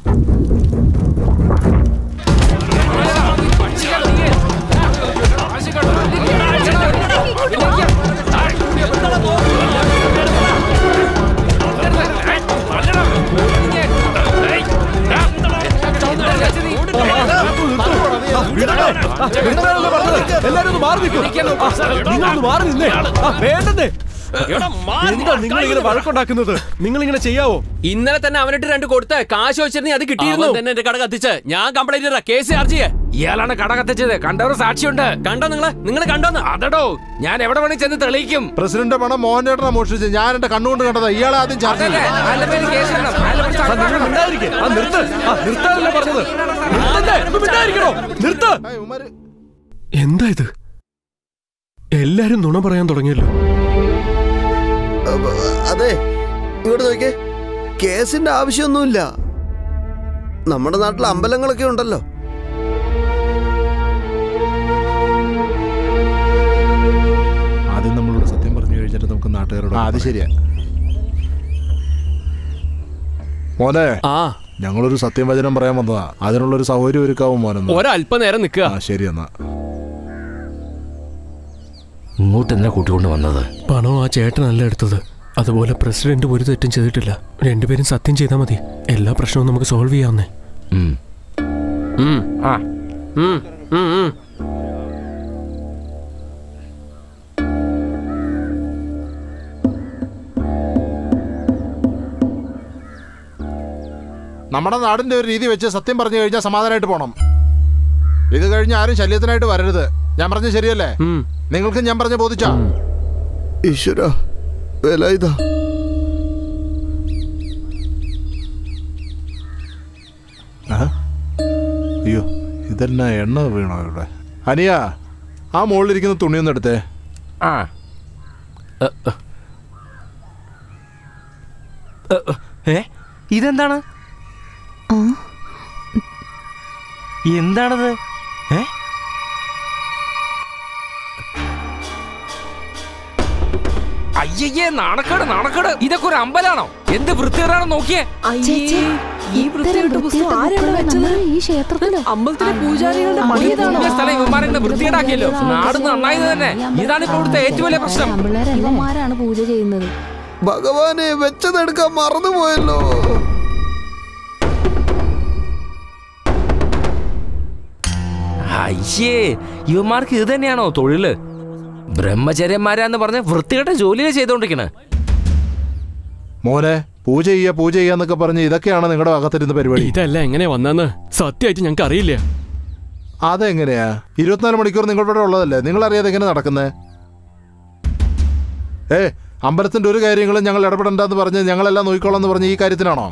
എല്ലാരും മാറി നിന്നേ. വേണ്ടേ? എന്താ നിങ്ങൾ ഇങ്ങനെ വഴക്കുണ്ടാക്കുന്നത്? നിങ്ങൾ ഇങ്ങനെ ചെയ്യാവോ? ഇന്നലെ തന്നെ അവനിട്ട് രണ്ട് കൊടുത്ത് കാശ് വെച്ചിരുന്നേ അത് കിട്ടിയിരുന്നു. തന്നെ എന്റെ കട കത്തിച്ച് ഞാൻ കംപ്ലൈന്റ് ചെയ്ത കേസ് ചാർജ് ചെയ്യാ. ഇയാളാണ് കട കത്തിച്ചത്. കണ്ടവർ സാക്ഷിയുണ്ട്. കണ്ടോ നിങ്ങള്? നിങ്ങൾ കണ്ടോന്ന്? അതടോ, ഞാൻ എവിടെ വേണേ ചെന്ന് തെളിയിക്കും. പ്രസിഡന്റ് പണം മോഹൻ ചേട്ടനാ മോഷ്ടിച്ച്. ഞാൻ എന്റെ കണ്ണുകൊണ്ട് കണ്ടതാ. ഇയാളെ ആദ്യം ചാർജ് ചെയ്യും. എന്താ ഇത്? എല്ലാരും നുണ പറയാൻ തുടങ്ങിയല്ലോ. അതെ, ഇങ്ങോട്ട് നോക്കിയേ. കേസിന്റെ ആവശ്യമൊന്നുമില്ല. നമ്മുടെ നാട്ടിൽ അമ്പലങ്ങളൊക്കെ ഉണ്ടല്ലോ. ആദ്യം നമ്മളോട് സത്യം പറഞ്ഞു കഴിഞ്ഞിട്ട് നമുക്ക് നാട്ടുകാരോട്. അത് ശരിയാ മോനെ. ആ, ഞങ്ങളൊരു സത്യവചനം പറയാൻ വന്നതാ. അതിനുള്ളൊരു സൗകര്യം ഒരുക്കാവും മോനെ. ഒരല്പനേരം നിൽക്കുക. ശരി, എന്നാ ഇങ്ങോട്ട് എന്തിനാ കൂട്ടിക്കൊണ്ട് വന്നത്? പണം ആ ചേട്ടനല്ല എടുത്തത്. അതുപോലെ പ്രസിഡന്റ് ഒരു തെറ്റും ചെയ്തിട്ടില്ല. രണ്ടുപേരും സത്യം ചെയ്താൽ മതി. എല്ലാ പ്രശ്നവും നമുക്ക് സോൾവ് ചെയ്യാവുന്നേ. നമ്മുടെ നാടിന്റെ ഒരു രീതി വെച്ച് സത്യം പറഞ്ഞു കഴിഞ്ഞാൽ സമാധാനമായിട്ട് പോണം. ഇത് കഴിഞ്ഞ് ആരും ശല്യത്തിനായിട്ട് വരരുത്. ഞാൻ പറഞ്ഞ ശരിയല്ലേ? നിങ്ങൾക്ക് ഞാൻ പറഞ്ഞ ബോധിച്ചാ? ഈശ്വര, വില ഇതാ. അയ്യോ, ഇതെന്നാ എണ്ണ വീണോ ഇവിടെ? അനിയ, ആ മുകളിലിരിക്കുന്ന തുണിയൊന്നും എടുത്തേ. ആ, ഇതെന്താണ്? എന്താണത്? ഏ, അയ്യേ, നാണക്കേട് നാണക്കേട്. ഇതൊക്കെ ഒരു അമ്പലാണോ? എന്ത് വൃത്തികേടാണോ നോക്കിയേ. ഈ വൃത്തികെട്ട പുസ്തകം ആരാണ് വെച്ചത്? ഈ ക്ഷേത്രത്തിലോ അമ്പലത്തിലെ പൂജാരികളുടെ പണിയതാണോ? സ്ഥലം ഇവന്മാരെ വൃത്തികേടാക്കിയല്ലോ. നാട് നന്നായത് തന്നെ. ഇതാണ് ഇപ്പോൾ ഇവിടുത്തെ ഏറ്റവും വലിയ പ്രശ്നം. ഇവന്മാരാണ് പൂജ ചെയ്യുന്നത്. ഭഗവാനെ, വെച്ചതെടുക്കാൻ മറന്നുപോയല്ലോ. അയ്യേ, ഇവന്മാർക്ക് ഇത് തന്നെയാണോ തൊഴില്? ബ്രഹ്മചര്യന്മാരാന്ന് പറഞ്ഞ വൃത്തികെട്ട ജോലിയെ ചെയ്തോണ്ടിരിക്കണേ. മോനെ, പൂജ ചെയ്യാ പൂജ ചെയ്യാന്നൊക്കെ പറഞ്ഞ് ഇതൊക്കെയാണ് നിങ്ങളുടെ ഭാഗത്തിരുന്ന പരിപാടി. ഇതല്ല എങ്ങനെ വന്നെന്ന് സത്യമായിട്ട് ഞങ്ങൾക്ക് അറിയില്ല. അതെങ്ങനെയാ? ഇരുപത്തിനാല് മണിക്കൂർ നിങ്ങളുടെ ഉള്ളതല്ലേ? നിങ്ങൾ അറിയാതെ എങ്ങനെ നടക്കുന്നേ? ഏ, അമ്പലത്തിന്റെ ഒരു കാര്യങ്ങളും ഞങ്ങൾ ഇടപെടണ്ടെന്ന് പറഞ്ഞ് ഞങ്ങളെല്ലാം നോക്കിക്കോളാം എന്ന് പറഞ്ഞ് ഈ കാര്യത്തിനാണോ?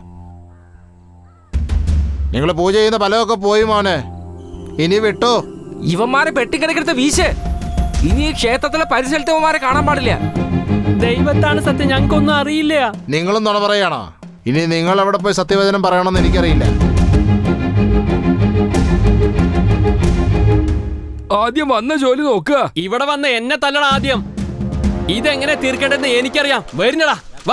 നിങ്ങൾ പൂജ ചെയ്യുന്ന ഫലമൊക്കെ പോയി മോനെ. ഇനി വിട്ടോ. ഇവന്മാരെ പെട്ടിക്കിടക്കെടുത്ത് വീശ്. ഇനി ഈ ക്ഷേത്രത്തിലെ പരിസരത്ത് ഇവന്മാരെ കാണാൻ പാടില്ല. ദൈവത്താണ് സത്യം, ഞങ്ങൾക്കൊന്നും അറിയില്ല. നിങ്ങളും നുണ പറയാണോ? ഇനി നിങ്ങൾ അവിടെ പോയി സത്യവചനം പറയണമെന്ന് എനിക്കറിയില്ല. ആദ്യം വന്ന ജോലി നോക്കുക. ഇവിടെ വന്ന് എന്നെ തല്ലണ ആദ്യം. ഇതെങ്ങനെ തീർക്കേണ്ടതെന്ന് എനിക്കറിയാം. വരുന്നടാ വാ.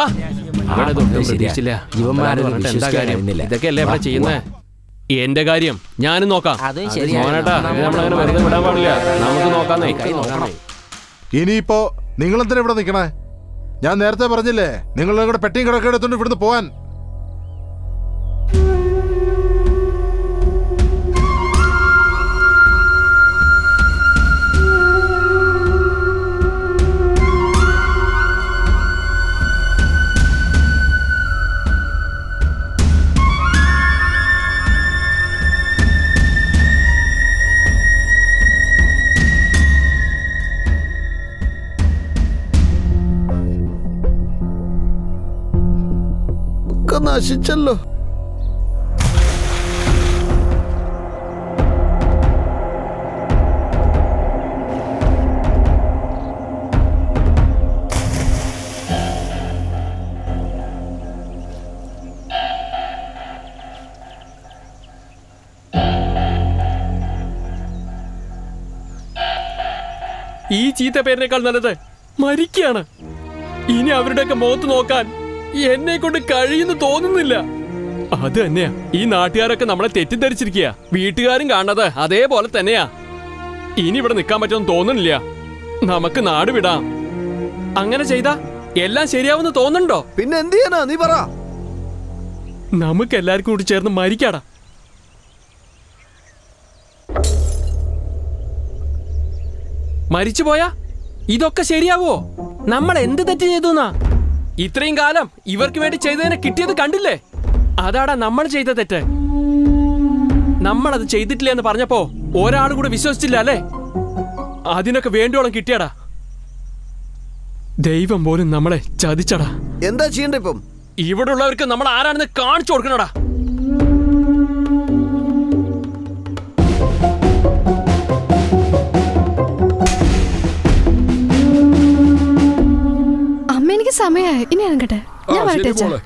ഇതൊക്കെ അല്ലേ ഇവിടെ ചെയ്യുന്നേ? എന്റെ കാര്യം ഞാനും നോക്കാം. മോനേട്ടാ നമ്മളങ്ങനെ വെറുതെ വിടാൻ പാടില്ല. നമുക്ക് നോക്കാന്നേ. ഇനിയിപ്പോ നിങ്ങളെന്തിനാ ഇവിടെ നിൽക്കണേ? ഞാൻ നേരത്തെ പറഞ്ഞില്ലേ നിങ്ങളുടെ കൂടെ പെട്ടിയും കിടക്കെ എടുത്തോണ്ട് ഇവിടുന്ന് പോവാൻ. നശിച്ചല്ലോ. ഈ ചീത്ത പേരിനേക്കാൾ നല്ലത് മരിക്കാണ്. ഇനി അവരുടെയൊക്കെ മുഖത്ത് നോക്കാൻ എന്നെ കൊണ്ട് കഴിയുന്നു തോന്നുന്നില്ല. അത് തന്നെയാ ഈ നാട്ടുകാരൊക്കെ നമ്മളെ തെറ്റിദ്ധരിച്ചിരിക്കുക. വീട്ടുകാരും കാണുന്നത് അതേപോലെ തന്നെയാ. ഇനി ഇവിടെ നിൽക്കാൻ പറ്റുമെന്ന് തോന്നുന്നില്ല. നമുക്ക് നാട് വിടാം. അങ്ങനെ ചെയ്താ എല്ലാം ശരിയാവുമെന്ന് തോന്നുന്നുണ്ടോ? പിന്നെ എന്ത് ചെയ്യാനാ നീ പറ. നമുക്ക് എല്ലാവർക്കും കൂടി ചേർന്ന് മരിക്കാടാ. മരിച്ചു പോയാ ഇതൊക്കെ ശരിയാവോ? നമ്മൾ എന്ത് തെറ്റ് ചെയ്തു? ഇത്രയും കാലം ഇവർക്ക് വേണ്ടി ചെയ്തതിനെ കിട്ടിയത് കണ്ടില്ലേ? അതാടാ നമ്മൾ ചെയ്ത തെറ്റ്. നമ്മളത് ചെയ്തിട്ടില്ല എന്ന് പറഞ്ഞപ്പോ ഒരാൾ കൂടെ വിശ്വസിച്ചില്ല അല്ലേ? അതിനൊക്കെ വേണ്ടിയോളം കിട്ടിയാടാ. ദൈവം പോലും നമ്മളെ ചതിച്ചടാ. എന്താ ചെയ്യണ്ടേ ഇപ്പം? ഇവിടെ ഉള്ളവർക്ക് നമ്മൾ ആരാണെന്ന് കാണിച്ചു കൊടുക്കണടാ. എനിക്ക് സമയമായി. ഇനി ഇറങ്ങട്ടെ. ഞാൻ വരട്ടെ.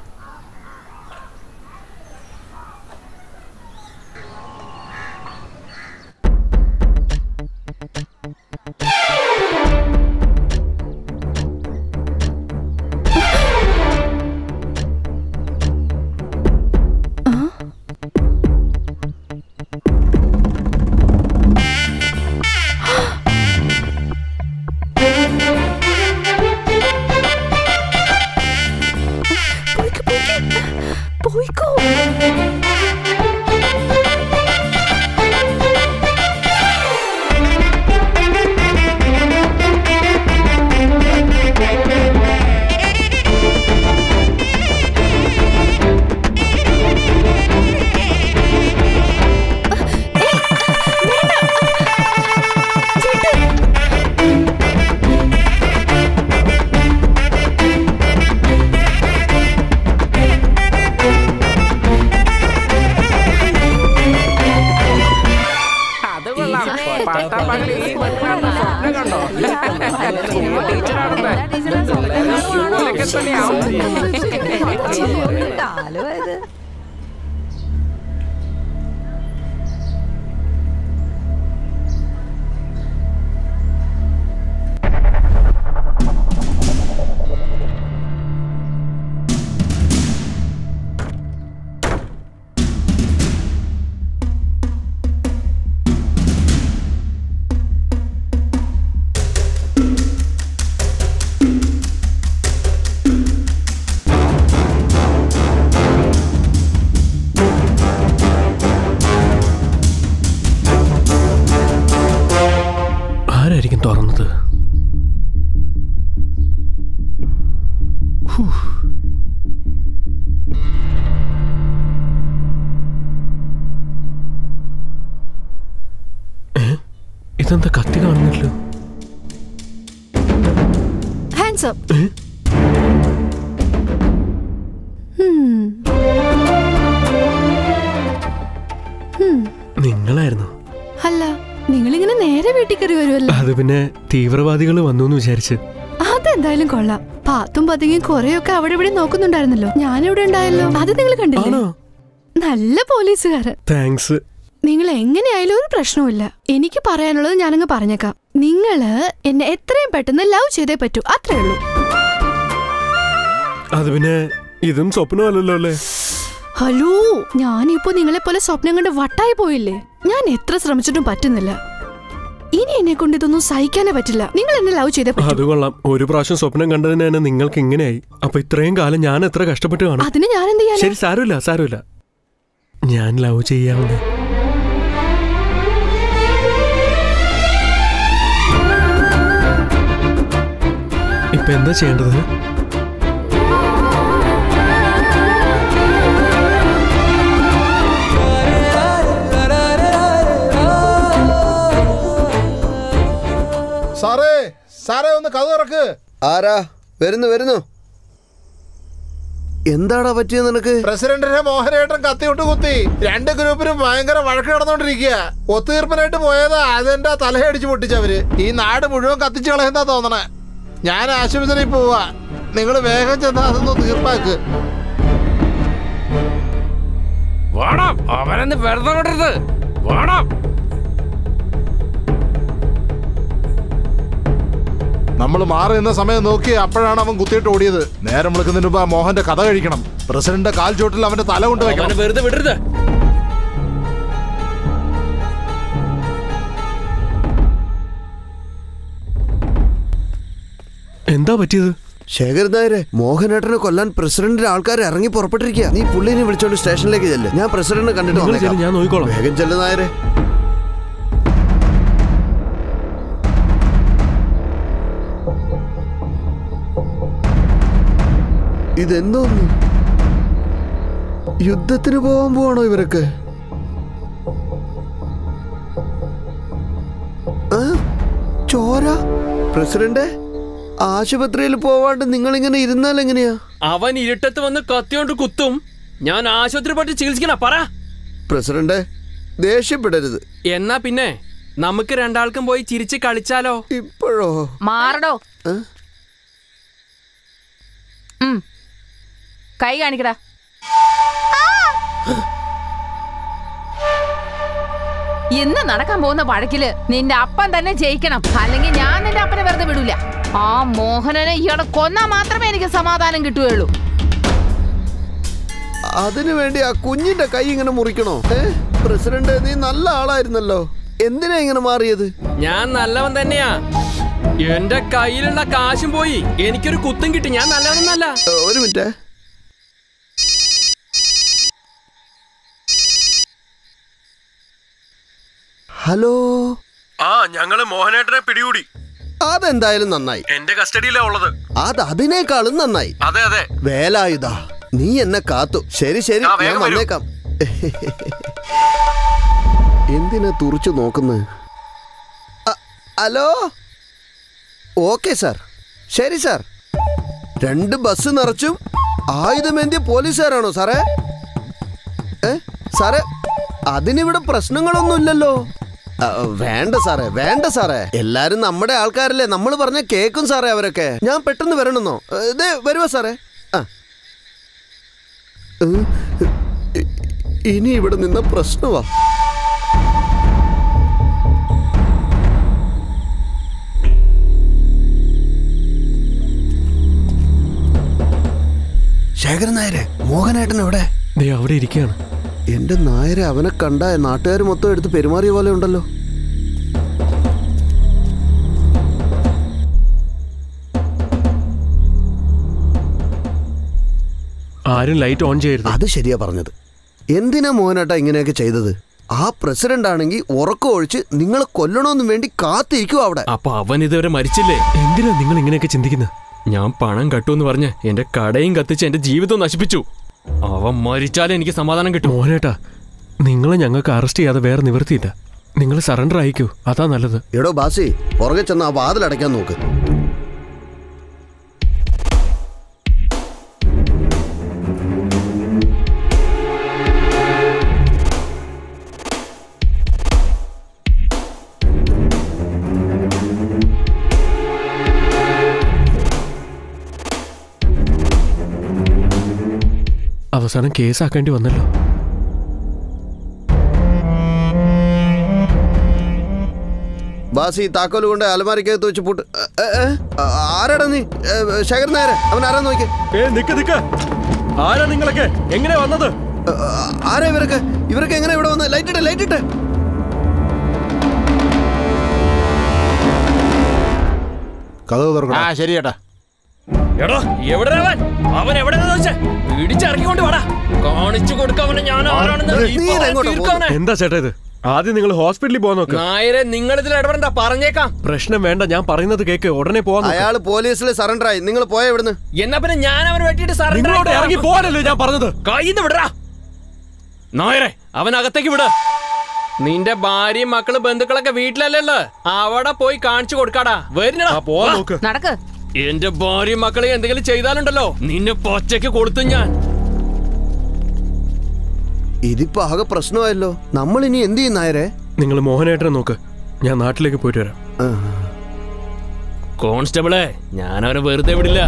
തുറന്നത് ഇതെന്താ കത്തി കാണുന്നില്ലല്ലോ. Hands up. നിങ്ങളായിരുന്നു? അല്ല, നിങ്ങളിങ്ങനെ നേരെ വീട്ടിൽ കയറി വരുമല്ലോ. അത് പിന്നെ തീവ്രവാദികൾ വന്നു എന്ന് വിചാരിച്ച്. അതെന്താ എന്തായാലും കൊള്ളാം. പാത്തും പതുങ്ങിയും കൊറേയൊക്കെ അവിടെ ഇവിടെ നോക്കുന്നുണ്ടായിരുന്നല്ലോ. ഞാനിവിടെ ഉണ്ടായല്ലോ, അത് നിങ്ങൾ കണ്ടില്ലേ? നല്ല പോലീസുകാരൻ. താങ്ക്സ്. നിങ്ങൾ എങ്ങനെയായാലും ഒരു പ്രശ്നവുമില്ല. എനിക്ക് പറയാനുള്ളത് ഞാനങ്ങ് പറഞ്ഞേക്കാം. നിങ്ങള് എന്നെ എത്രയും പെട്ടെന്ന് ലവ് ചെയ്തേ പറ്റൂ, അത്രേ ഉള്ളൂ. അത് പിന്നെ ഇതും സ്വപ്നമല്ലല്ലോ അല്ലേ? ഹലോ, ഞാനിപ്പോ നിങ്ങളെ പോലെ സ്വപ്നം കണ്ട് വട്ടായി പോയില്ലേ? ഞാൻ എത്ര ശ്രമിച്ചിട്ടും പറ്റുന്നില്ല. ഇനി എന്നെ കൊണ്ട് ഇതൊന്നും സഹിക്കാനേ പറ്റില്ല. നിങ്ങൾ എന്നെ ലവ് ചെയ്തേ പറ്റൂ. അത് കൊള്ളാം. ഒരു പ്രാവശ്യം സ്വപ്നം കണ്ടതിന് തന്നെ നിങ്ങൾക്ക് ഇങ്ങനെയായി. അപ്പൊ ഇത്രയും കാലം ഞാൻ എത്ര കഷ്ടപ്പെട്ട് കാണും. അതിന് ഞാൻ എന്ത് ചെയ്യാൻ? ശരി, സാരമില്ല സാരമില്ല. ഞാൻ ലവ് ചെയ്യാവുന്നേ. ഇപ്പൊ എന്താ ചെയ്യേണ്ടത്? സാറേ സാറേ ഒന്ന് കഥ തുറക്ക്. ആരാ? വരുന്നു വരുന്നു. എന്താടാ പറ്റിയത് നിനക്ക്? പ്രസിഡന്റിനെ മോഹനേട്ടൻ കത്തിവിട്ട് കുത്തി. രണ്ട് ഗ്രൂപ്പിനും ഭയങ്കര വഴക്ക് നടന്നോണ്ടിരിക്കുക. ഒത്തുതീർപ്പിനായിട്ട് പോയതാ, അതെന്റെ തലയടിച്ച് പൊട്ടിച്ചവര്. ഈ നാട് മുഴുവൻ കത്തിച്ചു കളയുന്നാ തോന്നണേ. ഞാൻ ആശുപത്രിയിൽ പോവാ, നിങ്ങൾ വേഗം ചെന്നാ അതൊന്ന് തീർപ്പാക്ക്. വേണം അവനെന്ന് വെറുതെ വിടരുത്. വേണം. നമ്മൾ മാറി നിന്ന സമയം നോക്കി അപ്പോഴാണ് അവൻ കുത്തിയിട്ട് ഓടിയത്. നേരം വിളിക്കുന്നതിന് മുമ്പ് ആ മോഹന്റെ കഥ കഴിക്കണം. പ്രസിഡന്റ് കാൽ ചോട്ടിൽ അവന്റെ തല കൊണ്ട് വെക്കണം. വെറുതെ വിടരുത്. എന്താ പറ്റിയത്? ശേഖരൻ നായരെ, മോഹനേട്ടനെ കൊല്ലാൻ പ്രസിഡന്റിന്റെ ആൾക്കാർ ഇറങ്ങി പുറപ്പെട്ടിരിക്കുക. നീ പുള്ളിനെ വിളിച്ചോണ്ട് സ്റ്റേഷനിലേക്ക് ചെല്ല്. ഞാൻ പ്രസിഡന്റിനെ കണ്ടിട്ട് വന്നേക്കാം. ഞാൻ നോക്കിക്കോളാം. വേഗം ചെല്ല് നായരെ. ഇതെന്തോന്നു? യുദ്ധത്തിന് പോകാൻ പോവാണോ ഇവരൊക്കെ? ചോര. പ്രസിഡന്റ്, ആശുപത്രിയിൽ പോവാണ്ട് നിങ്ങൾ ഇങ്ങനെ ഇരുന്നാൽ എങ്ങനെയാ? അവൻ ഇരുട്ടത്ത് വന്ന് കത്തിയോണ്ട് കുത്തും. ഞാൻ ആശുപത്രി പോയിട്ട് ചികിത്സിക്കണ പറ. പ്രസിഡന്റ്, ദേഷ്യപ്പെടരുത്. എന്നാ പിന്നെ നമുക്ക് രണ്ടാൾക്കും പോയി ചിരിച്ച് കളിച്ചാലോ? ഇപ്പോഴോ? മാറടോ. കൈ കാണിക്കടാ. ഇന്ന് നടക്കാൻ പോകുന്ന വഴക്കില് നിന്റെ അപ്പൻ തന്നെ ജയിക്കണം, അല്ലെങ്കിൽ ഞാൻ നിന്റെ അപ്പനെ വെറുതെ വിടൂല. ആ മോഹനനെ ഇയാളെ കൊന്നാ മാത്രമേ എനിക്ക് സമാധാനം കിട്ടുകയുള്ളൂ. അതിനു വേണ്ടി ആ കുഞ്ഞിന്റെ കൈ ഇങ്ങനെ മുറിക്കണോ? പ്രസിഡന്റ്, നീ നല്ല ആളായിരുന്നല്ലോ, എന്തിനാ ഇങ്ങനെ മാറിയത്? ഞാൻ നല്ലവൻ തന്നെയാ. എന്റെ കയ്യിലുള്ള കാശും പോയി, എനിക്കൊരു കുത്തും കിട്ടി. ഞാൻ നല്ലവനല്ല. ഒരു മിനിറ്റ്. ഹലോ. ആ, ഞങ്ങള് മോഹനേട്ടനെ പിടികൂടി. അതെന്തായാലും നന്നായി. എന്റെ കസ്റ്റഡിയിലാ ഉള്ളത്. അത് അതിനേക്കാളും നന്നായി. അതെ അതെ. വേലായുധ, നീ എന്നെ കാത്തു. ശരി ശരി, ഞാൻ വന്നേക്കാം. എന്തിനാ തുറച്ചു നോക്കുന്നത്? ഹലോ. ഓക്കെ സാർ, ശരി സാർ. രണ്ട് ബസ് നിറച്ചും ആയുധമേന്തിയ പോലീസുകാരാണോ സാറേ? ഏ സാറേ, അതിനിവിടെ പ്രശ്നങ്ങളൊന്നുമില്ലല്ലോ. വേണ്ട സാറേ, വേണ്ട സാറേ, എല്ലാരും നമ്മുടെ ആൾക്കാരല്ലേ, നമ്മൾ പറഞ്ഞ കേക്കും സാറേ അവരൊക്കെ. ഞാൻ പെട്ടെന്ന് വരണമെന്നോ? ഇതേ വരുവാ സാറേ. ആ, ഇനി ഇവിടെ നിന്ന പ്രശ്നമാ. ശേഖരൻ നായരെ, മോഹനേട്ടൻ എവിടെ? അവിടെ ഇരിക്കുകയാണ്. എന്റെ നായരെ, അവനെ കണ്ട നാട്ടുകാർ മൊത്തം എടുത്ത് പെരുമാറിയ പോലെ ഉണ്ടല്ലോ. ആരും ലൈറ്റ് ഓൺ ചെയ്യരുത്. അത് ശരിയാ പറഞ്ഞത്. എന്തിനാ മോഹനേട്ടാ ഇങ്ങനെയൊക്കെ ചെയ്തത്? ആ പ്രസിഡന്റ് ആണെങ്കിൽ ഉറക്കം ഒഴിച്ച് നിങ്ങളെ കൊല്ലണമെന്നും വേണ്ടി കാത്തിരിക്കും അവിടെ. അപ്പൊ അവൻ ഇതുവരെ മരിച്ചില്ലേ? എന്തിനാ നിങ്ങൾ ഇങ്ങനെയൊക്കെ ചിന്തിക്കുന്നത്? ഞാൻ പണം കട്ടുമെന്ന് പറഞ്ഞ് എന്റെ കടയും കത്തിച്ച് എന്റെ ജീവിതം നശിപ്പിച്ചു. അവൻ മരിച്ചാലേ എനിക്ക് സമാധാനം കിട്ടും. മോഹനേട്ടാ, നിങ്ങളെ ഞങ്ങൾക്ക് അറസ്റ്റ് ചെയ്യാതെ വേറെ നിവൃത്തിയില്ല. നിങ്ങൾ സറണ്ടർ ആയിക്കൂ, അതാ നല്ലത്. എടോ ബാസി, പുറകെ ചെന്ന് ആ വാതിലടയ്ക്കാൻ നോക്ക്. അവസാനം കേസാക്കേണ്ടി വന്നല്ലോ. ബാസി താക്കോല് കൊണ്ട് അലമാരിക്കകത്ത് വെച്ച് പൂട്ട്. ആരാടാ നീ? ശേഖരൻ നായരെ, അവൻ ആരാ നോക്കി. ആരാ നിങ്ങളൊക്കെ? എങ്ങനെ വന്നത്? ആരാ ഇവരൊക്കെ? ഇവരൊക്കെ എങ്ങനെ ഇവിടെ വന്നത്? ലൈറ്റ് ഇട്ട് ലൈറ്റ് ഇട്ട് കഥ തുറക്കണം. ആ ശരി ചേട്ടാ. എടോ എവിടെ അവൻ? അവൻ എവിടെ പിടിച്ചിറങ്ങിക്കൊണ്ട് വാടാ. കാണിച്ചു കൊടുക്കാവനെ ഞാൻ ആരാണെന്ന്. എന്താ ചേട്ടാ ഇത്? ആദ്യം നിങ്ങൾ ഹോസ്പിറ്റലിൽ പോകാൻ നോക്ക്. നായരെ നിങ്ങൾ ഇതിൽ ഇടപെടണ്ട, പറഞ്ഞേക്കാം. പ്രശ്നം വേണ്ട, ഞാൻ പറയുന്നത് കേക്ക്. ഉടനെ പോവാൻ. അയാൾ പോലീസിൽ സറണ്ടർ ആയി. നിങ്ങൾ പോയ ഇവിടുന്ന്. എന്നാ പിന്നെ ഞാൻ അവനെ വെട്ടിയിട്ട് സറണ്ടർ ഇറങ്ങി പോകാനല്ലേ ഞാൻ പറഞ്ഞത്. കയ്യിന്ന് വിടറാ നായരെ. അവനകത്തേക്ക് വിട. നിന്റെ ഭാര്യയും മക്കളും ബന്ധുക്കളൊക്കെ വീട്ടിലല്ലേ? അവിടെ പോയി കാണിച്ചു കൊടുക്കാടാ. വരുന്നടാ, പോവാൻ നോക്ക്. നടക്ക്. എന്റെ ഭാര്യയും മക്കളെ എന്തെങ്കിലും ചെയ്താലുണ്ടല്ലോ നിന്നെ പൊച്ചയ്ക്ക് കൊടുത്തു ഞാൻ. ഇതിപ്പോ ആകെ പ്രശ്നമായല്ലോ. നമ്മൾ ഇനി എന്ത് ചെയ്യും നായരെ? നിങ്ങൾ മോഹനേട്ടനെ നോക്ക്, ഞാൻ നാട്ടിലേക്ക് പോയിട്ട് വരാം. കോൺസ്റ്റബിളെ, ഞാൻ അവനെ വെറുതെ വിടില്ല.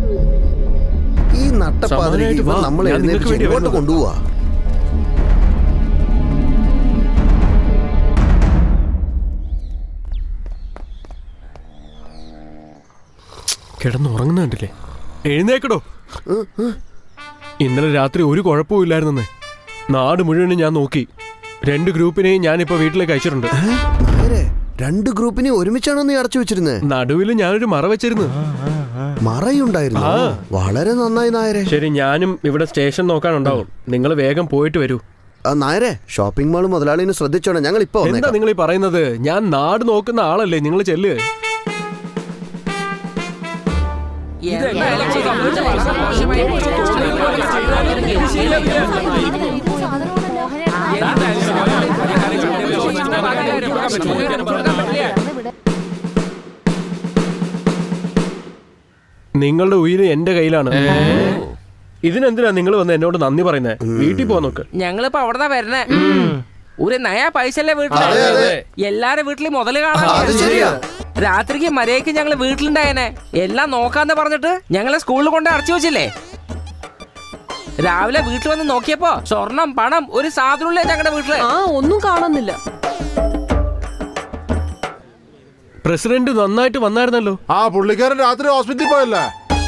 ഈ നട്ടപ്പാതിരിക്ക് നമ്മൾ എഴുന്നേറ്റ് കൊണ്ടുപോവാ. കിടന്നുറങ്ങുന്ന കണ്ടില്ലേ? എഴുന്നേക്കടോ. ഇന്നലെ രാത്രി ഒരു കുഴപ്പമില്ലായിരുന്നെന്ന്. നാട് മുഴുവനും ഞാൻ നോക്കി. രണ്ട് ഗ്രൂപ്പിനെയും ഞാനിപ്പോ വീട്ടിലേക്ക് അയച്ചിട്ടുണ്ട്. രണ്ട് ഗ്രൂപ്പിനെ ഒരുമിച്ചാണോ നീ അടച്ചു വെച്ചിരുന്നത്? നടുവിൽ ഞാനൊരു മറ വെച്ചിരുന്നു. മറയുണ്ടായിരുന്നു? വളരെ നന്നായി നായരെ. ശരി, ഞാനും ഇവിടെ സ്റ്റേഷൻ നോക്കാനുണ്ടാവും. നിങ്ങൾ വേഗം പോയിട്ട് വരൂ. നായരെ, ഷോപ്പിംഗ് മാൾ മുതലാളിനെ ശ്രദ്ധിച്ചോണം. ഞങ്ങൾ ഇപ്പൊ എന്താ നിങ്ങൾ ഈ പറയുന്നത്? ഞാൻ നാട് നോക്കുന്ന ആളല്ലേ. നിങ്ങൾ ചെല്ലുക. നിങ്ങളുടെ ഉയിര് എന്റെ കയ്യിലാണ്. ഇതിനെന്തിനാ നിങ്ങൾ വന്ന് എന്നോട് നന്ദി പറയുന്നേ? വീട്ടിൽ പോവാൻ നോക്ക്. ഞങ്ങളിപ്പോ അവിടെന്നാ വരണേ. ഒരു നയാ പൈസ അല്ലേ വീട്ടില്? എല്ലാരും വീട്ടില് മുതല് കാണാൻ. രാത്രിക്ക് മര്യാദക്ക് ഞങ്ങള് വീട്ടിലുണ്ടായേനെ. എല്ലാം നോക്കാന്ന് പറഞ്ഞിട്ട് ഞങ്ങളെ സ്കൂളിൽ കൊണ്ട് അടച്ചു വെച്ചില്ലേ? രാവിലെ വീട്ടിൽ വന്ന് നോക്കിയപ്പോ സ്വർണം പണം ഒരു സാധനമില്ലേ ഞങ്ങളുടെ വീട്ടില്. ആ ഒന്നും കാണുന്നില്ല. പ്രസിഡന്റ് നന്നായിട്ട് വന്നായിരുന്നല്ലോ. ആ പുള്ളിക്കാരൻ രാത്രി ഹോസ്പിറ്റലിൽ പോയല്ലേ?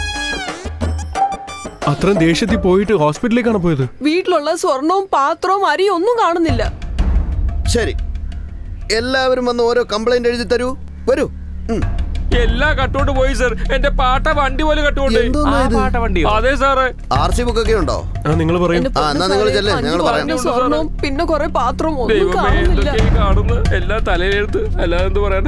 അത്രയും ദേഷ്യത്തിൽ പോയിട്ട് ഹോസ്പിറ്റലിലേക്കാണ് പോയത്. വീട്ടിലുള്ള സ്വർണവും പാത്രവും അരിയും ഒന്നും കാണുന്നില്ല. ശരി, എല്ലാവരും വന്ന് ഓരോ കംപ്ലൈന്റ് എഴുതി തരൂ. വരൂ. എല്ലാ കട്ടോണ്ട് പോയി സർ. എന്റെ പാട്ട വണ്ടി പോലെ കട്ടുകൊണ്ട്. അതെ സാറേ. ആർ സി ബുക്ക് ഒക്കെ ഉണ്ടോ? നിങ്ങൾ പറയും. സ്വർണവും പിന്നെ കുറെ പാത്രവും ഒന്നും കാണുന്നില്ല. കാണുന്നു എല്ലാം തലയിലെടുത്ത്. അല്ലാതെ എന്ത് പറയാനാ?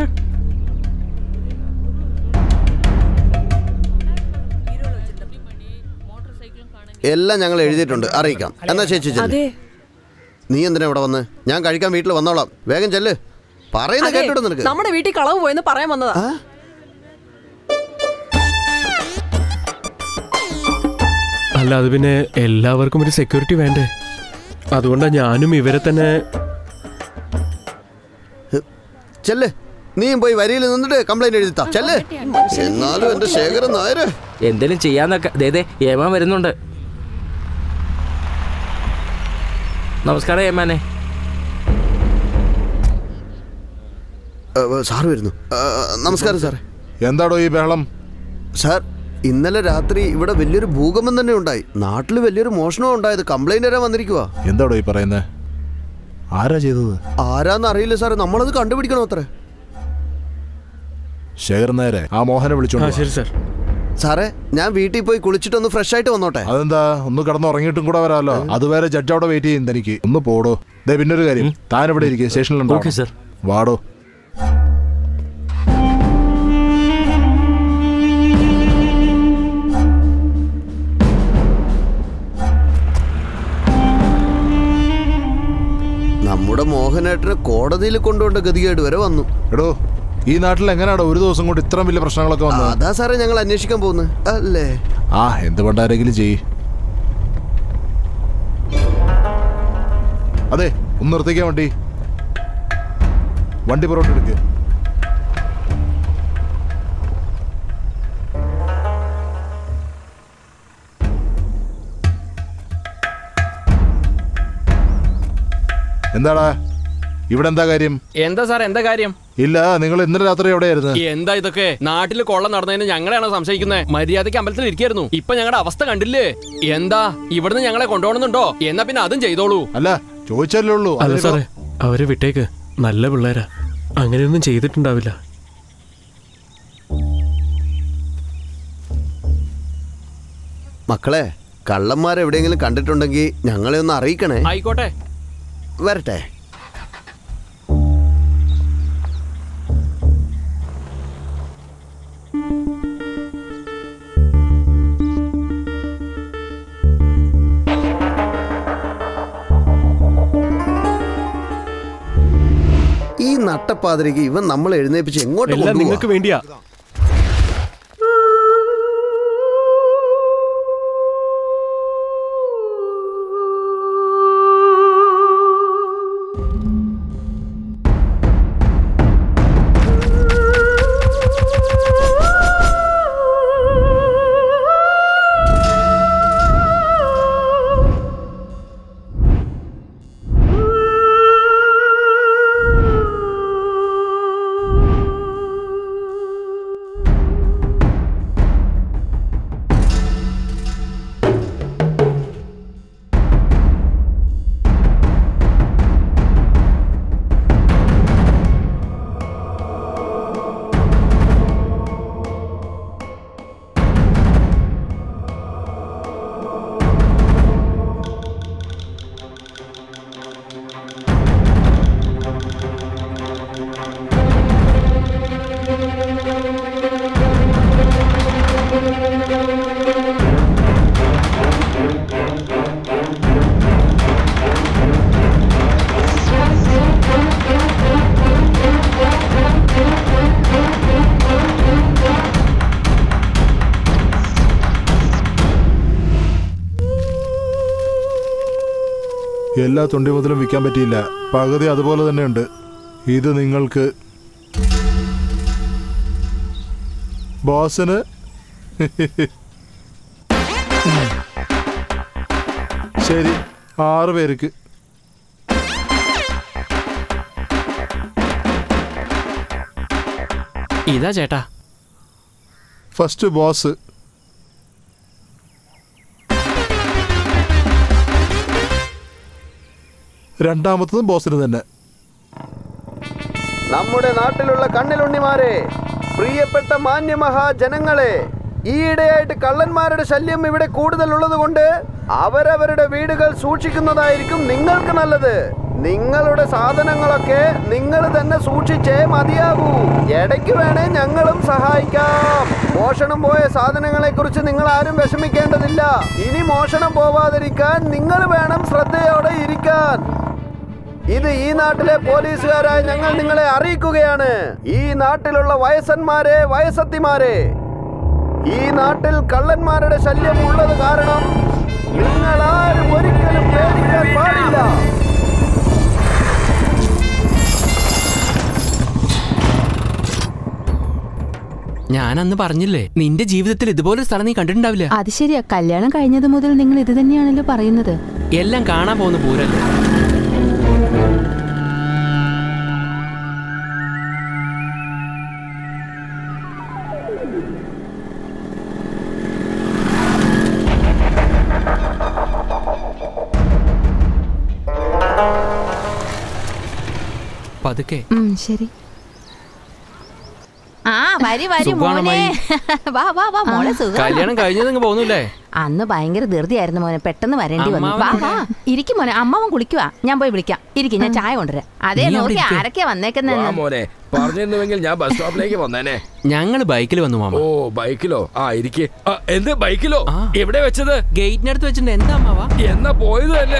എല്ലാം ഞങ്ങൾ എഴുതിയിട്ടുണ്ട്, അറിയിക്കാം. എന്നാ ചേച്ചി ചെല്ല്. നീ എന്തിനാ ഇവിടെ വന്ന്? ഞാൻ കഴിക്കാൻ വീട്ടിൽ വന്നോളാം. വേഗം ചെല്ല്. പറയുന്ന കേട്ടോ. നിനക്ക് നമ്മുടെ വീട്ടിൽ കളവ് പോയെന്ന് പറയാൻ വന്നതാ. അല്ല, അത് പിന്നെ എല്ലാവർക്കും ഒരു സെക്യൂരിറ്റി വേണ്ടേ? അതുകൊണ്ടാ ഞാനും ഇവരെ തന്നെ. ചെല്ല്, നീയും പോയി വരിയിൽ നിന്നിട്ട് കംപ്ലൈന്റ് എഴുതിത്താ. ചെല്ല്. എന്നാലും എന്റെ ശേഖരൻ നായര് എന്തേലും ചെയ്യാന്നൊക്കെ. ദേ ഏമാൻ വരുന്നുണ്ട്. നമസ്കാരം ഏമാനെ. സാറ് വരുന്നു. നമസ്കാരം സാറേ. എന്താടോ ഈ ബഹളം? സാർ, ഇന്നലെ രാത്രി ഇവിടെ വലിയൊരു ഭൂകമ്പം തന്നെ ഉണ്ടായി. നാട്ടിൽ വലിയൊരു മോഷണം ഉണ്ടായത്. കംപ്ലൈന്റ് വരാൻ വന്നിരിക്കുക. എന്താടോ ഈ പറയുന്നത്? ആരാ ചെയ്തത്? ആരാന്ന് അറിയില്ല സാറേ. നമ്മളത് കണ്ടുപിടിക്കണം അത്രേ. ശേഖരൻ നായരെ, ആ മോഹനെ വിളിച്ചോണ്ട്. ശരി സാർ. സാറേ, ഞാൻ വീട്ടിൽ പോയി കുളിച്ചിട്ടൊന്ന് ഫ്രഷ് ആയിട്ട് വന്നോട്ടെ. അതെന്താ? ഒന്ന് കിടന്ന് ഉറങ്ങിയിട്ടും കൂടെ വരാമല്ലോ. അതുവരെ ജഡ്ജ് അവിടെ വെയിറ്റ് ചെയ്യും. തനിക്ക് ഒന്ന് പോടോ. ദേ പിന്നൊരു കാര്യം, താൻ ഇവിടെ ഇരിക്കും. സ്റ്റേഷനിലുണ്ടോ? വാടോ. നമ്മുടെ മോഹനേട്ടനെ കോടതിയിൽ കൊണ്ടുപോണ്ട ഗതികേട് വരെ വന്നു. എടോ, ഈ നാട്ടിൽ എങ്ങനെയാണോ ഒരു ദിവസം കൊണ്ട് ഇത്രയും വലിയ പ്രശ്നങ്ങളൊക്കെ വന്നത്? അതാ സാറേ ഞങ്ങൾ അന്വേഷിക്കാൻ പോകുന്നത് അല്ലേ? ആ എന്ത് പണ്ടാരെങ്കിലും ചെയ്യ്. അതെ, ഒന്ന് നിർത്തിക്കാൻ വണ്ടി. വണ്ടി പുറകോട്ട് എടുക്കുക. എന്താടാ ഇവിടെ എന്താ കാര്യം? എന്താ സാർ എന്താ കാര്യം? ഇല്ല, നിങ്ങൾ ഇന്നലെ രാത്രി എവിടെയായിരുന്നു? എന്താ ഇതൊക്കെ? നാട്ടില് കൊള്ള നടന്നതിന് ഞങ്ങളെയാണോ സംശയിക്കുന്നത്? മര്യാദയ്ക്ക് അമ്പലത്തിൽ ഇരിക്കായിരുന്നു. ഇപ്പൊ ഞങ്ങളുടെ അവസ്ഥ കണ്ടില്ലേ? എന്താ ഇവിടുന്ന് ഞങ്ങളെ കൊണ്ടുപോകണമെന്നുണ്ടോ? എന്നാ പിന്നെ അതും ചെയ്തോളൂ. അല്ല ചോദിച്ചല്ലേ ഉള്ളൂ. അല്ല സാറേ, അവരെ വിട്ടേക്ക്. നല്ല പിള്ളേരാ, അങ്ങനെയൊന്നും ചെയ്തിട്ടുണ്ടാവില്ല. മക്കളെ, കള്ളന്മാരെവിടെയെങ്കിലും കണ്ടിട്ടുണ്ടെങ്കിൽ ഞങ്ങളെ ഒന്ന് അറിയിക്കണേ. ആയിക്കോട്ടെ, വരട്ടെ. ഈ നട്ടപ്പാതിരിക്ക് ഇവൻ നമ്മൾ എഴുന്നേപ്പിച്ച് എങ്ങോട്ട് നിങ്ങൾക്ക് വേണ്ടിയാ. എല്ലാ തൊണ്ടി മുതലും വിൽക്കാൻ പറ്റിയില്ല. പകുതി അതുപോലെ തന്നെ ഉണ്ട്. ഇത് നിങ്ങൾക്ക് ബോസിന് ശരി, ആറ് പേർക്ക്. ഇതാ ചേട്ടാ ഫസ്റ്റ് ബോസ്. രണ്ടാമത്തതും ബോസിന് തന്നെ. നമ്മുടെ നാട്ടിലുള്ള കണ്ണിലുണ്ണിമാരെ, പ്രിയപ്പെട്ട മാന്യമഹാജനങ്ങളെ, ഈയിടെയായിട്ട് കള്ളന്മാരുടെ ശല്യം ഇവിടെ കൂടുതലുള്ളത് കൊണ്ട് അവരവരുടെ വീടുകൾ സൂക്ഷിക്കുന്നതായിരിക്കും നിങ്ങൾക്ക് നല്ലത്. നിങ്ങളുടെ സാധനങ്ങളൊക്കെ നിങ്ങൾ തന്നെ സൂക്ഷിച്ചേ മതിയാകൂ. ഇടയ്ക്ക് വേണേ ഞങ്ങളും സഹായിക്കാം. മോഷണം പോയ സാധനങ്ങളെ കുറിച്ച് നിങ്ങൾ ആരും വിഷമിക്കേണ്ടതില്ല. ഇനി മോഷണം പോവാതിരിക്കാൻ നിങ്ങൾ വേണം ശ്രദ്ധയോടെ ഇരിക്കാൻ. ഇത് ഈ നാട്ടിലെ പോലീസുകാരായ ഞങ്ങൾ നിങ്ങളെ അറിയിക്കുകയാണ്. ഈ നാട്ടിലുള്ള വയസ്സന്മാരെ, വയസ്സത്തിമാരെ, ഈ നാട്ടിൽ കള്ളന്മാരുടെ ശല്യം ഉള്ളത് കാരണം നിങ്ങൾ ആരും ഒരിക്കലും പേടിക്കാൻ പാടില്ല. ഞാൻ അന്ന് പറഞ്ഞില്ലേ, നിന്റെ ജീവിതത്തിൽ ഇതുപോലെ സ്ഥലം നീ കണ്ടിട്ടുണ്ടാവില്ല. അത് ശരിയാ, കല്യാണം കഴിഞ്ഞത് മുതൽ നിങ്ങൾ ഇത് തന്നെയാണല്ലോ പറയുന്നത്. എല്ലാം കാണാൻ പോകുന്ന പൂരല്ലേ. പതുക്കെ. ശരി. ആ വരി വരി മോനെ. വാ വാ വാ മോളെ, സുഖം. കല്യാണം കഴിഞ്ഞത് പോകുന്നില്ലേ? അന്ന് ഭയങ്കര ധൃതിയായിരുന്നു മോനെ, പെട്ടെന്ന് വരേണ്ടി വന്നു. വാ വാ ഇരിക്കും മോനെ, അമ്മാവൻ കുളിക്കുവാ, ഞാൻ പോയി വിളിക്കാം. ഇരിക്കും, ഞാൻ ചായ കൊണ്ടുവരാം. അതേ നോക്കി ആരൊക്കെയാ വന്നേക്കുന്നെന്ന്. മോനെ പറഞ്ഞിരുന്നുവെങ്കിൽ ഞാൻ ബസ് സ്റ്റോപ്പിലേക്ക് വന്നേനെ. ഞങ്ങൾ ബൈക്കിൽ വന്നു മാമ. ഓ ബൈക്കിലോ? ആ ഇരിക്കെ. എന്ത് ബൈക്കിലോ? എവിടെ വെച്ചത്? ഗേറ്റിനടുത്ത് വെച്ചിട്ടുണ്ട്. എന്താ അമ്മാവാ? എന്നാ പോയത് തന്നെ.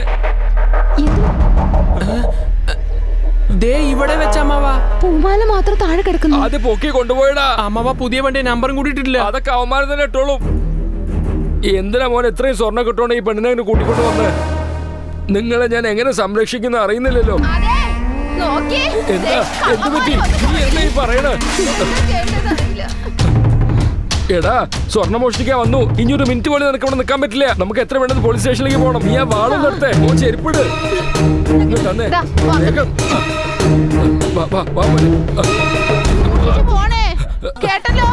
ദേ ഇവിടെ വെച്ച അമ്മാവാ. പൂമാല മാത്രം താഴെ കിടക്കുന്നു. അത് പൊക്കി കൊണ്ടുപോയടാ. അമ്മാവ പുതിയ വണ്ടി നമ്പറും കൂട്ടിയിട്ടില്ല. അതൊക്കെ അവന്മാരെ തന്നെ ഇട്ടോളൂ. എന്തിനാ മോനെ ഇത്രയും സ്വർണ്ണം കിട്ടോണ്ട് ഈ പെണ്ണിനെ കൂട്ടിക്കൊണ്ട് വന്ന്? നിങ്ങളെ ഞാൻ എങ്ങനെ സംരക്ഷിക്കുന്ന അറിയുന്നില്ലല്ലോ. എന്താ എന്ത് പറ്റി? നീ എന്താ ഈ പറയണ? എടാ സ്വർണ്ണം മോഷ്ടിക്കാൻ വന്നു. ഇനി ഒരു മിനിറ്റ് പോലും നിനക്ക് ഇവിടെ നിൽക്കാൻ പറ്റില്ല. നമുക്ക് എത്ര വേണ്ടത് പോലീസ് സ്റ്റേഷനിലേക്ക് പോകണം. നീ ആ വാളും നിർത്തേ. ഓ ചെരുപ്പിട് തന്നെ. കേട്ടല്ലോ.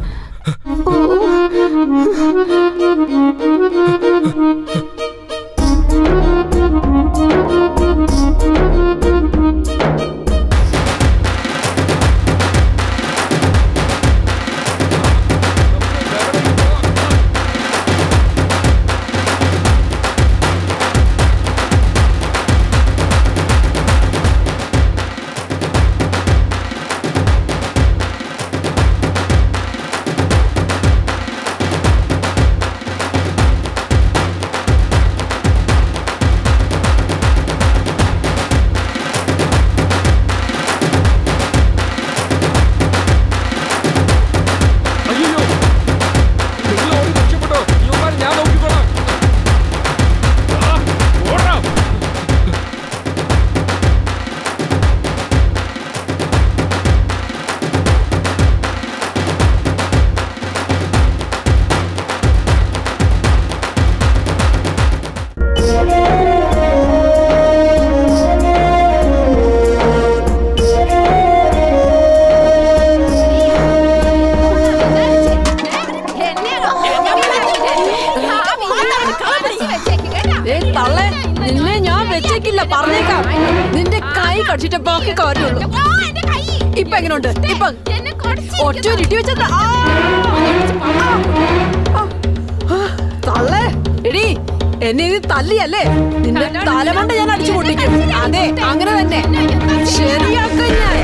നിന്നെ ഞാൻ വെച്ചേക്കില്ല, പറഞ്ഞേക്കാം. നിന്റെ കൈ കടിച്ചിട്ട് ബാക്കി കാര്യമുള്ളൂ. ഇപ്പൊ എങ്ങനെയുണ്ട്? ഇപ്പൊ ഒറ്റ ഇട്ടി വെച്ച തള്ളേ. എടി എന്നെ ഇത് തല്ലിയല്ലേ? നിന്റെ തലമണ്ട ഞാൻ അടിച്ചു പൊട്ടിക്കും. അതെ, അങ്ങനെ തന്നെ ശരിയാക്കാൻ ഞാൻ.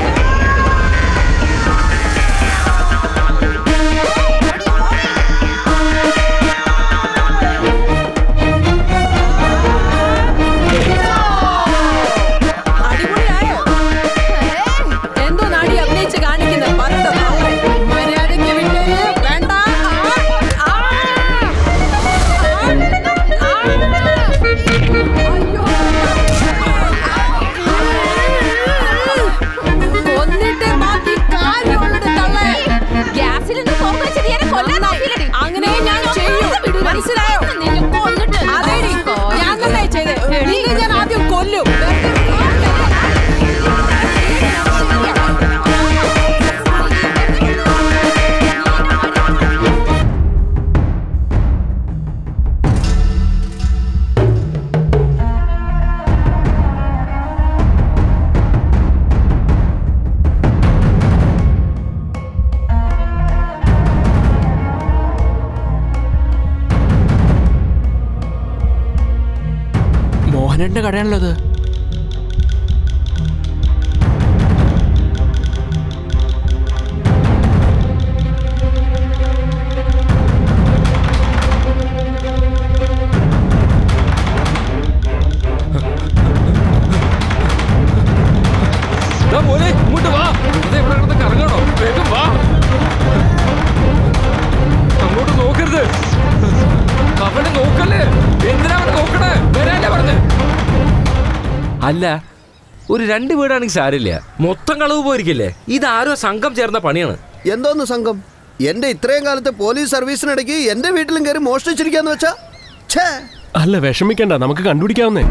മോഹനന്റെ കടയാണല്ലോ. ഇങ്ങോട്ട് വാ. കറങ്ങണോ? വേഗം വാ. അങ്ങോട്ട് നോക്കരുത്. അവനെ നോക്കല്ലേ. എന്തിനാ അവനെ നോക്കണേ? വരാല്ലേ പറഞ്ഞ്. അല്ല, ഒരു രണ്ട് വീടാണെങ്കിൽ സാരില്ല. മൊത്തം കളവ് പോയിരിക്കില്ലേ? ഇതാരോ സംഘം ചേർന്ന പണിയാണ്. എന്തോന്ന് സംഘം? എന്റെ ഇത്രയും കാലത്തെ പോലീസ് സർവീസിനിടയ്ക്ക് എന്റെ വീട്ടിലും കയറി മോഷ്ടിച്ചിരിക്കാന്ന് വെച്ചാ? അല്ല, വിഷമിക്കണ്ട, നമുക്ക് കണ്ടുപിടിക്കാവുന്നേ.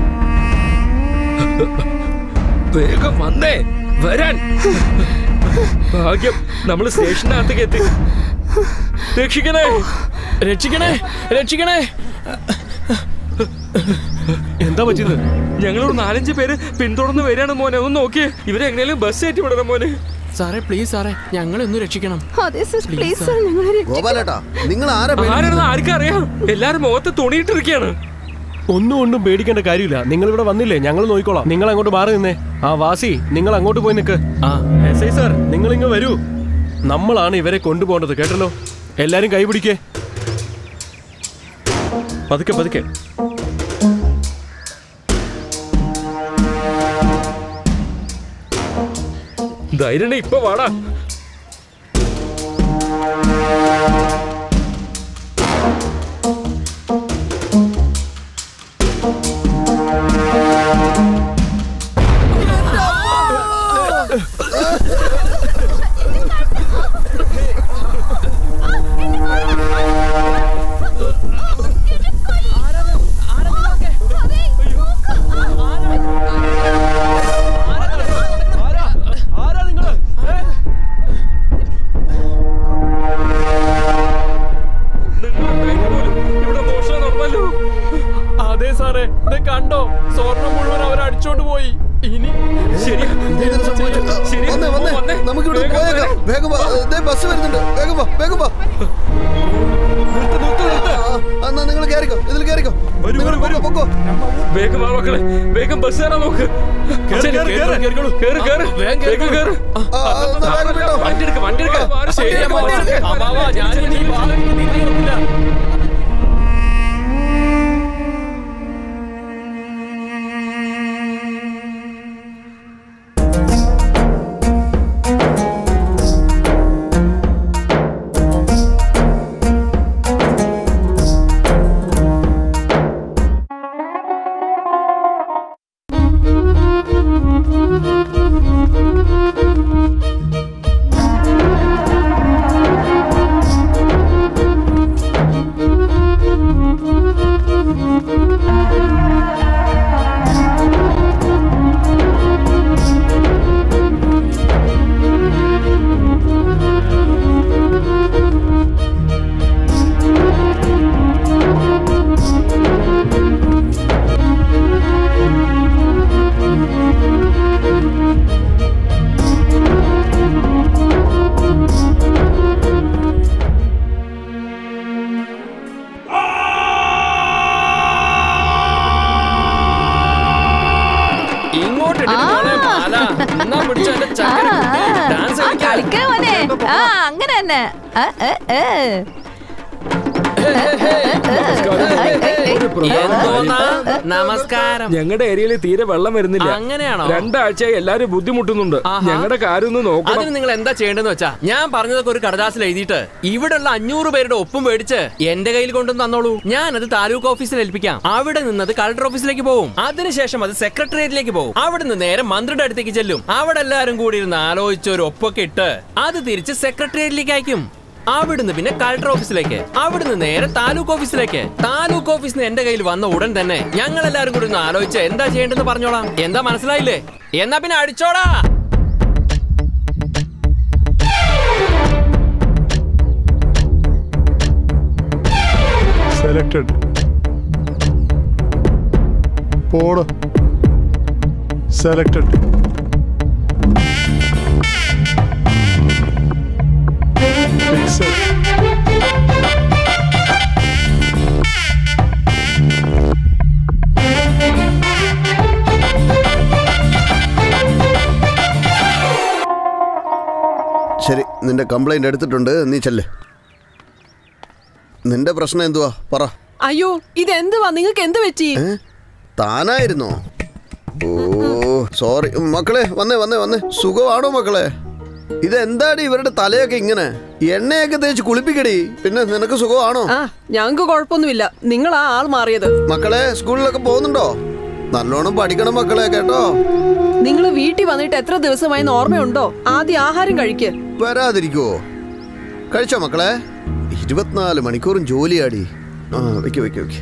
വേഗം വന്നേ. വരാൻ. ഭാഗ്യം നമ്മൾ സ്റ്റേഷനകത്തേക്ക് എത്തി. രക്ഷിക്കണേ, രക്ഷിക്കണേ, രക്ഷിക്കണേ. എന്താ പറ്റിയത്? ഞങ്ങളൊരു നാലഞ്ച് പേര് പിന്തുടർന്ന് വരികയാണ് മോനെ. ഒന്ന് നോക്കിയേ. ഇവരെ എങ്ങനെയും ബസ് കയറ്റി വിടണം മോനെ. സാറേ പ്ലീസ് സാറേ, ഞങ്ങളെ ഒന്ന് രക്ഷിക്കണം. ഗോപാലേട്ടാ, നിങ്ങൾ ആരാണെന്ന് ആർക്കും അറിയാം. എല്ലാരും മുഖത്ത് തുണിയിട്ടിരിക്കുകയാണ്. ഒന്നും ഒന്നും പേടിക്കേണ്ട കാര്യമില്ല. നിങ്ങൾ ഇവിടെ വന്നില്ലേ, ഞങ്ങൾ നോക്കിക്കോളാം. നിങ്ങൾ അങ്ങോട്ട് മാറി നിന്നേ. ആ വാസി, നിങ്ങൾ അങ്ങോട്ട് പോയി നിൽക്ക്. ആ എസ് ഐ സാർ, നിങ്ങൾ ഇങ്ങ് വരൂ. നമ്മളാണ് ഇവരെ കൊണ്ടുപോകേണ്ടത്, കേട്ടല്ലോ. എല്ലാരും കൈപിടിക്കേ. പതുക്കെ പതുക്കെ. ധൈര്യം ഇപ്പൊ വാടാ. നമുക്കിവിടെ പോയേക്കാം. വേഗം വാ. ദേ ബസ് വരുന്നുണ്ട്. വേഗം വാ, വേഗം വാ. എന്നാ നിങ്ങൾ കയറിക്കോ, ഇതിൽ കയറിക്കോ. നിങ്ങൾ പൊക്കോ, പൊക്കോ. വേഗം വാ മക്കളെ, വേഗം ബസ് കയറാൻ നോക്ക്. കേറ്, കേറ്, കേറ്, കേറ്, വേഗം കേറ്. വണ്ടി എടുക്ക, വണ്ടി എടുക്ക. ശരി അമ്മ, ഞാൻ അങ്ങനെ തന്നെ. നമസ്കാരം. ഞങ്ങളുടെ ഏരിയയിൽ തീരെ വെള്ളം വരുന്നില്ല. അങ്ങനെയാണോ? രണ്ടാഴ്ചയായി എല്ലാരും ബുദ്ധിമുട്ടുന്നുണ്ട്. ഞങ്ങളുടെ കാര്യം ഒന്ന് നോക്കണം. അതിന് നിങ്ങൾ എന്താ ചെയ്യേണ്ടതെന്ന് വെച്ചാ ഞാൻ പറഞ്ഞതൊക്കെ ഒരു കടലാസിൽ എഴുതിയിട്ട് ഇവിടെയുള്ള അഞ്ഞൂറ് പേരുടെ ഒപ്പും മേടിച്ച് എന്റെ കയ്യിൽ കൊണ്ടുവന്ന് തന്നോളൂ. ഞാൻ അത് താലൂക്ക് ഓഫീസിൽ ഏൽപ്പിക്കാം. അവിടെ നിന്ന് അത് കളക്ടർ ഓഫീസിലേക്ക് പോകും. അതിനുശേഷം അത് സെക്രട്ടേറിയറ്റിലേക്ക് പോകും. അവിടെ നിന്ന് നേരെ മന്ത്രിയുടെ അടുത്തേക്ക് ചെല്ലും. അവിടെ എല്ലാരും കൂടി ഇരുന്ന് ആലോചിച്ച് ഒരു ഒപ്പൊക്കെ ഇട്ട് അത് തിരിച്ച് സെക്രട്ടേറിയറ്റിലേക്ക് അയക്കും. അവിടുന്ന് പിന്നെ കളക്ടർ ഓഫീസിലേക്ക്, അവിടുന്ന് നേരെ താലൂക്ക് ഓഫീസിലേക്ക്. താലൂക്ക് ഓഫീസിന് എന്റെ കയ്യിൽ വന്ന ഉടൻ തന്നെ ഞങ്ങൾ എല്ലാരും കൂടി ഒന്ന് ആലോചിച്ച് എന്താ ചെയ്യേണ്ടെന്ന് പറഞ്ഞോളാം. എന്താ മനസ്സിലായില്ലേ? എന്നാ പിന്നെ അടിച്ചോടാ. സെലക്ടഡ്. പോട്. സെലക്ടഡ്. ശരി, നിന്റെ കംപ്ലൈന്റ് എടുത്തിട്ടുണ്ട്. നീ ചെല്ല്. നിന്റെ പ്രശ്നം എന്തുവാ പറ. അയ്യോ, ഇതെന്തുവാ? നിങ്ങൾക്ക് എന്ത് പറ്റി? താനായിരുന്നോ? ഓ സോറി മക്കളെ. വന്നേ വന്നേ വന്നേ. സുഖമാണോ മക്കളെ? ഇതെന്താടി ഇവരുടെ തലയൊക്കെ ഇങ്ങനെ? എണ്ണയൊക്കെ തേച്ച് കുളിപ്പിക്കടി. പിന്നെ നിനക്ക് സുഖമാണോ? ആ, ഞങ്ങൾക്ക് കുഴപ്പമൊന്നുമില്ല. നിങ്ങൾ ആ ആൾ മാറിയത്. മക്കളെ സ്കൂളിലൊക്കെ പോകുന്നുണ്ടോ? നല്ലോണം പഠിക്കണം മക്കളെ, കേട്ടോ. നിങ്ങൾ വീട്ടിൽ വന്നിട്ട് എത്ര ദിവസമായി ഓർമ്മയുണ്ടോ? ആദ്യം ആഹാരം കഴിക്ക്. വരാതിരിക്കുവോ? കഴിച്ചോ മക്കളെ? ഇരുപത്തിനാല് മണിക്കൂറും ജോലിയാടി. ആ വെക്ക് വെക്ക് വെക്ക്.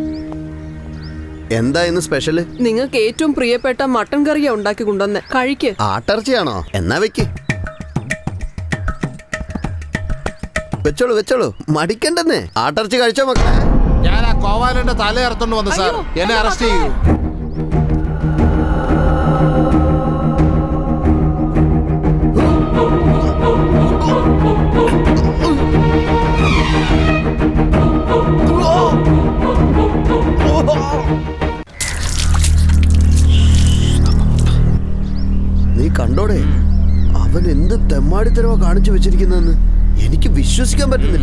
എന്താ ഇന്ന് സ്പെഷ്യല്? നിങ്ങൾക്ക് ഏറ്റവും പ്രിയപ്പെട്ട മട്ടൻ കറിയാ ഉണ്ടാക്കി കൊണ്ടുവന്ന്. കഴിക്ക്. ആട്ടിറച്ചിയാണോ? എന്നാ വെക്ക്. വെച്ചോളൂ വെച്ചോളൂ, മടിക്കണ്ടെന്നേ. ആട്ടിറച്ചി കഴിച്ചോ മക്കളെ? ഞാൻ ആ കോവാലന്റെ തല ഇറത്തോണ്ട് വന്നു സാർ. എന്നെ അറസ്റ്റ് ചെയ്യൂ. നീ കണ്ടോടെ അവൻ എന്ത് തെമ്മാടിത്തരവാ കാണിച്ചു വെച്ചിരിക്കുന്നെന്ന് എനിക്ക് വിശ്വസിക്കാൻ പറ്റുന്നില്ല.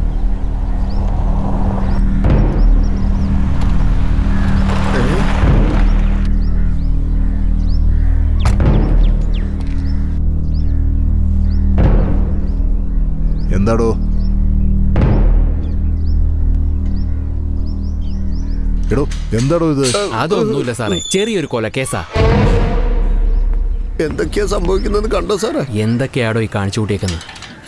എന്താടോ? എടോ എന്താടോ ഇത്? അതൊന്നുമില്ല സാറേ, ചെറിയൊരു കൊലക്കേസാ. എന്തൊക്കെയാ സംഭവിക്കുന്നത് കണ്ടോ സാറേ? എന്തൊക്കെയാടോ ഈ കാണിച്ചു കൂട്ടിയേക്കുന്നത്?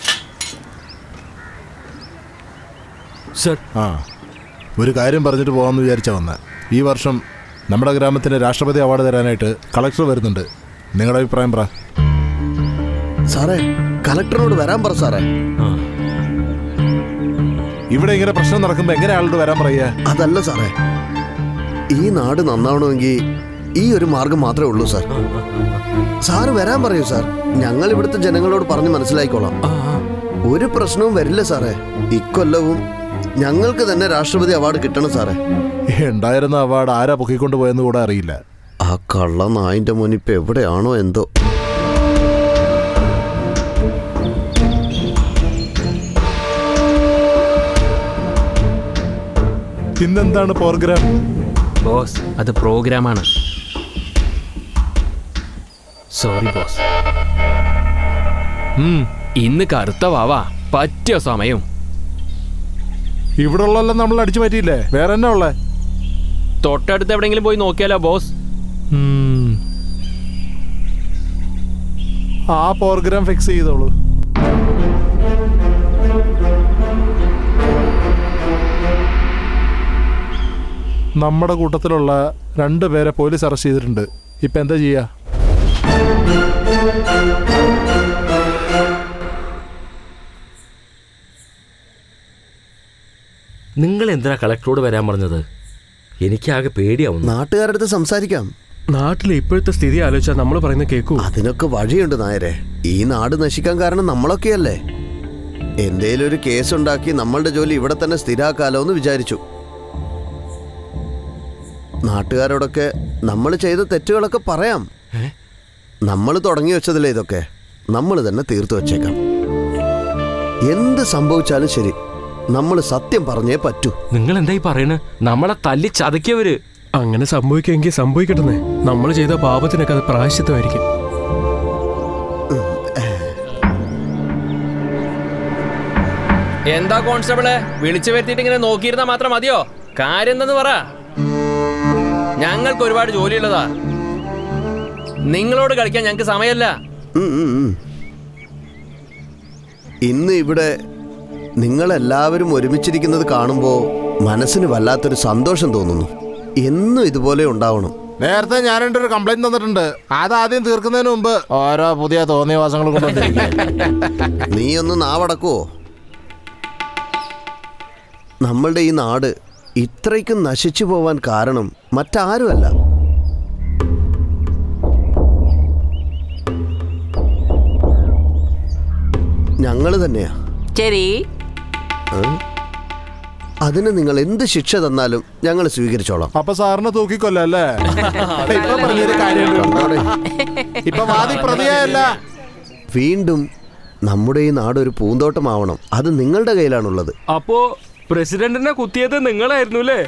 സർ ആ ഒരു കാര്യം പറഞ്ഞിട്ട് പോകാമെന്ന് വിചാരിച്ചാ വന്ന. ഈ വർഷം നമ്മുടെ ഗ്രാമത്തിന് രാഷ്ട്രപതി അവാർഡ് തരാനായിട്ട് കളക്ടർ വരുന്നുണ്ട്. നിങ്ങളുടെ അഭിപ്രായം പറ. സാറേ കളക്ടറിനോട് വരാൻ പറ സാറേ. ഇവിടെ ഇങ്ങനെ പ്രശ്നം നടക്കുമ്പോ എങ്ങനെ ആളോട് വരാൻ പറയാ? അതല്ല സാറേ, ഈ നാട് നന്നാവണമെങ്കിൽ ഈ ഒരു മാർഗം മാത്രമേ ഉള്ളൂ സാർ. സാറ് വരാൻ പറയൂ സാർ. ഞങ്ങൾ ഇവിടുത്തെ ജനങ്ങളോട് പറഞ്ഞ് മനസ്സിലായിക്കോളാം. ഒരു പ്രശ്നവും വരില്ല സാറേ. ഇക്കൊല്ലവും ഞങ്ങൾക്ക് തന്നെ രാഷ്ട്രപതി അവാർഡ് കിട്ടണം സാറേ. ഉണ്ടായിരുന്ന അവാർഡ് ആരാ പൊക്കിക്കൊണ്ട് പോയെന്ന് കൂടെ അറിയില്ല. ആ കള്ള നായിന്റെ മുന്നിപ്പ് എവിടെയാണോ എന്തോ. ഇന്നെന്താണ് പ്രോഗ്രാം? ബോസ്, അത് പ്രോഗ്രാമാണ്. Sorry boss. ഇന്ന് കറുത്ത വാവാ പറ്റിയ സമയം. ഇവിടെ ഉള്ളതെല്ലാം നമ്മൾ അടിച്ചു മാറ്റിയില്ലേ? വേറെ എന്നാ ഉള്ളേ? തൊട്ടടുത്ത് എവിടെയെങ്കിലും പോയി നോക്കിയാലോ ബോസ്? ആ പ്രോഗ്രാം ഫിക്സ് ചെയ്തോളൂ. നമ്മുടെ കൂട്ടത്തിലുള്ള രണ്ട് പേരെ പോലീസ് അറസ്റ്റ് ചെയ്തിട്ടുണ്ട്. ഇപ്പൊ എന്താ ചെയ്യാ? നിങ്ങൾ എന്തിനാ കളക്ടറോട് വരാൻ പറഞ്ഞത്? എനിക്കാകെ പേടിയാവും. നാട്ടുകാരുടെ അടുത്ത് സംസാരിക്കാം. നാട്ടിലെ ഇപ്പോഴത്തെ സ്ഥിതി ആലോചിച്ചാൽ നമ്മൾ പറയുന്ന കേൾക്കൂ. അതിനൊക്കെ വഴിയുണ്ട് നായരെ. ഈ നാട് നശിക്കാൻ കാരണം നമ്മളൊക്കെയല്ലേ. എന്തേലും ഒരു കേസ് ഉണ്ടാക്കി നമ്മളുടെ ജോലി ഇവിടെ തന്നെ സ്ഥിരാക്കാലോ എന്ന് വിചാരിച്ചു. നാട്ടുകാരോടൊക്കെ നമ്മൾ ചെയ്ത തെറ്റുകളൊക്കെ പറയാം. നമ്മൾ തുടങ്ങി വെച്ചതില്ലേ ഇതൊക്കെ, നമ്മൾ തന്നെ തീർത്തു വെച്ചേക്കാം. എന്ത് സംഭവിച്ചാലും ശരി, നമ്മൾ സത്യം പറഞ്ഞേ പറ്റൂ. നിങ്ങൾ എന്തായി പറയണേ? നമ്മളെ തല്ലി ചതക്കിയവര്. അങ്ങനെ സംഭവിക്കുമെങ്കിൽ സംഭവിക്കട്ടെ. നമ്മൾ ചെയ്ത പാപത്തിനൊക്കെ അത് പ്രായശ്ചിത്തമായിരിക്കും. എന്താ കോൺസ്റ്റബിള് വിളിച്ചു വരുത്തിയിട്ട് ഇങ്ങനെ നോക്കിയിരുന്നാ മാത്രം മതിയോ? കാര്യം എന്തെന്ന് പറ. ഞങ്ങൾക്ക് ഒരുപാട് ജോലിയുള്ളതാ. നിങ്ങളോട് കളിക്കാൻ ഞങ്ങൾക്ക് സമയമല്ല. ഇന്ന് ഇവിടെ നിങ്ങളെല്ലാവരും ഒരുമിച്ചിരിക്കുന്നത് കാണുമ്പോൾ മനസ്സിന് വല്ലാത്തൊരു സന്തോഷം തോന്നുന്നു. എന്നും ഇതുപോലെ ഉണ്ടാവണം. നേരത്തെ ഞാൻ എൻ്റെ ഒരു കംപ്ലൈന്റ് തന്നിട്ടുണ്ട്. അതാദ്യം തീർക്കുന്നതിന് മുമ്പ് ഓരോ പുതിയ തോന്നിയവാസങ്ങൾ കൊണ്ടുവന്നിരിക്കുക. നീ ഒന്ന് നാവടക്കുവോ? നമ്മളുടെ ഈ നാട് ഇത്രയ്ക്കും നശിച്ചു പോവാൻ കാരണം മറ്റാരുമല്ല, ഞങ്ങൾ തന്നെയാ. ശരി, അതിന് നിങ്ങൾ എന്ത് ശിക്ഷ തന്നാലും ഞങ്ങൾ സ്വീകരിച്ചോളാം. അപ്പൊ സാറിന് തൂക്കിക്കൊല്ലല്ലേ? ഇപ്പൊ പറഞ്ഞൊരു കാര്യമുണ്ട്. ഇപ്പൊ വാദി പ്രതിയല്ല. വീണ്ടും നമ്മുടെ ഈ നാട് ഒരു പൂന്തോട്ടമാവണം. അത് നിങ്ങളുടെ കയ്യിലാണുള്ളത്. അപ്പോ പ്രസിഡന്റിനെ കുത്തിയത് നിങ്ങളായിരുന്നു അല്ലേ?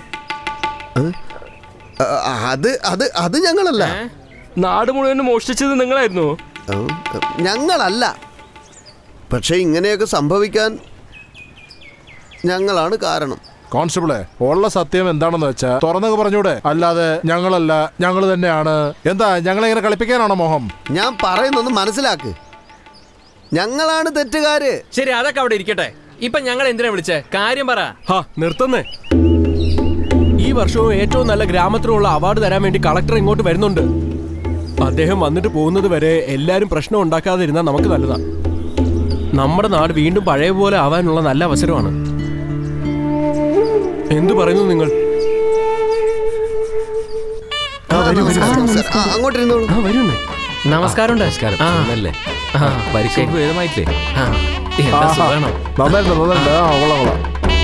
അത് അത് അത് ഞങ്ങളല്ല. നാട് മുഴുവൻ മോഷ്ടിച്ചത് നിങ്ങളായിരുന്നു? ഞങ്ങളല്ല. പക്ഷെ ഇങ്ങനെയൊക്കെ സംഭവിക്കാൻ ഞങ്ങളാണ് കാരണം. കോൺസ്റ്റബിളെ, ഉള്ള സത്യം എന്താണെന്ന് വെച്ചാ തുറന്നൊക്കെ പറഞ്ഞൂടെ? അല്ലാതെ ഞങ്ങളല്ല, ഞങ്ങൾ തന്നെയാണ്. എന്താ ഞങ്ങളെ ഇങ്ങനെ കളിപ്പിക്കാനാണോ മോഹം? ഞാൻ പറയുന്നൊന്ന് മനസ്സിലാക്ക്. ഞങ്ങളാണ് തെറ്റുകാര്. ശരി, അതൊക്കെ അവിടെ ഇരിക്കട്ടെ. ഇപ്പൊ ഞങ്ങൾ എന്തിനാ വിളിച്ചേ? കാര്യം പറ. ഹാ, നിർത്തുന്നേ. ഈ വർഷവും ഏറ്റവും നല്ല ഗ്രാമത്തിനുള്ള അവാർഡ് തരാൻ വേണ്ടി കളക്ടർ ഇങ്ങോട്ട് വരുന്നുണ്ട്. അദ്ദേഹം വന്നിട്ട് പോകുന്നത് വരെ എല്ലാരും പ്രശ്നം ഉണ്ടാക്കാതിരുന്നാൽ നമുക്ക് നല്ലതാ. നമ്മുടെ നാട് വീണ്ടും പഴയ പോലെ ആവാനുള്ള നല്ല അവസരമാണ്. എന്തു പറയുന്നു നിങ്ങൾ? അങ്ങോട്ടിരുന്നോളൂ. വരുന്നേ. നമസ്കാരം. നമസ്കാരം. ആണല്ലേ? പരീക്ഷ ഭേദമായിട്ടില്ലേ? എന്താ സുഖാണോ? നന്നായിട്ട് നന്നായിട്ട്. ആ കൊള്ളാം കൊള്ളാം.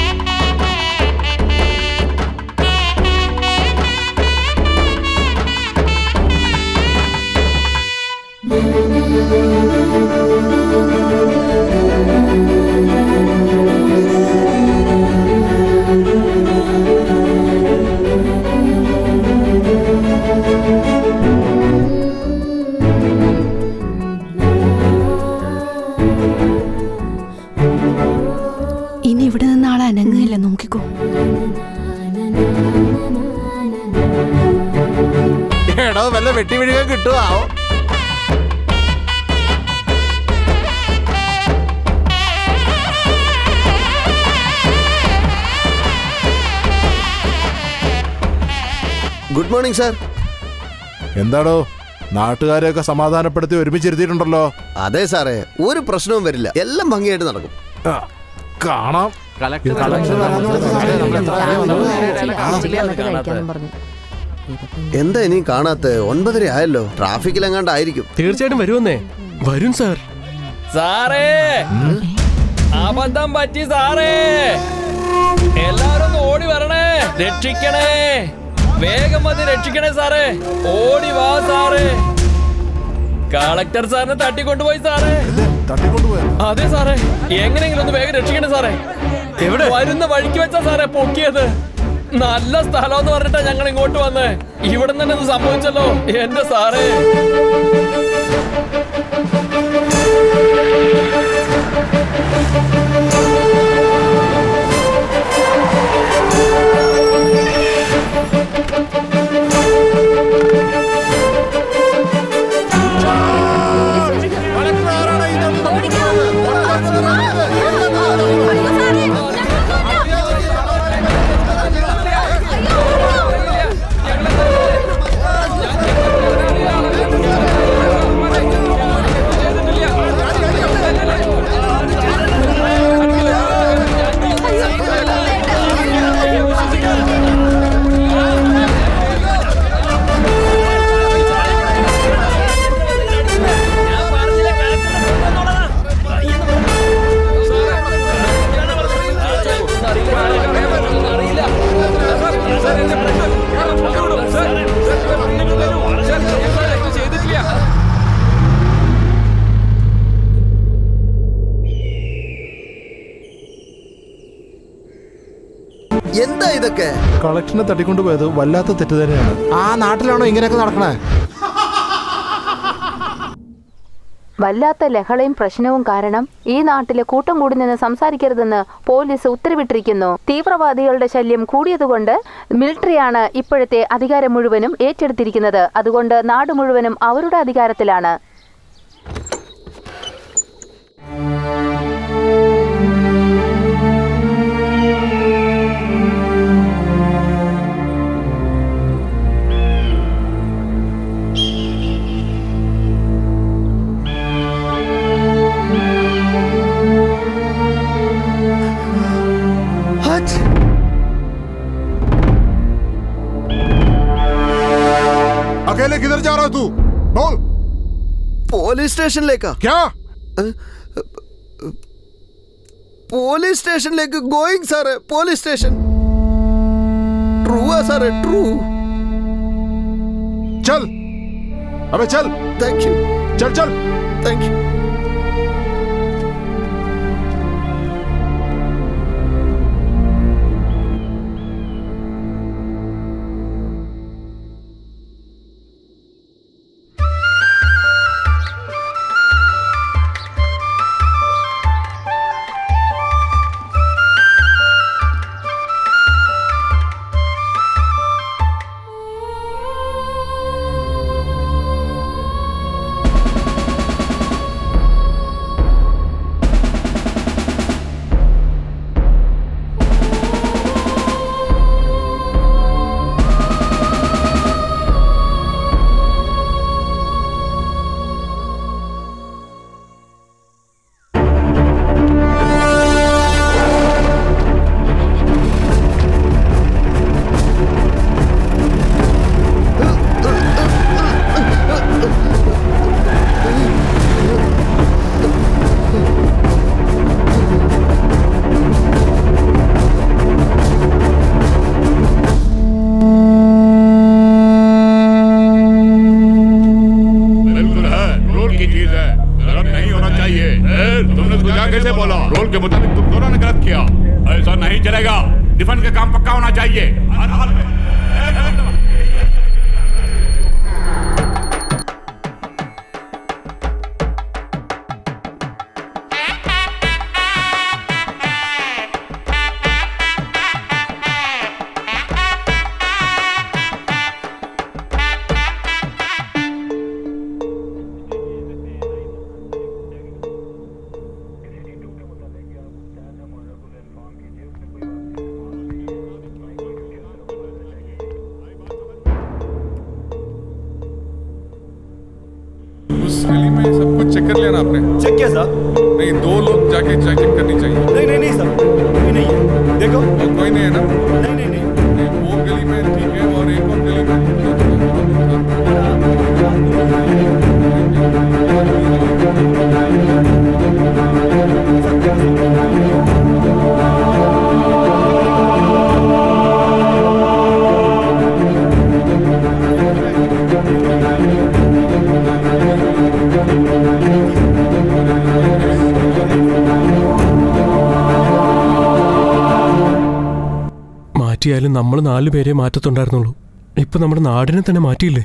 ഇനി ഇവിടെ നിന്ന് ആളെ അനങ്ങില്ല, നോക്കിക്കോ. എടോ വല്ല വെട്ടി വീഴുക കിട്ടുവോ? Good morning sir. എന്താടോ, നാട്ടുകാരെയൊക്കെ സമാധാനപ്പെടുത്തി ഒരുമിച്ചിരുത്തിയിട്ടുണ്ടല്ലോ? അതെ സാറേ, ഒരു പ്രശ്നവും വരില്ല. എല്ലാം ഭംഗിയായിട്ട് നടക്കും. എന്താ ഇനി കാണാത്ത? ഒൻപതര ആയല്ലോ. ട്രാഫിക്കിലെങ്ങാണ്ടായിരിക്കും. തീർച്ചയായിട്ടും വരുമെന്നേ. വരും സാർ. സാറേ, അബദ്ധം പറ്റി സാറേ. എല്ലാരും ഓടി വരണേ, രക്ഷിക്കണേ, വേഗം വന്ന് രക്ഷിക്കണേ സാറേ. ഓടി വാ സാറേ. കളക്ടർ സാറിനെ തട്ടിക്കൊണ്ടുപോയി സാറേ. അതെ സാറേ, എങ്ങനെയെങ്കിലും ഒന്ന് വേഗം രക്ഷിക്കണേ സാറേ. എവിടെ? വരുന്ന വഴിക്ക് വെച്ചാ സാറേ പൊക്കിയത്. നല്ല സ്ഥലം എന്ന് പറഞ്ഞിട്ടാ ഞങ്ങൾ ഇങ്ങോട്ട് വന്നേ. ഇവിടെ തന്നെ ഇത് സംഭവിച്ചല്ലോ എന്റെ സാറേ. എന്താ ഇതൊക്കെ? കളക്ഷനെ തട്ടിക്കൊണ്ടുപോയത് വല്ലാത്ത തെറ്റ് തന്നെയാണ്. ആ നാട്ടിലാണോ ഇങ്ങനെയൊക്കെ നടക്കണേ? വല്ലാത്ത ലഹളയും പ്രശ്നവും കാരണം ഈ നാട്ടിലെ കൂട്ടം കൂടി നിന്ന് സംസാരിക്കരുതെന്ന് പോലീസ് ഉത്തരവിട്ടിരിക്കുന്നു. തീവ്രവാദികളുടെ ശല്യം കൂടിയതുകൊണ്ട് മിലിറ്ററിയാണ് ഇപ്പോഴത്തെ അധികാരം മുഴുവനും ഏറ്റെടുത്തിരിക്കുന്നത്. അതുകൊണ്ട് നാട് മുഴുവനും അവരുടെ അധികാരത്തിലാണ്. अकेले किधर जा रहा है तू? बोल। पुलिस स्टेशन लेकर। क्या? पुलिस स्टेशन लेकर going sir. Police station. True है सर, ट्रू. चल, अबे चल. Thank you. चल चल. Thank you. डिफेंस का काम पक्का होना चाहिए हर हाल में। उस गली में सब कुछ चेक कर लिया ना आपने? चेक किया साहब? नहीं, दो लोग जाके चेक करनी चाहिए। नहीं नहीं नहीं सर, कोई नहीं है। देखो और कोई नहीं है ना? नहीं नहीं नहीं, नहीं वो गली में ठीक है और एक और गली में മാറ്റിയാലും നമ്മൾ നാലു പേരെ മാറ്റത്തുണ്ടായിരുന്നുള്ളൂ. ഇപ്പൊ നമ്മുടെ നാടിനെ തന്നെ മാറ്റിയില്ലേ?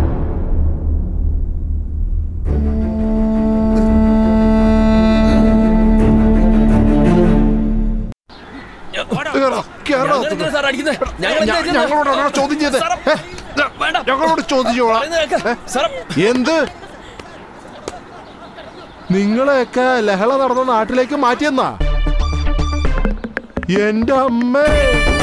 ഞങ്ങളോടാണോ ചോദ്യം ചെയ്ത്? ഞങ്ങളോട് ചോദിച്ചോളാം. എന്ത് നിങ്ങളെയൊക്കെ ലഹള നടന്ന നാട്ടിലേക്ക് മാറ്റിയെന്നാ? എന്റെ അമ്മേ,